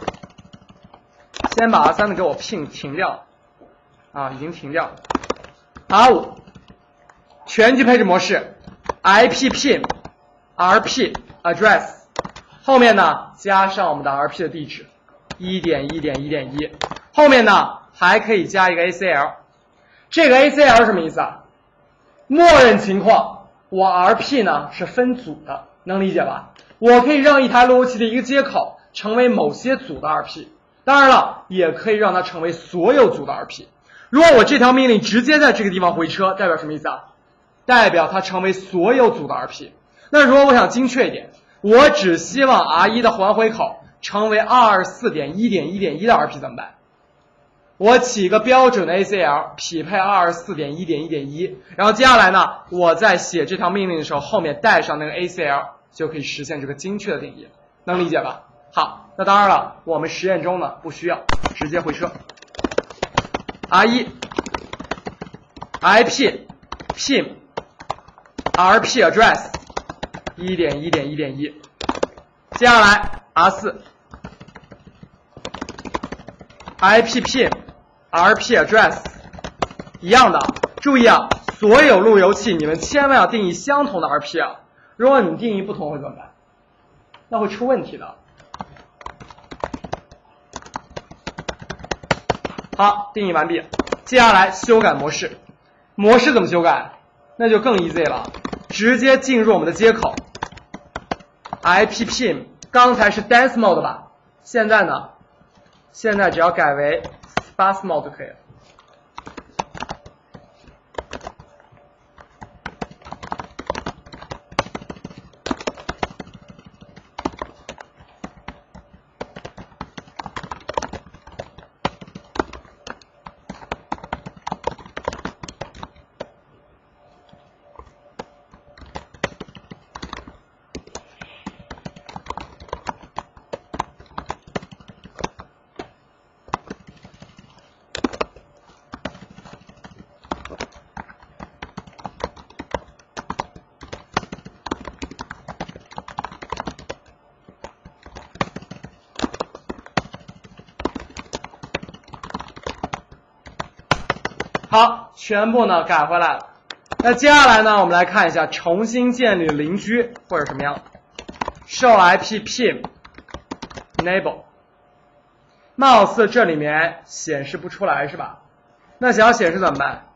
先把 R 三 的给我 ping 停掉了，啊，已经停掉了。R 五 全局配置模式 ，I P P I M R P address 后面呢加上我们的 R P 的地址 一点一点一点一， 后面呢还可以加一个 A C L。这个 A C L 什么意思啊？默认情况，我 R P 呢是分组的，能理解吧？我可以让一台路由器的一个接口成为某些组的 R P， 当然了，也可以让它成为所有组的 R P。如果我这条命令直接在这个地方回车，代表什么意思啊？代表它成为所有组的 R P。那如果我想精确一点，我只希望 R 一 的还回口成为 二二四点一点一点一 的 R P 怎么办？我起一个标准的 A C L 匹配 二二四点一点一点一， 然后接下来呢，我在写这条命令的时候后面带上那个 A C L， 就可以实现这个精确的定义，能理解吧？好，那当然了，我们实验中呢不需要，直接回车。R 一 I P P I M R P address 一点一点一点一， 接下来 R 四 I P P I M R P address 一样的，注意啊，所有路由器你们千万要定义相同的 R P 啊，如果你定义不同会怎么办？那会出问题的。好，定义完毕，接下来修改模式。模式怎么修改？那就更 easy 了，直接进入我们的接口 I P P I M， 刚才是 dense mode 吧？现在呢？现在只要改为 sparse mode 就可以了。好，全部呢改回来了。那接下来呢，我们来看一下重新建立邻居或者什么样。show I P P I M enable， 貌似这里面显示不出来是吧？那想要显示怎么办？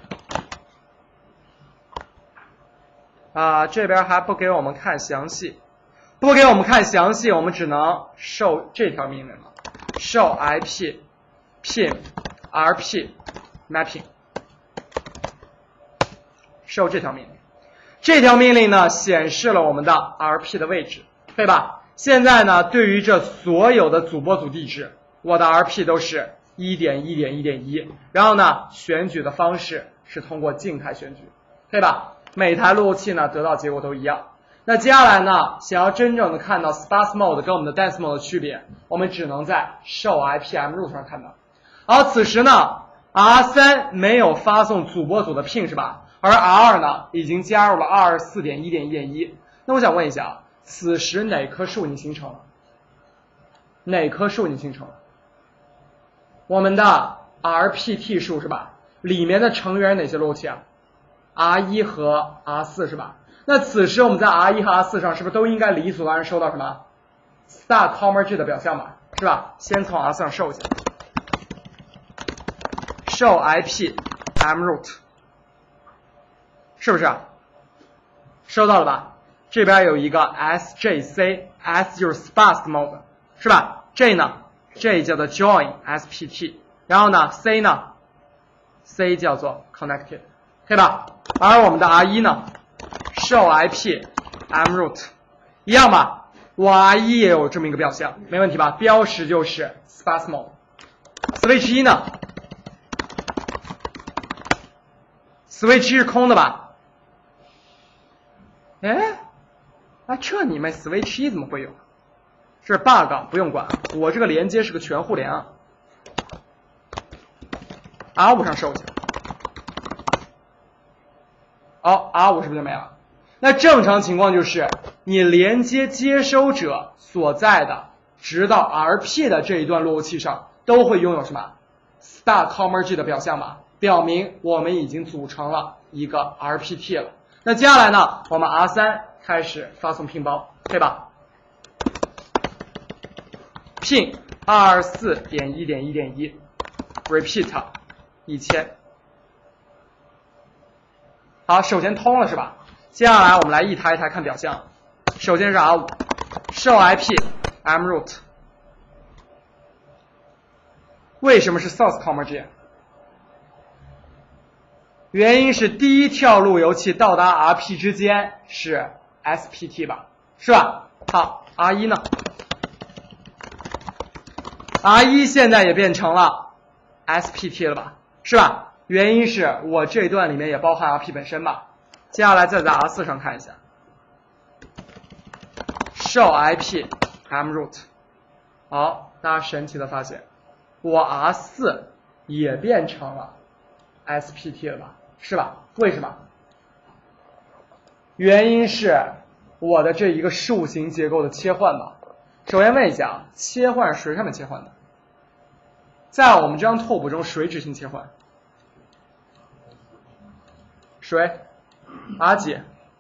啊，这边还不给我们看详细，不给我们看详细，我们只能 show 这条命令了 ，show I P P I M R P mapping， show 这条命令，这条命令呢显示了我们的 R P 的位置，对吧？ 现在呢，对于这所有的组波组地址，我的 R P 都是一点一点一点一，然后呢，选举的方式是通过静态选举，对吧？每台路由器呢得到结果都一样。那接下来呢，想要真正的看到 sparse mode 跟我们的 dense mode 的区别，我们只能在 show I P M root 上看到。而此时呢 ，R 三没有发送组波组的 ping 是吧？而 R 二呢，已经加入了 二十四点一点一点一。那我想问一下啊，此时哪棵树已经形成了？哪棵树已经形成了？我们的 R P T 树是吧？里面的成员哪些路由器啊 ？R 一和 R 四是吧？那此时我们在 R 一和 R 四上是不是都应该理所当然收到什么 star comma G 的表象码，是吧？先从 R 四上收一下 ，show I P M root， 是不是？收到了吧？这边有一个 S J C，S 就是 sparse mode， 是吧 ？J 呢 ？J 叫做 join S P T， 然后呢 C 呢 ？C 叫做 connected， 对吧？而我们的 R 一呢？ show I P M root 一样吧？我 R 一也有这么一个表象，没问题吧？标识就是 sparse mode。switch 一呢 ？switch 一是空的吧？哎，啊这你们 switch 一怎么会有？这是 bug， 不用管，我这个连接是个全互联啊。R 五上收一下。哦 ，R 五是不是就没了？那正常情况就是你连接接收者所在的直到 R P 的这一段路由器上都会拥有什么 star comma G 的表象码，表明我们已经组成了一个 R P T 了。那接下来呢，我们 R 三开始发送拼包，对吧？ping 二十四点一点一点一 repeat 一千。好，首先通了是吧？接下来我们来一台一台看表象。首先是 R 五 show I P M root， 为什么是 source comma G？ 原因是第一跳路由器到达 R P 之间是 S P T 吧，是吧？好 ，R 一呢 ？R 一现在也变成了 S P T 了吧，是吧？原因是我这段里面也包含 R P 本身吧。接下来再在 R 四上看一下 ，show I P M root。好，大家神奇的发现，我 R 四也变成了 S P T 了吧，是吧？为什么？原因是我的这一个树形结构的切换吧。首先问一下啊，切换是谁上面切换的？在我们这张拓扑中，谁执行切换？谁 ？R 几？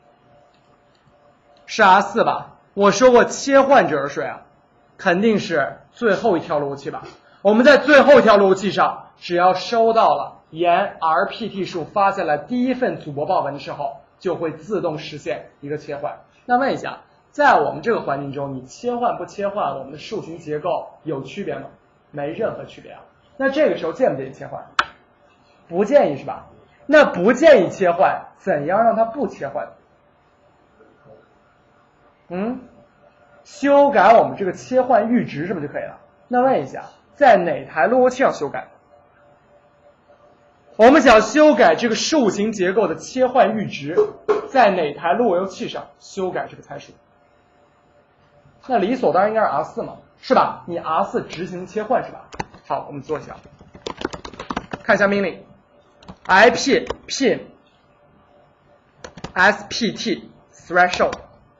是 R 四吧？我说过切换者是谁啊？肯定是最后一条路由器吧？我们在最后一条路由器上，只要收到了沿 R P T 数发下来第一份组波报文的时候，就会自动实现一个切换。那问一下，在我们这个环境中，你切换不切换我们的树形结构有区别吗？没任何区别啊。那这个时候建不建议切换？不建议是吧？那不建议切换，怎样让它不切换？嗯，修改我们这个切换阈值是不是就可以了？那问一下，在哪台路由器上修改？我们想修改这个树形结构的切换阈值，在哪台路由器上修改这个参数？那理所当然应该是 R 四嘛，是吧？你 R 四执行切换是吧？好，我们做一下，看一下命令 I P pin S P T threshold，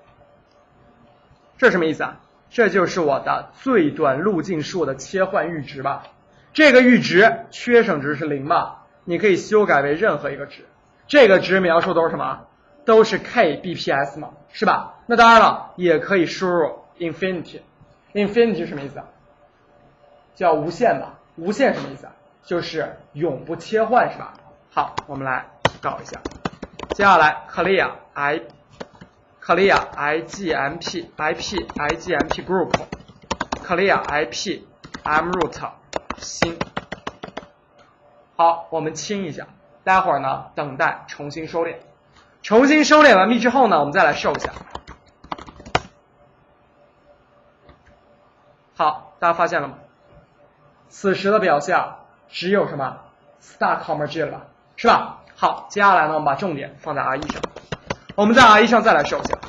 这是什么意思啊？这就是我的最短路径数的切换阈值吧？这个阈值缺省值是零吧？你可以修改为任何一个值，这个值描述都是什么？都是 K B P S 嘛，是吧？那当然了，也可以输入 infinity。infinity 是什么意思啊？叫无限吧？无限什么意思啊？就是永不切换是吧？好，我们来搞一下。接下来 clear I clear I G M P I P I G M P group clear I P M root 新。好，我们清一下，待会儿呢等待重新收敛。重新收敛完毕之后呢，我们再来收一下。 好，大家发现了吗？此时的表象只有什么 star comma g 了吧，是吧？好，接下来呢，我们把重点放在 R 一上，我们在 R 一上再来受一下。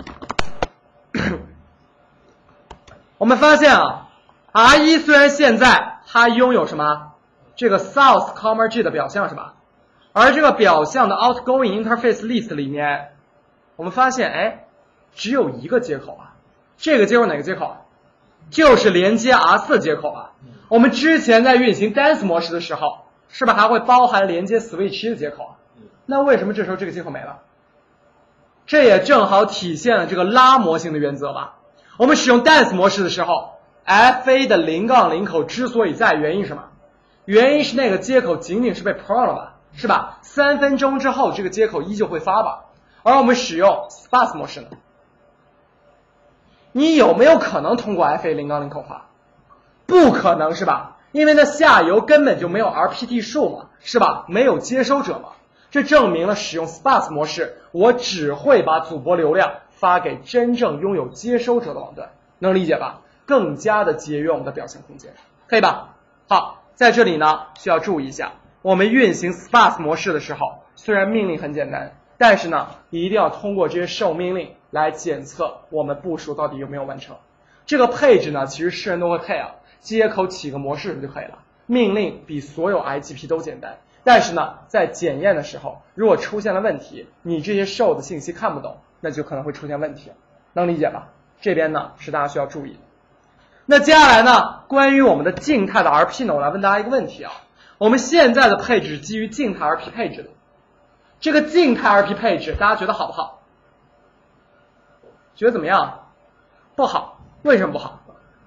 我们发现啊 ，R 一虽然现在它拥有什么这个 south comma g 的表象是吧？而这个表象的 outgoing interface list 里面，我们发现哎，只有一个接口啊，这个接口哪个接口啊？就是连接 R 四 接口啊。我们之前在运行 dance 模式的时候，是不是还会包含连接 switch 的接口啊？那为什么这时候这个接口没了？这也正好体现了这个拉模型的原则吧。我们使用 dance 模式的时候 ，F A 的零杠零口之所以在，原因是什么？原因是那个接口仅仅是被 prone 了吧，是吧？三分钟之后这个接口依旧会发吧。而我们使用 sparse 模式呢，你有没有可能通过 F A 零杠零口发？不可能是吧？因为那下游根本就没有 R P T 数嘛，是吧？没有接收者嘛。这证明了使用 sparse 模式，我只会把主播流量发给真正拥有接收者的网段，能理解吧？更加的节约我们的表现空间，可以吧？好，在这里呢需要注意一下，我们运行 sparse 模式的时候，虽然命令很简单，但是呢一定要通过这些受命令来检测我们部署到底有没有完成。这个配置呢，其实是人都会配啊，接口起个模式就可以了。命令比所有 I G P 都简单，但是呢，在检验的时候，如果出现了问题，你这些受的信息看不懂，那就可能会出现问题了，能理解吧？这边呢是大家需要注意的。那接下来呢，关于我们的静态的 R P 呢，我来问大家一个问题啊，我们现在的配置是基于静态 R P 配置的，这个静态 R P 配置大家觉得好不好？觉得怎么样？不好，为什么不好？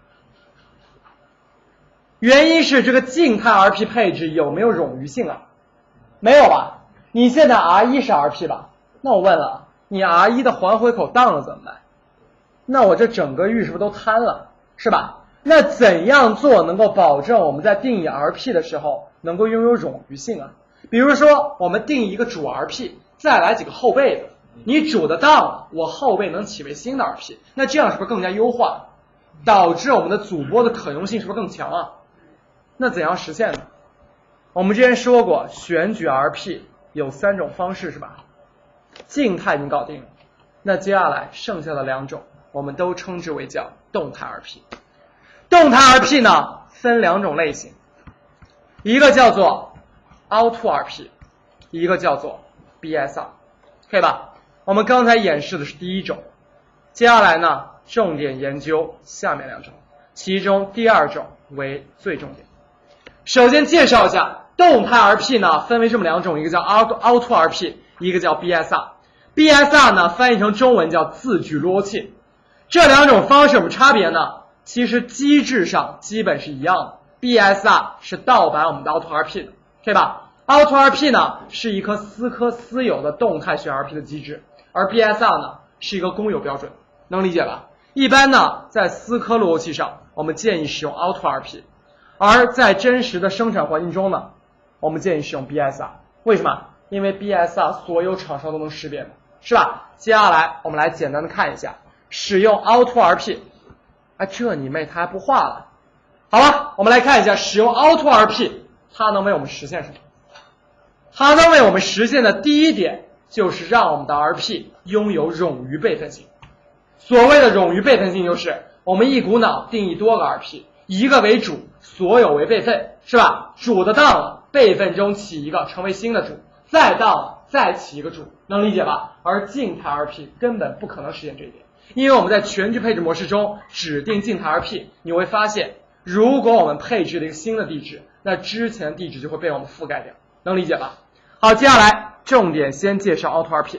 原因是这个静态 R P 配置有没有冗余性啊？没有吧？你现在 R 一 是 R P 吧？那我问了，你 R 一 的还回口当了怎么办？那我这整个域是不是都瘫了？是吧？那怎样做能够保证我们在定义 R P 的时候能够拥有冗余性啊？比如说我们定义一个主 R P， 再来几个后备的，你主的当了，我后备能起为新的 R P， 那这样是不是更加优化，导致我们的主播的可用性是不是更强啊？那怎样实现呢？我们之前说过，选举 R P 有三种方式是吧？静态已经搞定了，那接下来剩下的两种，我们都称之为叫动态 R P。动态 R P 呢分两种类型，一个叫做 Auto R P， 一个叫做 B S R， 可以吧？我们刚才演示的是第一种，接下来呢重点研究下面两种，其中第二种为最重点。首先介绍一下动态 R P 呢，分为这么两种，一个叫 Auto Auto R P， 一个叫 B S R。B S R 呢翻译成中文叫自具逻辑。这两种方式有什么差别呢？其实机制上基本是一样的。B S R 是盗版我们的 Auto R P 的，可以吧？ Auto R P 呢是一颗思科私有的动态选 R P 的机制，而 B S R 呢是一个公有标准，能理解吧？一般呢在思科逻辑上，我们建议使用 Auto R P。而在真实的生产环境中呢，我们建议使用 B S R。 为什么？因为 B S R 所有厂商都能识别的，是吧？接下来我们来简单的看一下使用 Auto R P。 啊，这你妹，它还不画了。好了，我们来看一下使用 Auto R P 它能为我们实现什么。它能为我们实现的第一点就是让我们的 R P 拥有冗余备份性。所谓的冗余备份性就是我们一股脑定义多个 R P，一个为主，所有为备份，是吧？主的当了，备份中起一个成为新的主，再当了，再起一个主，能理解吧？而静态 R P 根本不可能实现这一点，因为我们在全局配置模式中指定静态 R P， 你会发现，如果我们配置了一个新的地址，那之前的地址就会被我们覆盖掉，能理解吧？好，接下来重点先介绍 Auto R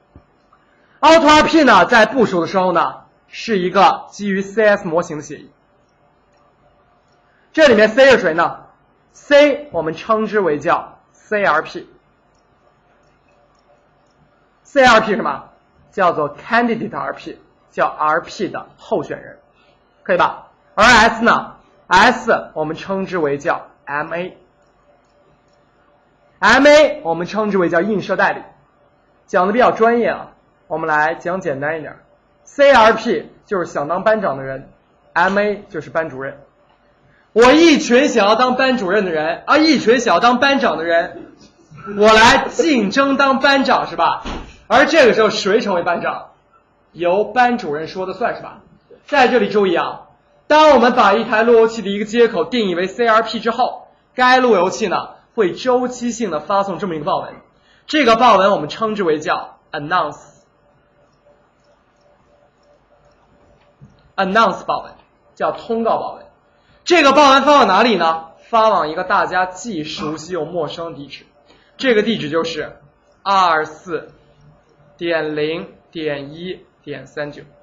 P。Auto R P 呢，在部署的时候呢，是一个基于 C S 模型的协议。这里面 C 是谁呢？ C 我们称之为叫 C R P。C R P 是什么？叫做 Candidate R P， 叫 R P 的候选人，可以吧？而 S 呢 ？S 我们称之为叫 M A。M A 我们称之为叫映射代理。讲的比较专业啊，我们来讲简单一点。C R P 就是想当班长的人 M A 就是班主任。我一群想要当班主任的人，啊，一群想要当班长的人，我来竞争当班长是吧？而这个时候谁成为班长？由班主任说的算是吧？在这里注意啊，当我们把一台路由器的一个接口定义为 C R P 之后，该路由器呢会周期性的发送这么一个报文，这个报文我们称之为叫 announce announce 报文，叫通告报文。这个报文发往哪里呢？发往一个大家既熟悉又陌生的地址，这个地址就是二十四点零点一点三九。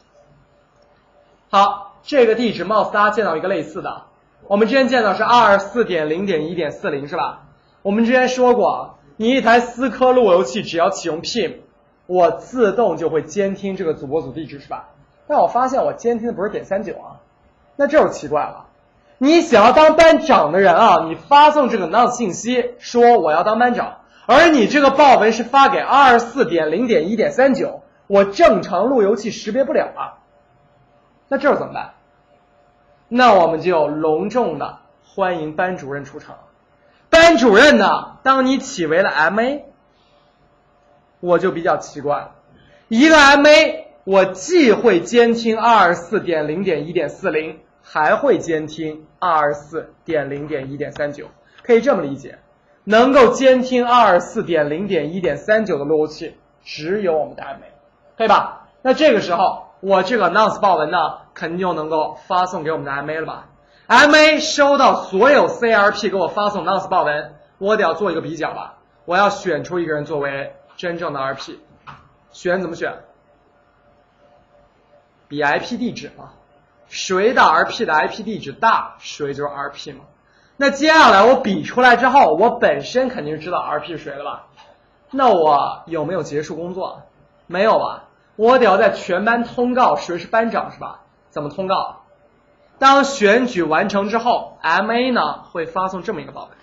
好，这个地址貌似大家见到一个类似的，我们之前见到是二十四点零点一点四零是吧？我们之前说过，你一台思科路由器只要启用 P I M， 我自动就会监听这个主播组地址是吧？但我发现我监听的不是点三九啊，那这就奇怪了。你想要当班长的人啊，你发送这个 announce 信息说我要当班长，而你这个报文是发给二十四点零点一点三九，我正常路由器识别不了啊。那这怎么办？那我们就隆重的欢迎班主任出场。班主任呢，当你起为了 M A， 我就比较奇怪了。一个 M A， 我既会监听二十四点零点一点四零，还会监听二十四点零点一点三九。可以这么理解，能够监听二十四点零点一点三九的路由器只有我们的 M A， 可以吧？那这个时候我这个 announce 报文呢，肯定就能够发送给我们的 M A 了吧？ M A 收到所有 C R P 给我发送 announce 报文，我得要做一个比较吧，我要选出一个人作为真正的 R P， 选怎么选？比 I P 地址嘛，谁的 R P 的 I P 地址大，谁就是 R P 嘛。那接下来我比出来之后，我本身肯定是知道 R P 是谁了吧？那我有没有结束工作？没有吧？我得要在全班通告谁是班长是吧？怎么通告？当选举完成之后 ，M A 呢会发送这么一个报文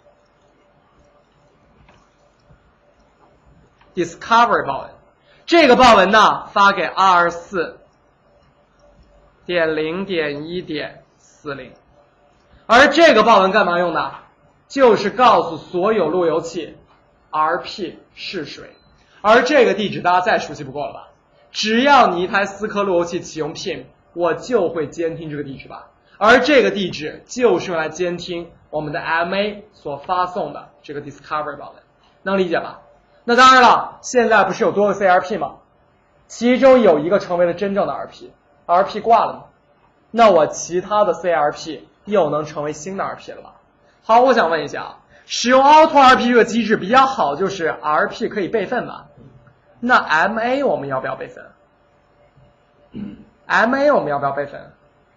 ，Discovery 报文。这个报文呢发给二十四点零点一点四零，而这个报文干嘛用的？就是告诉所有路由器 R P 是谁。而这个地址大家再熟悉不过了吧？只要你一台思科路由器启用 P I M， 我就会监听这个地址吧。而这个地址就是用来监听我们的 M A 所发送的这个 Discovery 报文，能理解吧？那当然了，现在不是有多个 C R P 吗？其中有一个成为了真正的 R P，R P 挂了吗？那我其他的 C R P 又能成为新的 R P 了吧？好，我想问一下啊，使用 Auto R P 这个机制比较好，就是 R P 可以备份吧？那 M A 我们要不要备份？嗯 M A 我们要不要备份？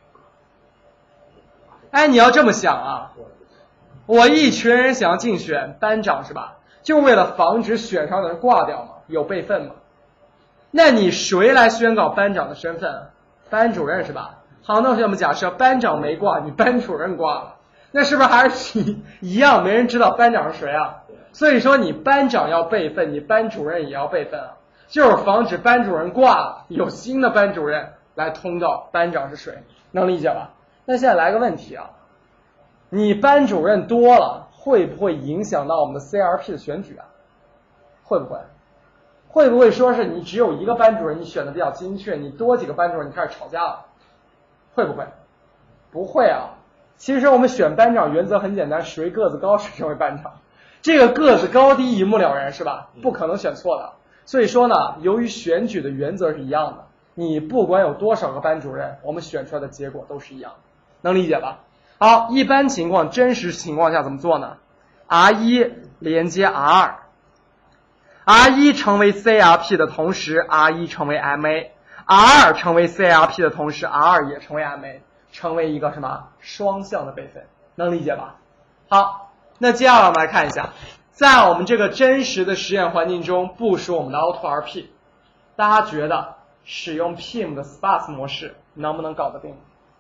哎，你要这么想啊，我一群人想要竞选班长是吧？就为了防止选上的人挂掉嘛，有备份吗？那你谁来宣告班长的身份？班主任是吧？好，那我们假设班长没挂，你班主任挂了，那是不是还是一一样没人知道班长是谁啊？所以说你班长要备份，你班主任也要备份啊，就是防止班主任挂了，有新的班主任来通告班长是谁，能理解吧？那现在来个问题啊，你班主任多了，会不会影响到我们的 C R P 的选举啊？会不会？会不会说是你只有一个班主任，你选的比较精确，你多几个班主任，你开始吵架了？会不会？不会啊。其实我们选班长原则很简单，谁个子高谁成为班长。这个个子高低一目了然是吧？不可能选错的。所以说呢，由于选举的原则是一样的，你不管有多少个班主任，我们选出来的结果都是一样的，能理解吧？好，一般情况真实情况下怎么做呢？ R 一 连接 R 二， R 一 成为 C R P 的同时 R 一 成为 M A， R 二 成为 C R P 的同时 R 二 也成为 M A， 成为一个什么双向的备份，能理解吧？好，那接下来我们来看一下，在我们这个真实的实验环境中部署我们的 Auto R P， 大家觉得使用 P I M 的 Sparse 模式能不能搞得定？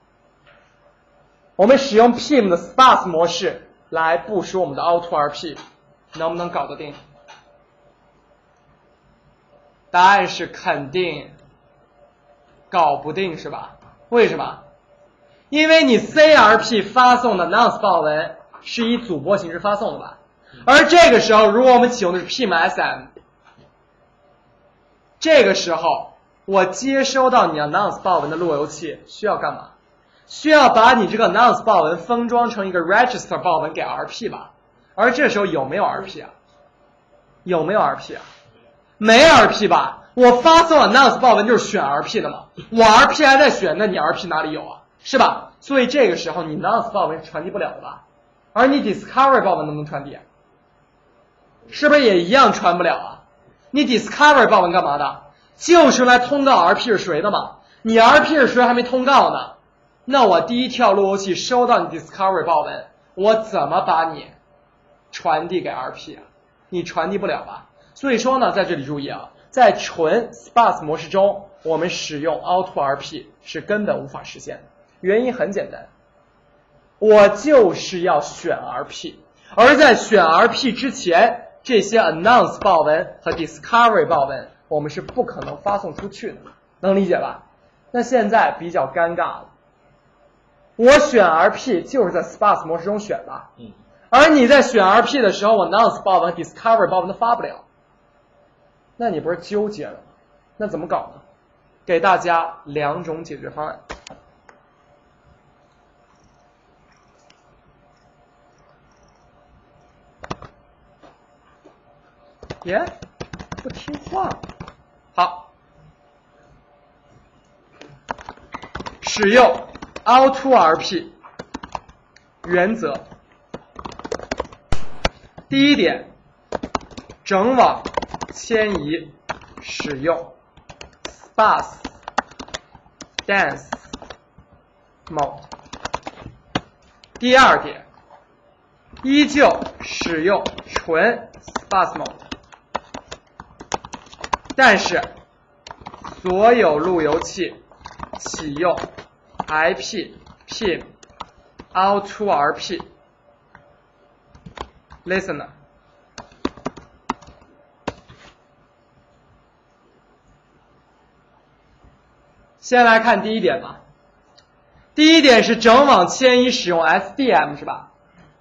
我们使用 P I M 的 Sparse 模式来部署我们的 Auto R P， 能不能搞得定？答案是肯定搞不定是吧？为什么？ 因为你 C R P 发送的 nonce 报文是以组拨形式发送的吧？而这个时候，如果我们启用的是 P M S M， 这个时候我接收到你的 nonce 报文的路由器需要干嘛？需要把你这个 nonce 报文封装成一个 register 报文给 R P 吧？而这时候有没有 R P 啊？有没有 R P 啊？没 R P 吧？我发送的 nonce 报文就是选 R P 的嘛，我 R P 还在选，那你 R P 哪里有啊？是吧？所以这个时候你 nonce 报文是传递不了的吧？而你 discovery 报文能不能传递？是不是也一样传不了啊？你 discovery 报文干嘛的？就是来通告 R P 是谁的嘛？你 R P 是谁还没通告呢？那我第一跳路由器收到你 discovery 报文，我怎么把你传递给 R P 啊？你传递不了吧？所以说呢，在这里注意啊，在纯 sparse 模式中，我们使用 auto R P 是根本无法实现的。原因很简单，我就是要选 R P， 而在选 R P 之前，这些 announce 报文和 discovery 报文我们是不可能发送出去的，能理解吧？那现在比较尴尬了，我选 R P 就是在 sparse 模式中选的，而你在选 R P 的时候，我 announce 报文和 discovery 报文都发不了，那你不是纠结了吗？那怎么搞呢？给大家两种解决方案。耶，不听话。好，使用 auto R P 原则。第一点，整网迁移使用 sparse dense mode。第二点，依旧使用纯 sparse mode。但是，所有路由器启用 I P P I M auto R P listener。先来看第一点吧。第一点是整网迁移使用 S D M 是吧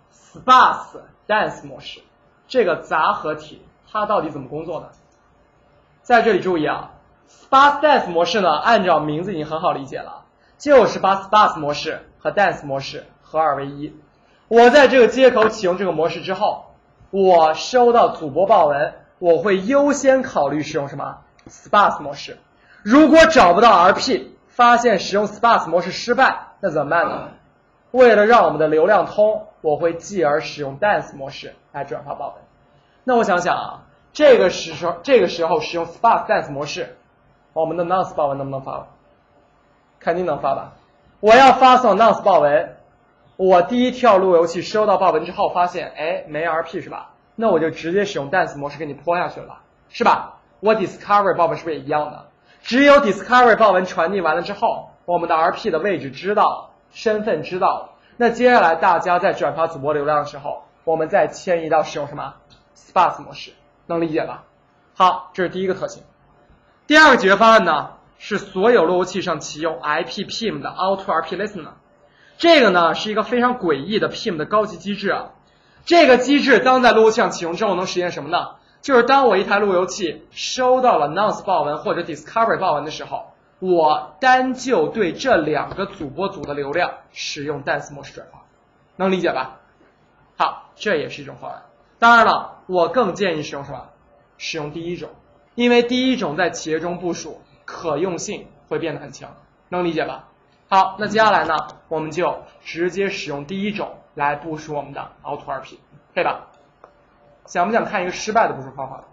？sparse dense 模式，这个杂合体它到底怎么工作呢？在这里注意啊 ，sparse dense 模式呢，按照名字已经很好理解了，就是把 sparse 模式和 dense 模式合二为一。我在这个接口启用这个模式之后，我收到组拨报文，我会优先考虑使用什么 sparse 模式。如果找不到 R P， 发现使用 sparse 模式失败，那怎么办呢？为了让我们的流量通，我会继而使用 dense 模式来转发报文。那我想想啊。这个时候，这个时候使用 sparse dense 模式，我们的 nonce 报文能不能发？肯定能发吧。我要发送 nonce 报文，我第一跳路由器收到报文之后，发现哎没 R P 是吧？那我就直接使用 dense 模式给你泼下去了，是吧？我 discovery 报文是不是也一样的？只有 discovery 报文传递完了之后，我们的 R P 的位置知道了，身份知道了。那接下来大家在转发组拨流量的时候，我们再迁移到使用什么 sparse 模式。能理解吧？好，这是第一个特性。第二个解决方案呢，是所有路由器上启用 I P P I M 的 auto R P listener。这个呢是一个非常诡异的 P I M 的高级机制啊。这个机制当在路由器上启用之后能实现什么呢？就是当我一台路由器收到了 nonce 报文或者 discovery 报文的时候，我单就对这两个组拨组的流量使用 dense 模式转发，能理解吧？好，这也是一种方案。当然了，我更建议使用什么？使用第一种，因为第一种在企业中部署可用性会变得很强，能理解吧？好，那接下来呢，我们就直接使用第一种来部署我们的 auto R P， 可以吧？想不想看一个失败的部署方法？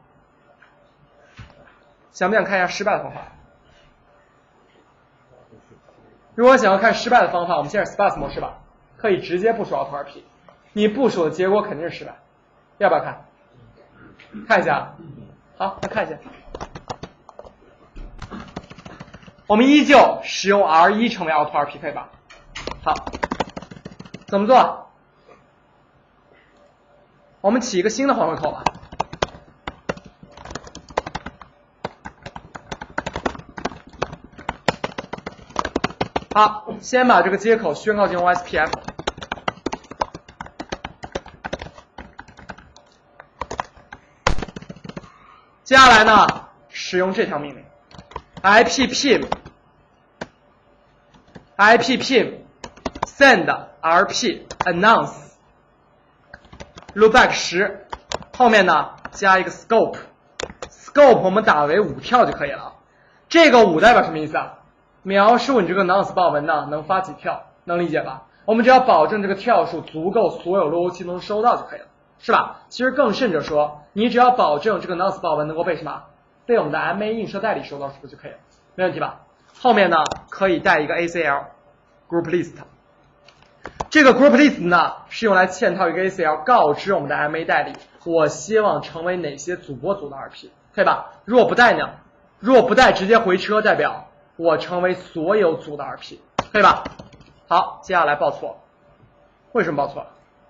想不想看一下失败的方法？如果想要看失败的方法，我们先是 sparse 模式吧，可以直接部署 auto R P， 你部署的结果肯定是失败。要不要看？看一下。好，来看一下。我们依旧使用 R 一 成为 auto R P， 可以吧？好，怎么做？我们起一个新的环回口吧。 好，先把这个接口宣告进入 O S P F。接下来呢，使用这条命令 ippim ipppim send rp announce loopback 十，后面呢加一个 scope scope 我们打为五跳就可以了。这个五代表什么意思啊？描述你这个 announce 报文呢能发几跳，能理解吧？我们只要保证这个跳数足够，所有路由器能收到就可以了，是吧？其实更甚者说，你只要保证这个 announce 报文能够被什么？被我们的 M A 映射代理收到，是不是就可以了？没问题吧？后面呢可以带一个 A C L group list， 这个 group list 呢是用来嵌套一个 A C L， 告知我们的 M A 代理，我希望成为哪些主播组的 R P， 可以吧？如果不带呢？如果不带直接回车，代表我成为所有组的 R P， 可以吧？好，接下来报错，为什么报错？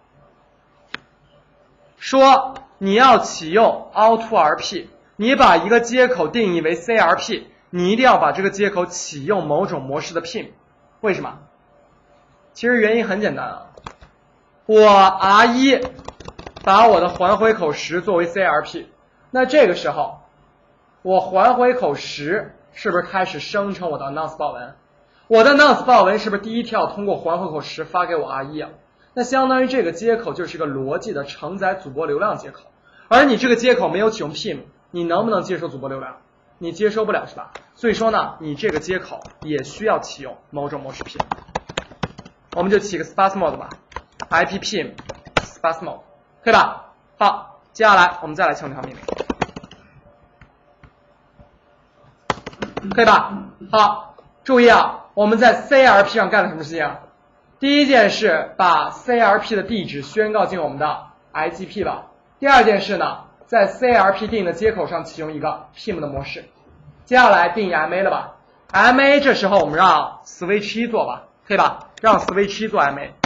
说你要启用 Auto R P， 你把一个接口定义为 C R P， 你一定要把这个接口启用某种模式的 P I M， 为什么？其实原因很简单啊，我 R 一 把我的还回口十作为 C R P， 那这个时候我还回口十是不是开始生成我的 announce 报文？我的 announce 报文是不是第一跳通过还回口十发给我 R 一 啊？那相当于这个接口就是个逻辑的承载主播流量接口，而你这个接口没有启用 P I M， 你能不能接收主播流量？你接收不了是吧？所以说呢，你这个接口也需要启用某种模式 P I M， 我们就起个 sparse mode 吧 ，ipppim sparse mode， 可以吧？好，接下来我们再来强调命令。可以吧？好，注意啊，我们在 C R P 上干了什么事情啊？第一件事，把 C R P 的地址宣告进我们的 I G P 吧。第二件事呢，在 C R P 定的接口上启用一个 P I M 的模式。接下来定义 M A 了吧 ？M A 这时候我们让 switch 一做吧，可以吧？让 switch 一做 M A，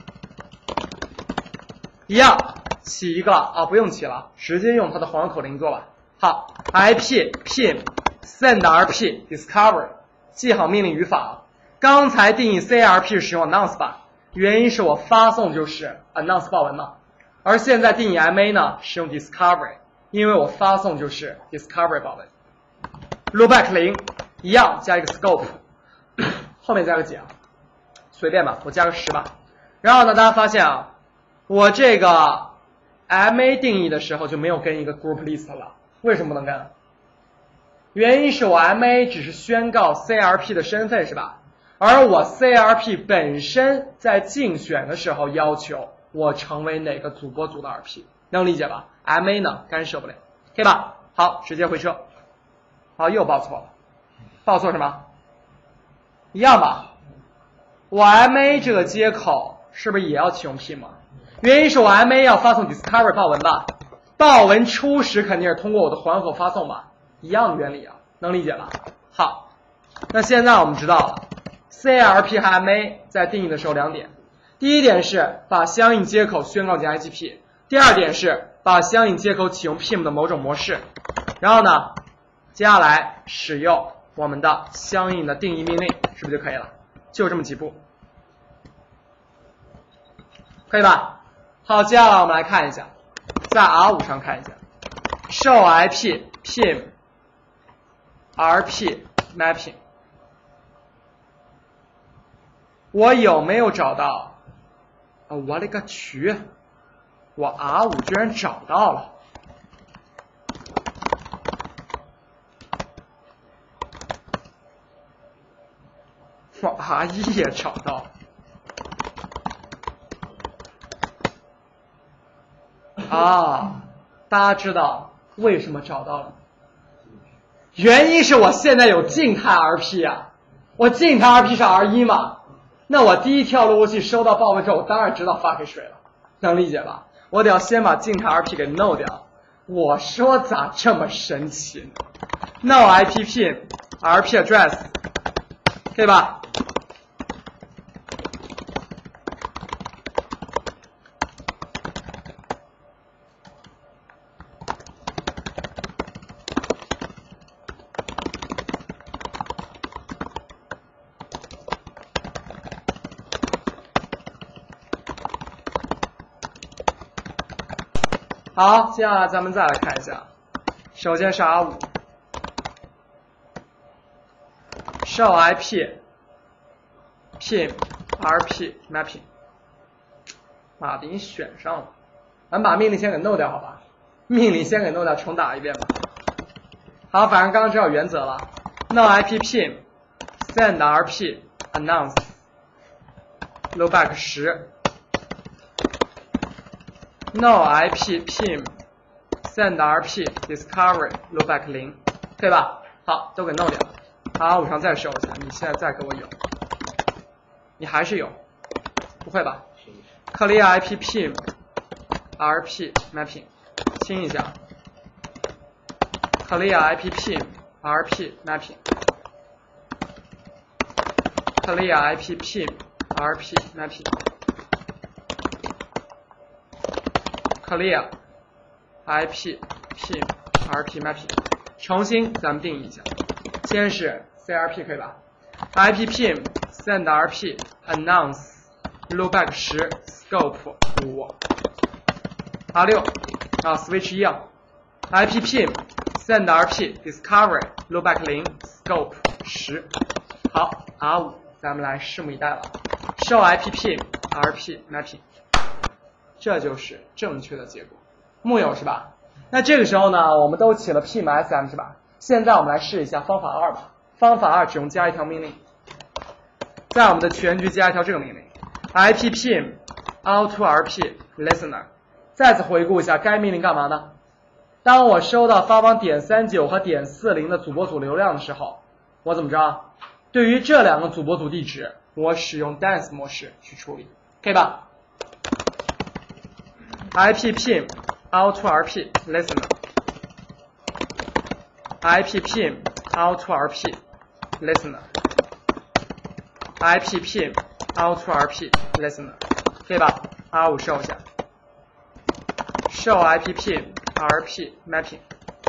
一样起一个啊，不用起了，直接用它的还口令做吧。好 ，I P P I M send R P discover， 记好命令语法。刚才定义 C R P 使用 announce 吧，原因是我发送就是 announce 报文嘛。而现在定义 M A 呢，使用 discovery， 因为我发送就是 discovery 报文。loopback 零一样加一个 scope， 后面加个几啊？随便吧，我加个十吧。然后呢，大家发现啊，我这个 M A 定义的时候就没有跟一个 group list 了，为什么不能跟？原因是我 M A 只是宣告 C R P 的身份是吧？而我 C R P 本身在竞选的时候要求我成为哪个主播组的 R P， 能理解吧 ？M A 呢干涉不了，可以吧？好，直接回车。好，又报错了，报错什么？一样吧？我 M A 这个接口是不是也要启用 P I M？ 原因是我 M A 要发送 discover 报文吧？报文初始肯定是通过我的还口发送吧？一样的原理啊，能理解吧？好，那现在我们知道了 C R P 和 M A 在定义的时候两点，第一点是把相应接口宣告进 I G P， 第二点是把相应接口启用 P I M 的某种模式，然后呢，接下来使用我们的相应的定义命令，是不是就可以了？就这么几步，可以吧？好，接下来我们来看一下，在 R 五 上看一下 ，show I P P I M。R P mapping， 我有没有找到？啊，我勒个去！我 R 五 居然找到了，我 R 一 也找到了。啊，大家知道为什么找到了？原因是我现在有静态 R P 啊，我静态 R P 是 R 一 嘛，那我第一跳路由器收到报文之后，我当然知道发给谁了，能理解吧？我得要先把静态 R P 给 no 掉。我说咋这么神奇呢 ？no I P P R P address， 可以吧？ 好，接下来咱们再来看一下，首先是 R 五， show I P pim R P mapping， 妈的，你选上了，咱把命令先给弄掉，好吧？命令先给弄掉，重打一遍吧。好，反正刚刚知道原则了。no I P pim send R P announce loopback 十。no I P pim send R P discovery loopback 零，对吧？好，都给弄掉。好，我上再收一下，你现在再给我有，你还是有，不会吧 ？clear I P pim R P mapping， 清一下。clear I P pim R P mapping， clear I P pim R P mapping， clear I P pim R P mapping， 重新咱们定义一下。先是 C R P 可以吧 ？I P pim send R P announce loopback 十 scope 五 R 六啊 switch 一样 I P pim send R P discovery loopback 零 scope 十好 R 五咱们来拭目以待了 show I P pim R P mapping 这就是正确的结果木有是吧？那这个时候呢我们都起了 pim S M 是吧？现在我们来试一下方法二吧。方法二只用加一条命令，在我们的全局加一条这个命令 I P pim out to R P listener。再次回顾一下该命令干嘛呢？当我收到发往点三九和点四零的主播组流量的时候，我怎么着？对于这两个主播组地址，我使用 dance 模式去处理，可以吧 ？I P pim out to R P listener。I P pim out to R P listener I P pim out to R P listener 可以吧 R 五 show 一下 show I P pim R P mapping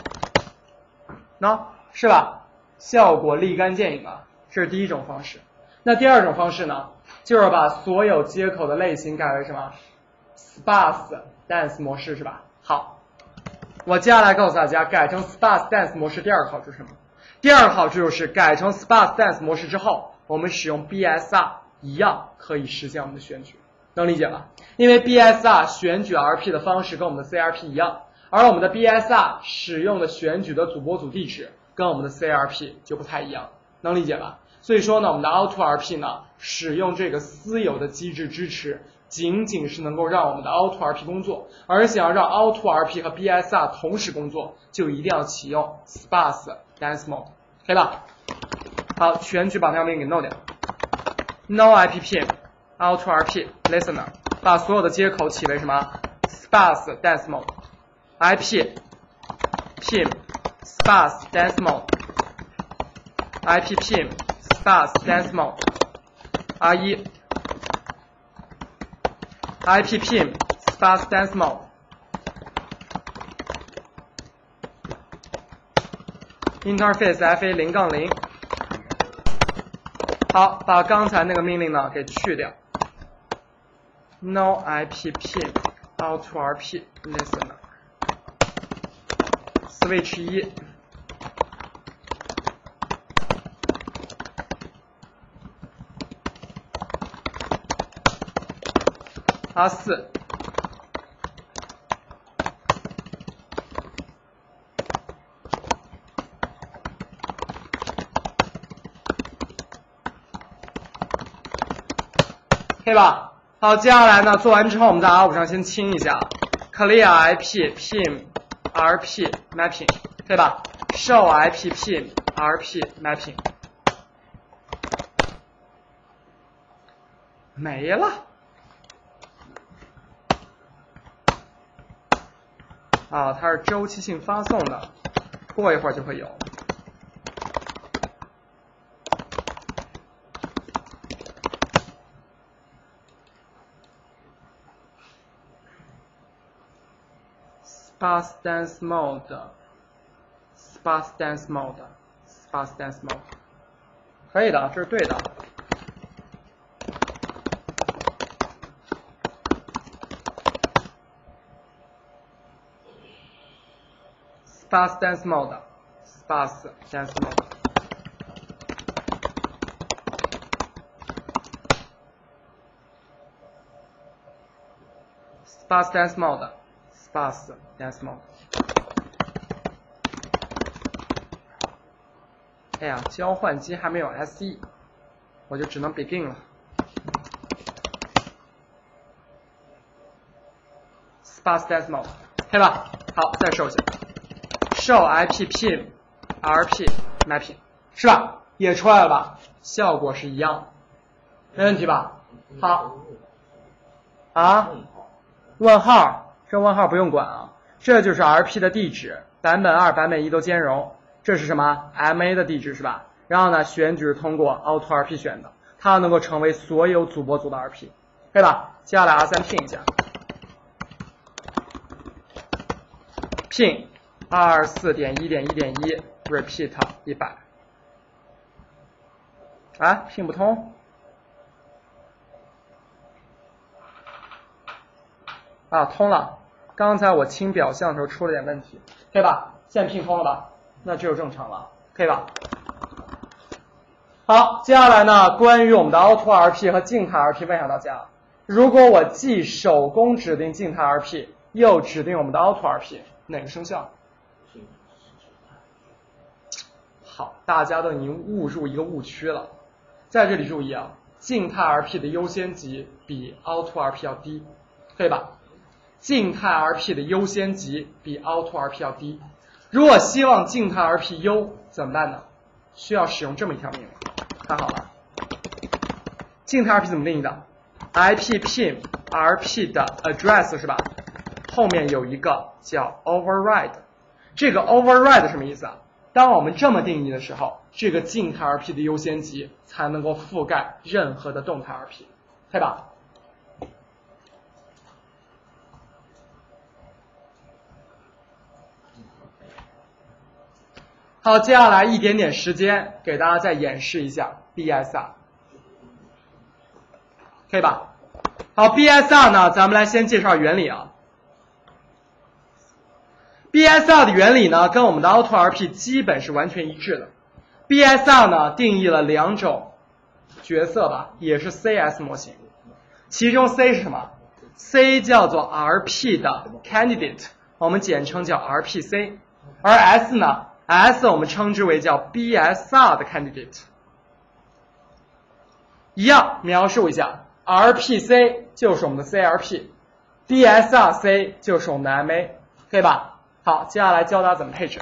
喏、no? 是吧效果立竿见影啊这是第一种方式那第二种方式呢就是把所有接口的类型改为什么 sparse dance 模式是吧好我接下来告诉大家，改成 sparse dance 模式第二个好处是什么？第二个好处就是改成 sparse dance 模式之后，我们使用 B S R 一样可以实现我们的选举，能理解吧？因为 B S R 选举 R P 的方式跟我们的 C R P 一样，而我们的 B S R 使用的选举的主播组地址跟我们的 C R P 就不太一样，能理解吧？所以说呢，我们的 Auto R P 呢，使用这个私有的机制支持。仅仅是能够让我们的 Auto R P 工作，而想要让 Auto R P 和 B S R 同时工作，就一定要启用 sparse dance mode， 可以吧？好，全局把那条命令给弄掉。No I P pim Auto R P listener， 把所有的接口起为什么 sparse dance mode，I P pim sparse dance mode，I P pim sparse dance mode，R 一。I P pim sparse dance mode interface F A 零杠零好把刚才那个命令呢给去掉 no I P pim out to R P listener switch 一R 四可以吧好接下来呢做完之后我们在 R 五 上先清一下 clear I P pim R P mapping 可以吧 show I P pim R P mapping 没了啊，它是周期性发送的，过一会儿就会有。Sparse dance mode, sparse dance mode, sparse dance mode， 可以的，这是对的。 sparse dense mode sparse dense mode sparse dense mode sparse dense mode。哎呀，交换机还没有 S E， 我就只能 begin 了。sparse dense mode， 可以吧？好，再收一下。show I P P I M R P mapping 是吧？也出来了吧？效果是一样的，没问题吧？好。啊？问号，这问号不用管啊，这就是 R P 的地址，版本二、版本一都兼容。这是什么 ？M A 的地址是吧？然后呢，选举是通过 Auto R P 选的，它能够成为所有组播组的 R P， 可以吧？接下来 R 三 pin 一下 ，pin 二二四点一点一点一 repeat 一百，啊 ，pin 不通。啊，通了。刚才我清表象的时候出了点问题，可以吧？现在拼通了吧？那这就正常了，可以吧？好，接下来呢，关于我们的 Auto R P 和静态 R P， 问一下大家，如果我既手工指定静态 R P， 又指定我们的 Auto R P， 哪个生效？好，大家都已经误入一个误区了。在这里注意啊，静态 R P 的优先级比 Auto R P 要低，可以吧？静态 R P 的优先级比 Auto R P 要低。如果希望静态 R P 优怎么办呢？需要使用这么一条命令，看好了。静态 R P 怎么定义的 ？I P P I M R P 的 address 是吧？后面有一个叫 override， 这个 override 什么意思啊？当我们这么定义的时候，这个静态 R P 的优先级才能够覆盖任何的动态 R P， 对吧？好，接下来一点点时间给大家再演示一下 B S R， 可以吧？好 ，B S R 呢，咱们来先介绍原理啊。B S R 的原理呢，跟我们的 Auto R P 基本是完全一致的。B S R 呢，定义了两种角色吧，也是 C S 模型。其中 C 是什么 ？C 叫做 R P 的 candidate， 我们简称叫 R P C， 而 S 呢？ S 我们称之为叫 B S R 的 candidate， 一样描述一下 ，R P C 就是我们的 C R P，B S R C 就是我们的 M A， 可以吧？好，接下来教大家怎么配置，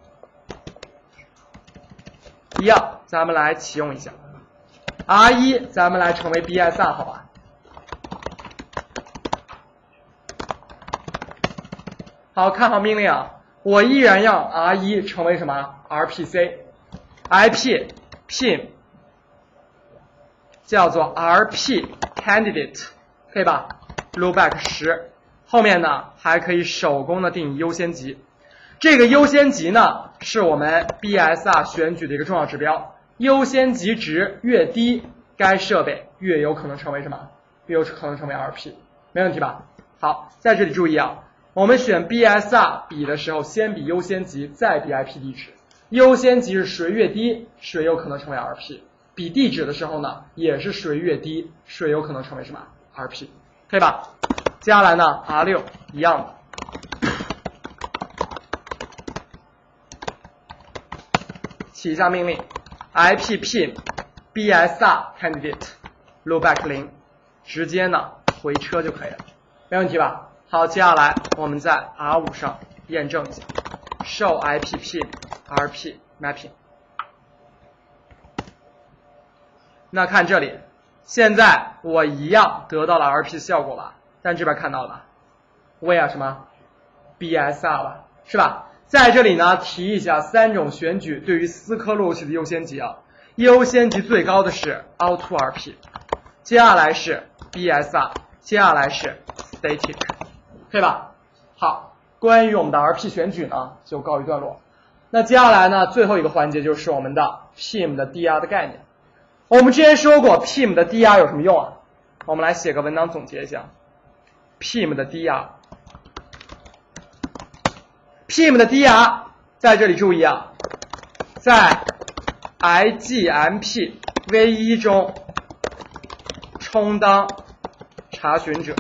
一样，咱们来启用一下 R 一， 咱们来成为 B S R 好吧？好，看好命令啊。我依然让 R 一 成为什么 R P C，I P P I M 叫做 R P candidate， 可以吧 ？loopback 十，后面呢还可以手工的定义优先级。这个优先级呢是我们 B S R 选举的一个重要指标，优先级值越低，该设备越有可能成为什么？越有可能成为 R P， 没问题吧？好，在这里注意啊。我们选 B S R 比的时候，先比优先级，再比 I P 地址。优先级是谁越低，谁有可能成为 R P。比地址的时候呢，也是谁越低，谁有可能成为什么 R P， 可以吧？接下来呢 ，R 六 一样的，起一下命令 ，I P P I M B S R candidate loopback 零，直接呢回车就可以了，没问题吧？好，接下来我们在 R 五 上验证一下 ，show I P P R P mapping。那看这里，现在我一样得到了 R P 的效果吧？但这边看到了吧 ？where 什么 B S R 吧，是吧？在这里呢，提一下三种选举对于思科路由器的优先级啊，优先级最高的是 Auto R P， 接下来是 B S R， 接下来是 Static。可以吧？好，关于我们的 R P 选举呢，就告一段落。那接下来呢，最后一个环节就是我们的 P I M 的 D R 的概念。我们之前说过 P I M 的 D R 有什么用啊？我们来写个文档总结一下 P I M 的 D R。P I M 的 D R 在这里注意啊，在 I G M P V 一 中充当查询者，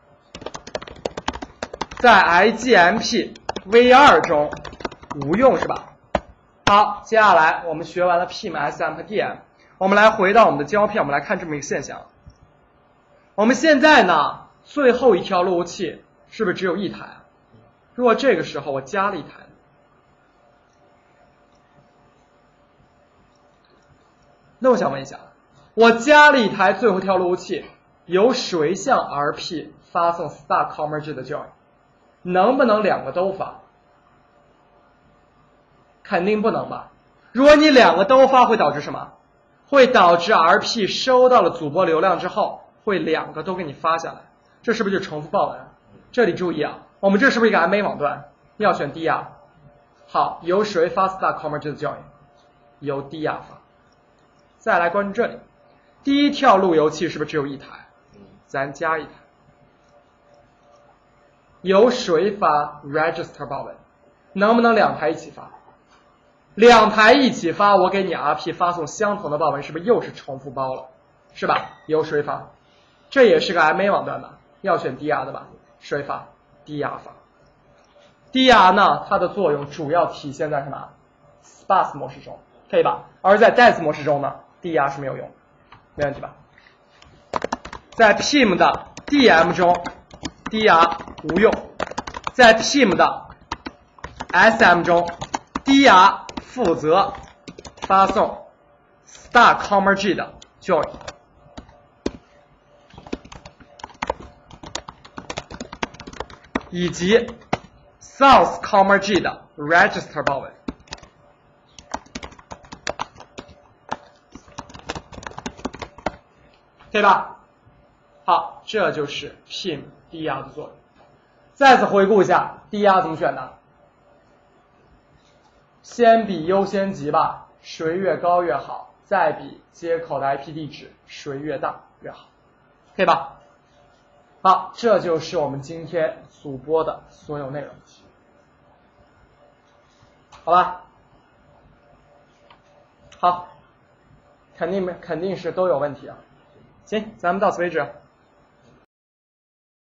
在 I G M P V 二 中无用是吧？好，接下来我们学完了 P M、S M 和 D M， 我们来回到我们的胶片，我们来看这么一个现象。我们现在呢，最后一条路由器是不是只有一台啊？如果这个时候我加了一台，那我想问一下，我加了一台最后一条路由器，由谁向 R P 发送 start converge 的 join？ 能不能两个都发？肯定不能吧。如果你两个都发，会导致什么？会导致 R P 收到了主播流量之后，会两个都给你发下来，这是不是就重复报文？这里注意啊，我们这是不是一个 M A 网段？要选 D R。好，由谁发 start converge 的 join？ 由 D R 发。再来关注这里，第一条路由器是不是只有一台？咱加一台。由谁发 register 报文？能不能两台一起发？两台一起发，我给你 R P 发送相同的报文，是不是又是重复包了？是吧？由谁发？这也是个 M A 网段的，要选 D R 的吧？谁发 ？D R 发。D R 呢，它的作用主要体现在什么 ？Sparse 模式中，可以吧？而在 Dense 模式中呢 ，D R 是没有用，没问题吧？在 P M 的 D M 中 ，D R 无用；在 P M 的 S M 中 ，D R 负责发送 start converge 的 join， 以及 source converge 的 register 报文。对吧？好，这就是 P M D R 的作用。再次回顾一下 D R 怎么选的？先比优先级吧，谁越高越好，再比接口的 I P 地址，谁越大越好，可以吧？好，这就是我们今天主播的所有内容，好吧？好，肯定没肯定是都有问题啊。行，咱们到此为止。